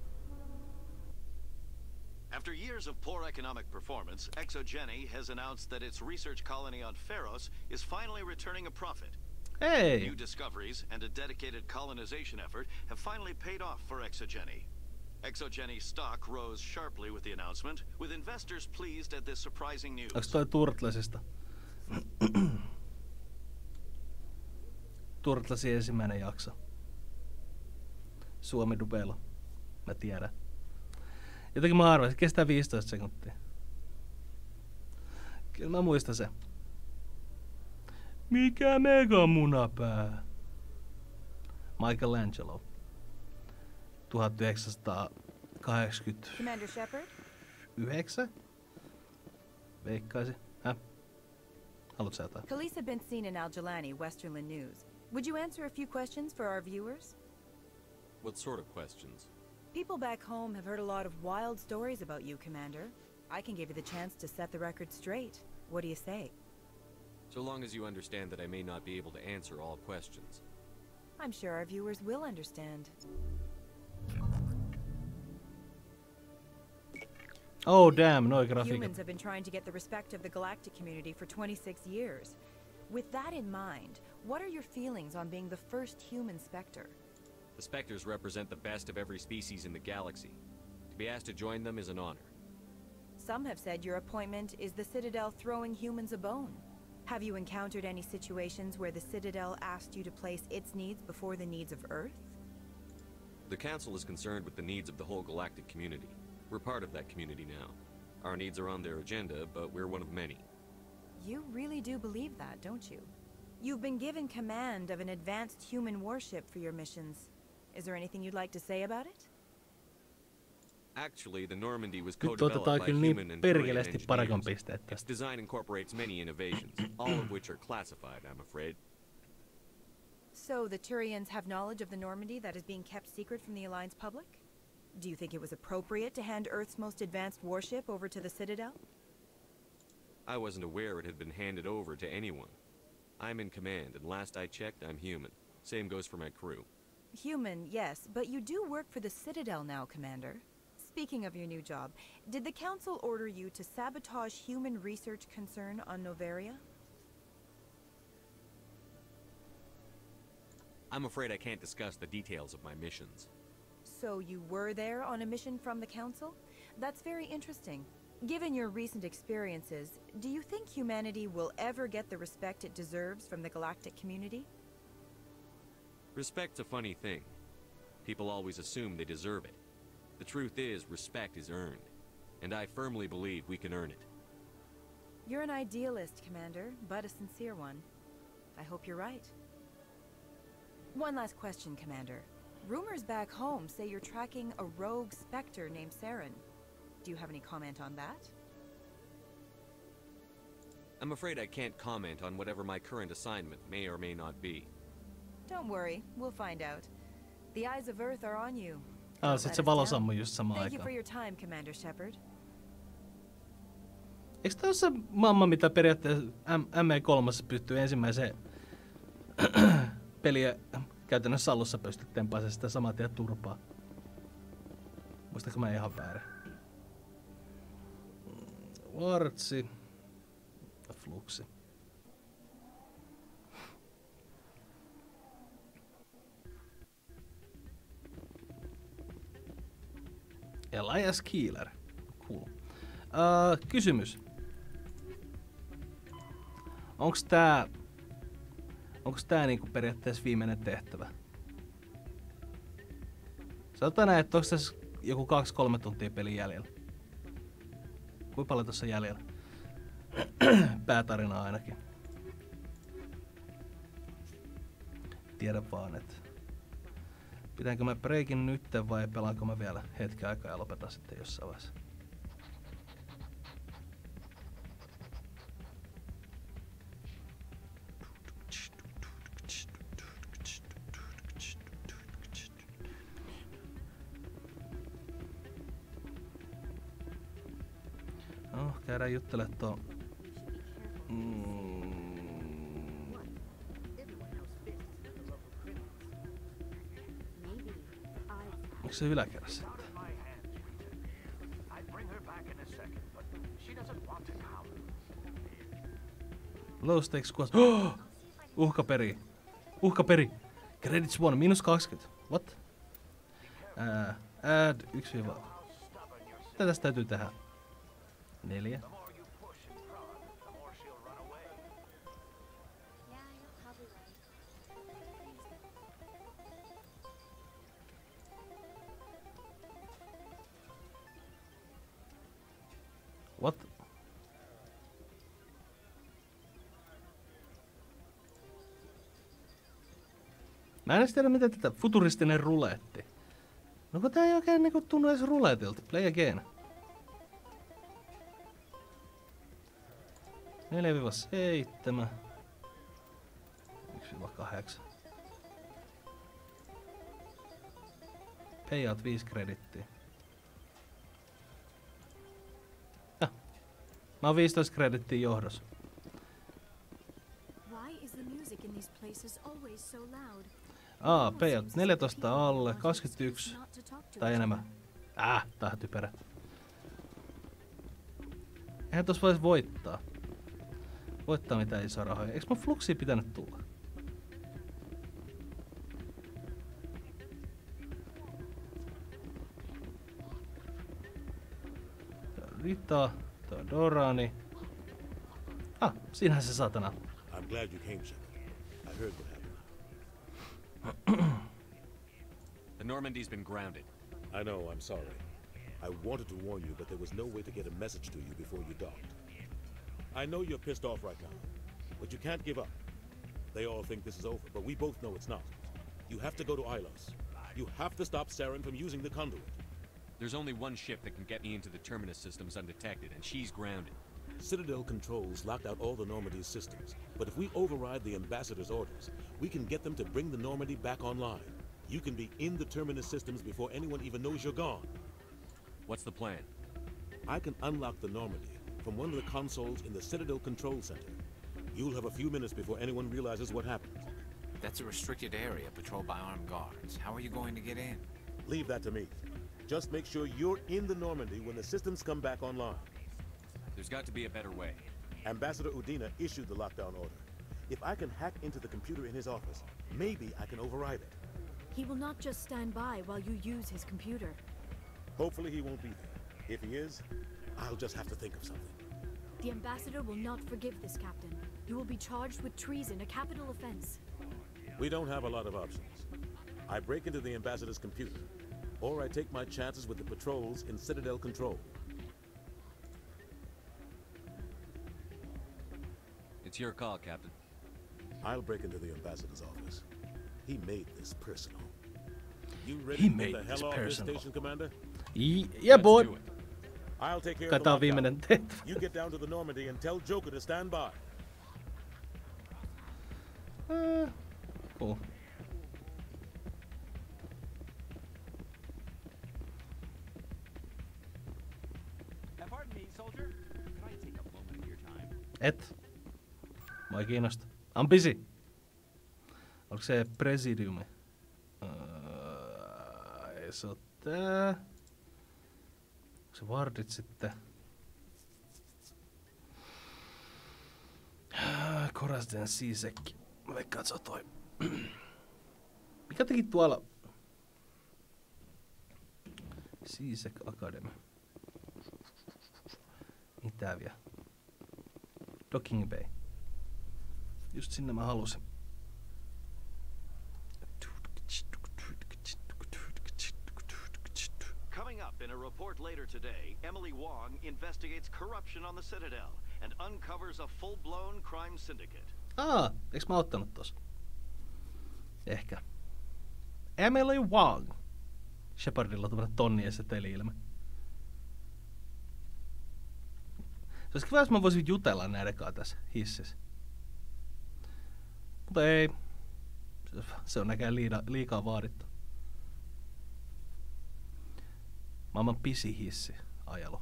[SPEAKER 7] After years of poor economic performance, ExoGeni has announced that its research colony on Pharos is finally returning a profit.
[SPEAKER 1] Hey!
[SPEAKER 7] New discoveries and a dedicated colonization effort have finally paid off for ExoGeni. ExoGeni stock rose sharply with the announcement, with investors pleased at this surprising news.
[SPEAKER 1] Onks toi Turtlesista? Turtlesin ensimmäinen jakso. Suomi dubelo. Mä tiedän. Jotenkin mä arvasin, kestää 15 sekuntia. Kyllä mä muistan se. Mikä megamunapää? Michelangelo. 1980.
[SPEAKER 14] Commander Shepard?
[SPEAKER 1] 9? Veikkaisin. Haluatko sä jotain?
[SPEAKER 14] Khaleesa Benzine and Al-Jalani, Westerland News. Would you answer a few questions for our viewers?
[SPEAKER 17] What sort of questions?
[SPEAKER 14] People back home have heard a lot of wild stories about you, Commander. I can give you the chance to set the record straight. What do you say?
[SPEAKER 17] So long as you understand that I may not be able to answer all questions.
[SPEAKER 14] I'm sure our viewers will understand.
[SPEAKER 1] Oh damn, no grafiikat.
[SPEAKER 14] Humans have been trying to get the respect of the galactic community for 26 years. With that in mind, what are your feelings on being the first human Spectre?
[SPEAKER 17] The Spectres represent the best of every species in the galaxy. To be asked to join them is an honor.
[SPEAKER 14] Some have said your appointment is the Citadel throwing humans a bone. Have you encountered any situations where the Citadel asked you to place its needs before the needs of Earth?
[SPEAKER 17] The Council is concerned with the needs of the whole galactic community. We're part of that community now. Our needs are on their agenda, but we're one of many.
[SPEAKER 14] You really do believe that, don't you? You've been given command of an advanced human warship for your missions. Is there anything you'd like to say about it?
[SPEAKER 17] Actually, the Normandy was co-developed by human and Turian engineers. Its design incorporates many innovations, all of which are classified, I'm afraid.
[SPEAKER 14] So the Turians have knowledge of the Normandy that is being kept secret from the Alliance public? Do you think it was appropriate to hand Earth's most advanced warship over to the Citadel?
[SPEAKER 17] I wasn't aware it had been handed over to anyone. I'm in command, and last I checked, I'm human. Same goes for my crew.
[SPEAKER 14] Human, yes, but you do work for the Citadel now, Commander. Speaking of your new job, did the Council order you to sabotage human research concern on Noveria?
[SPEAKER 17] I'm afraid I can't discuss the details of my missions.
[SPEAKER 14] So you were there on a mission from the Council? That's very interesting. Given your recent experiences, do you think humanity will ever get the respect it deserves from the galactic community?
[SPEAKER 17] Respect's a funny thing. People always assume they deserve it. The truth is, respect is earned. And I firmly believe we can earn it.
[SPEAKER 14] You're an idealist, Commander, but a sincere one. I hope you're right. One last question, Commander. Rumors back home say you're tracking a rogue Spectre named Saren. Do you have any comment on that?
[SPEAKER 17] I'm afraid I can't comment on whatever my current assignment may or may not be.
[SPEAKER 14] Don't worry, we'll find out. The eyes of Earth are on you.
[SPEAKER 1] Sit se valo sammui just samaan
[SPEAKER 14] Thank you
[SPEAKER 1] aikaan.
[SPEAKER 14] for your time, Commander Shepard.
[SPEAKER 1] Eikö tää ole se mamma, mitä periaatteessa ME3 pystyy ensimmäiseen peliä käytännössä alussa pystyt tempaisemaan sitä samaa tien turpaa? Muistatko mä ihan väärin? Vartsi. Fluxi. Elias Keeler. Cool. Kysymys. Onks tää niinku periaatteessa viimeinen tehtävä? Sanotaan näin, että onks tässä joku 2-3 tuntia pelin jäljellä? Kuinka paljon tossa on jäljellä? Päätarina ainakin. Tiedän vaan, että pitäänkö mä breikin nytten vai pelaanko mä vielä hetken aikaa ja lopetan sitten jossain vaiheessa. No, käydään juttelemaan tuon. Onko se yläkerrassa? Low stakes squads. Oh! Uhkaperi. Uhkaperi. Credits won. -20. What? Add 1. Mitä tästä täytyy tehdä? 4. What? Mä en edes tiedä mitä tätä futuristinen ruletti. No kun tää ei oikein niinku tunnu edes ruletilta. Play again. 4-7. 1-8. Payout 5 kredittiä. Mä oon 15 kredittiä johdossa. Payout 14 alle, 21 tai enemmän. Tää on typerä. Eihän tossa vois voittaa. Voittaa mitään isoa rahoja. Eiks mun fluxia pitänyt tulla? Rita, toi Dorani. Siinähän se satana.
[SPEAKER 11] I'm glad you came, Shepard. I heard what happened.
[SPEAKER 17] The Normandy's been grounded.
[SPEAKER 11] I know, I'm sorry. I wanted to warn you, but there was no way to get a message to you before you docked. I know you're pissed off right now, but you can't give up. They all think this is over, but we both know it's not. You have to go to Ilos. You have to stop Saren from using the conduit.
[SPEAKER 17] There's only one ship that can get me into the Terminus systems undetected, and she's grounded.
[SPEAKER 11] Citadel controls locked out all the Normandy's systems, but if we override the Ambassador's orders, we can get them to bring the Normandy back online. You can be in the Terminus systems before anyone even knows you're gone.
[SPEAKER 17] What's the plan?
[SPEAKER 11] I can unlock the Normandy from one of the consoles in the Citadel Control Center. You'll have a few minutes before anyone realizes what happened.
[SPEAKER 8] That's a restricted area patrolled by armed guards. How are you going to get in?
[SPEAKER 11] Leave that to me. Just make sure you're in the Normandy when the systems come back online.
[SPEAKER 17] There's got to be a better way.
[SPEAKER 11] Ambassador Udina issued the lockdown order. If I can hack into the computer in his office, maybe I can override it.
[SPEAKER 6] He will not just stand by while you use his computer.
[SPEAKER 11] Hopefully he won't be there. If he is, I'll just have to think of something.
[SPEAKER 6] The Ambassador will not forgive this, Captain. You will be charged with treason, a capital offense.
[SPEAKER 11] We don't have a lot of options. I break into the Ambassador's computer, or I take my chances with the patrols in Citadel Control.
[SPEAKER 17] It's your call, Captain.
[SPEAKER 11] I'll break into the Ambassador's office. He made this personal. You ready to get the hell off this station, Commander?
[SPEAKER 1] Yeah, boy.
[SPEAKER 11] I'll take care of the lockdown. You get down to the Normandy and tell Joker to stand by.
[SPEAKER 1] Cool.
[SPEAKER 2] Pardon me, soldier. Can I take a moment?
[SPEAKER 1] Et? Mua ei kiinnosta. I'm busy. Onko se presidiumi? Ei se oo tää. Onko se wardit sitten? Korasden Sisek. Mä veikkaan, että se on toi. Mikä teki tuolla? Sisek Academy. Mitä vielä? Docking Bay. Just sinne mä halusin.
[SPEAKER 7] Coming up in a report later today, Emily Wong investigates corruption on the Citadel and uncovers a full-blown crime syndicate.
[SPEAKER 1] Eiks mä ottanut tossa? Ehkä. Emily Wong. Shepardilla on tämmönen tonni seteli-ilme. Se olisi kiva, jos mä voisin jutella näiden kanssa tässä hississä. Mutta ei. Se on näkään liikaa vaadittu. Maailman pisin hissi ajalo.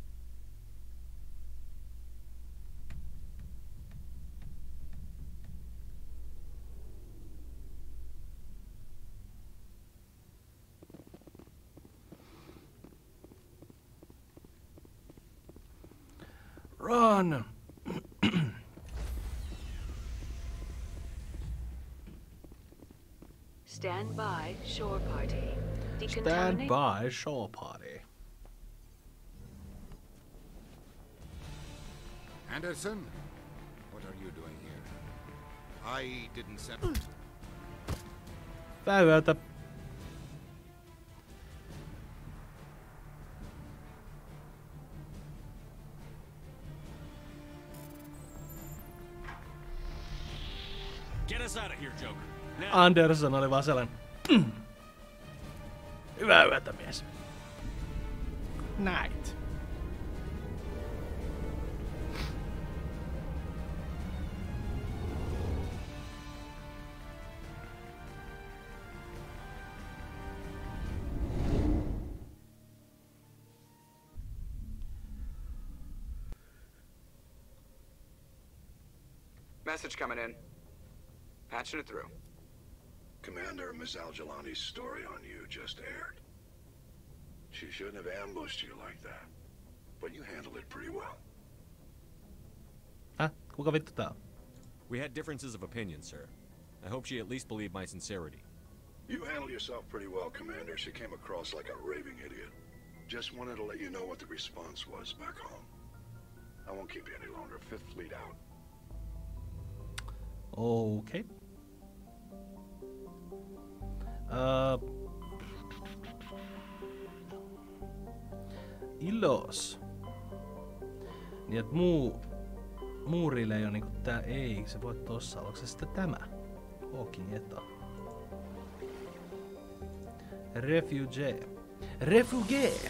[SPEAKER 1] Run!
[SPEAKER 5] Stand by, shore party.
[SPEAKER 1] Stand by, shore party.
[SPEAKER 23] Anderson, what are you doing here? I didn't send...
[SPEAKER 1] Päivätä.
[SPEAKER 2] Get us out of here, Joker. Now.
[SPEAKER 1] Anderson oli vaan sellainen. Hyvää yötä, mies. Night.
[SPEAKER 10] Message coming in. Patching it through.
[SPEAKER 13] Commander, Miss Al-Jalani's story on you just aired. She shouldn't have ambushed you like that. But you handled it pretty well.
[SPEAKER 1] Kuka vittu tää on?
[SPEAKER 17] We had differences of opinion, sir. I hope she at least believed my sincerity.
[SPEAKER 13] You handled yourself pretty well, Commander. She came across like a raving idiot. Just wanted to let you know what the response was back home. I won't keep you any longer. Fifth Fleet out.
[SPEAKER 1] Okay. Ilos. Niin et muurille ei oo niinku tää ei, se voi tossa. Onko se sitten tämä? Hawking eta. Refugee. Refugee!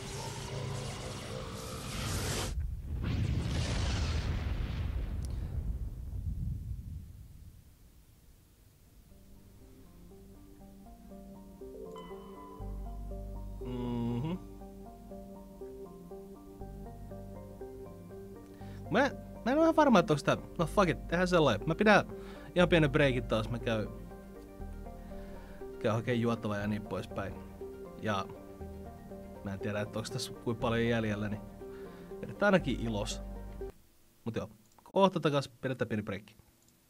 [SPEAKER 1] Mä en ole ihan varma, että onks tää... No fuck it, tehdään sellainen. Mä pidän ihan pienen breikin taas. Mä käyn hakemaan juotavaa ja niin poispäin. Ja... Mä en tiedä, että onks tässä kuinka paljon jäljellä, niin... Edetään ainakin ilos. Mut joo, kohta takas, pidetään pieni breikki.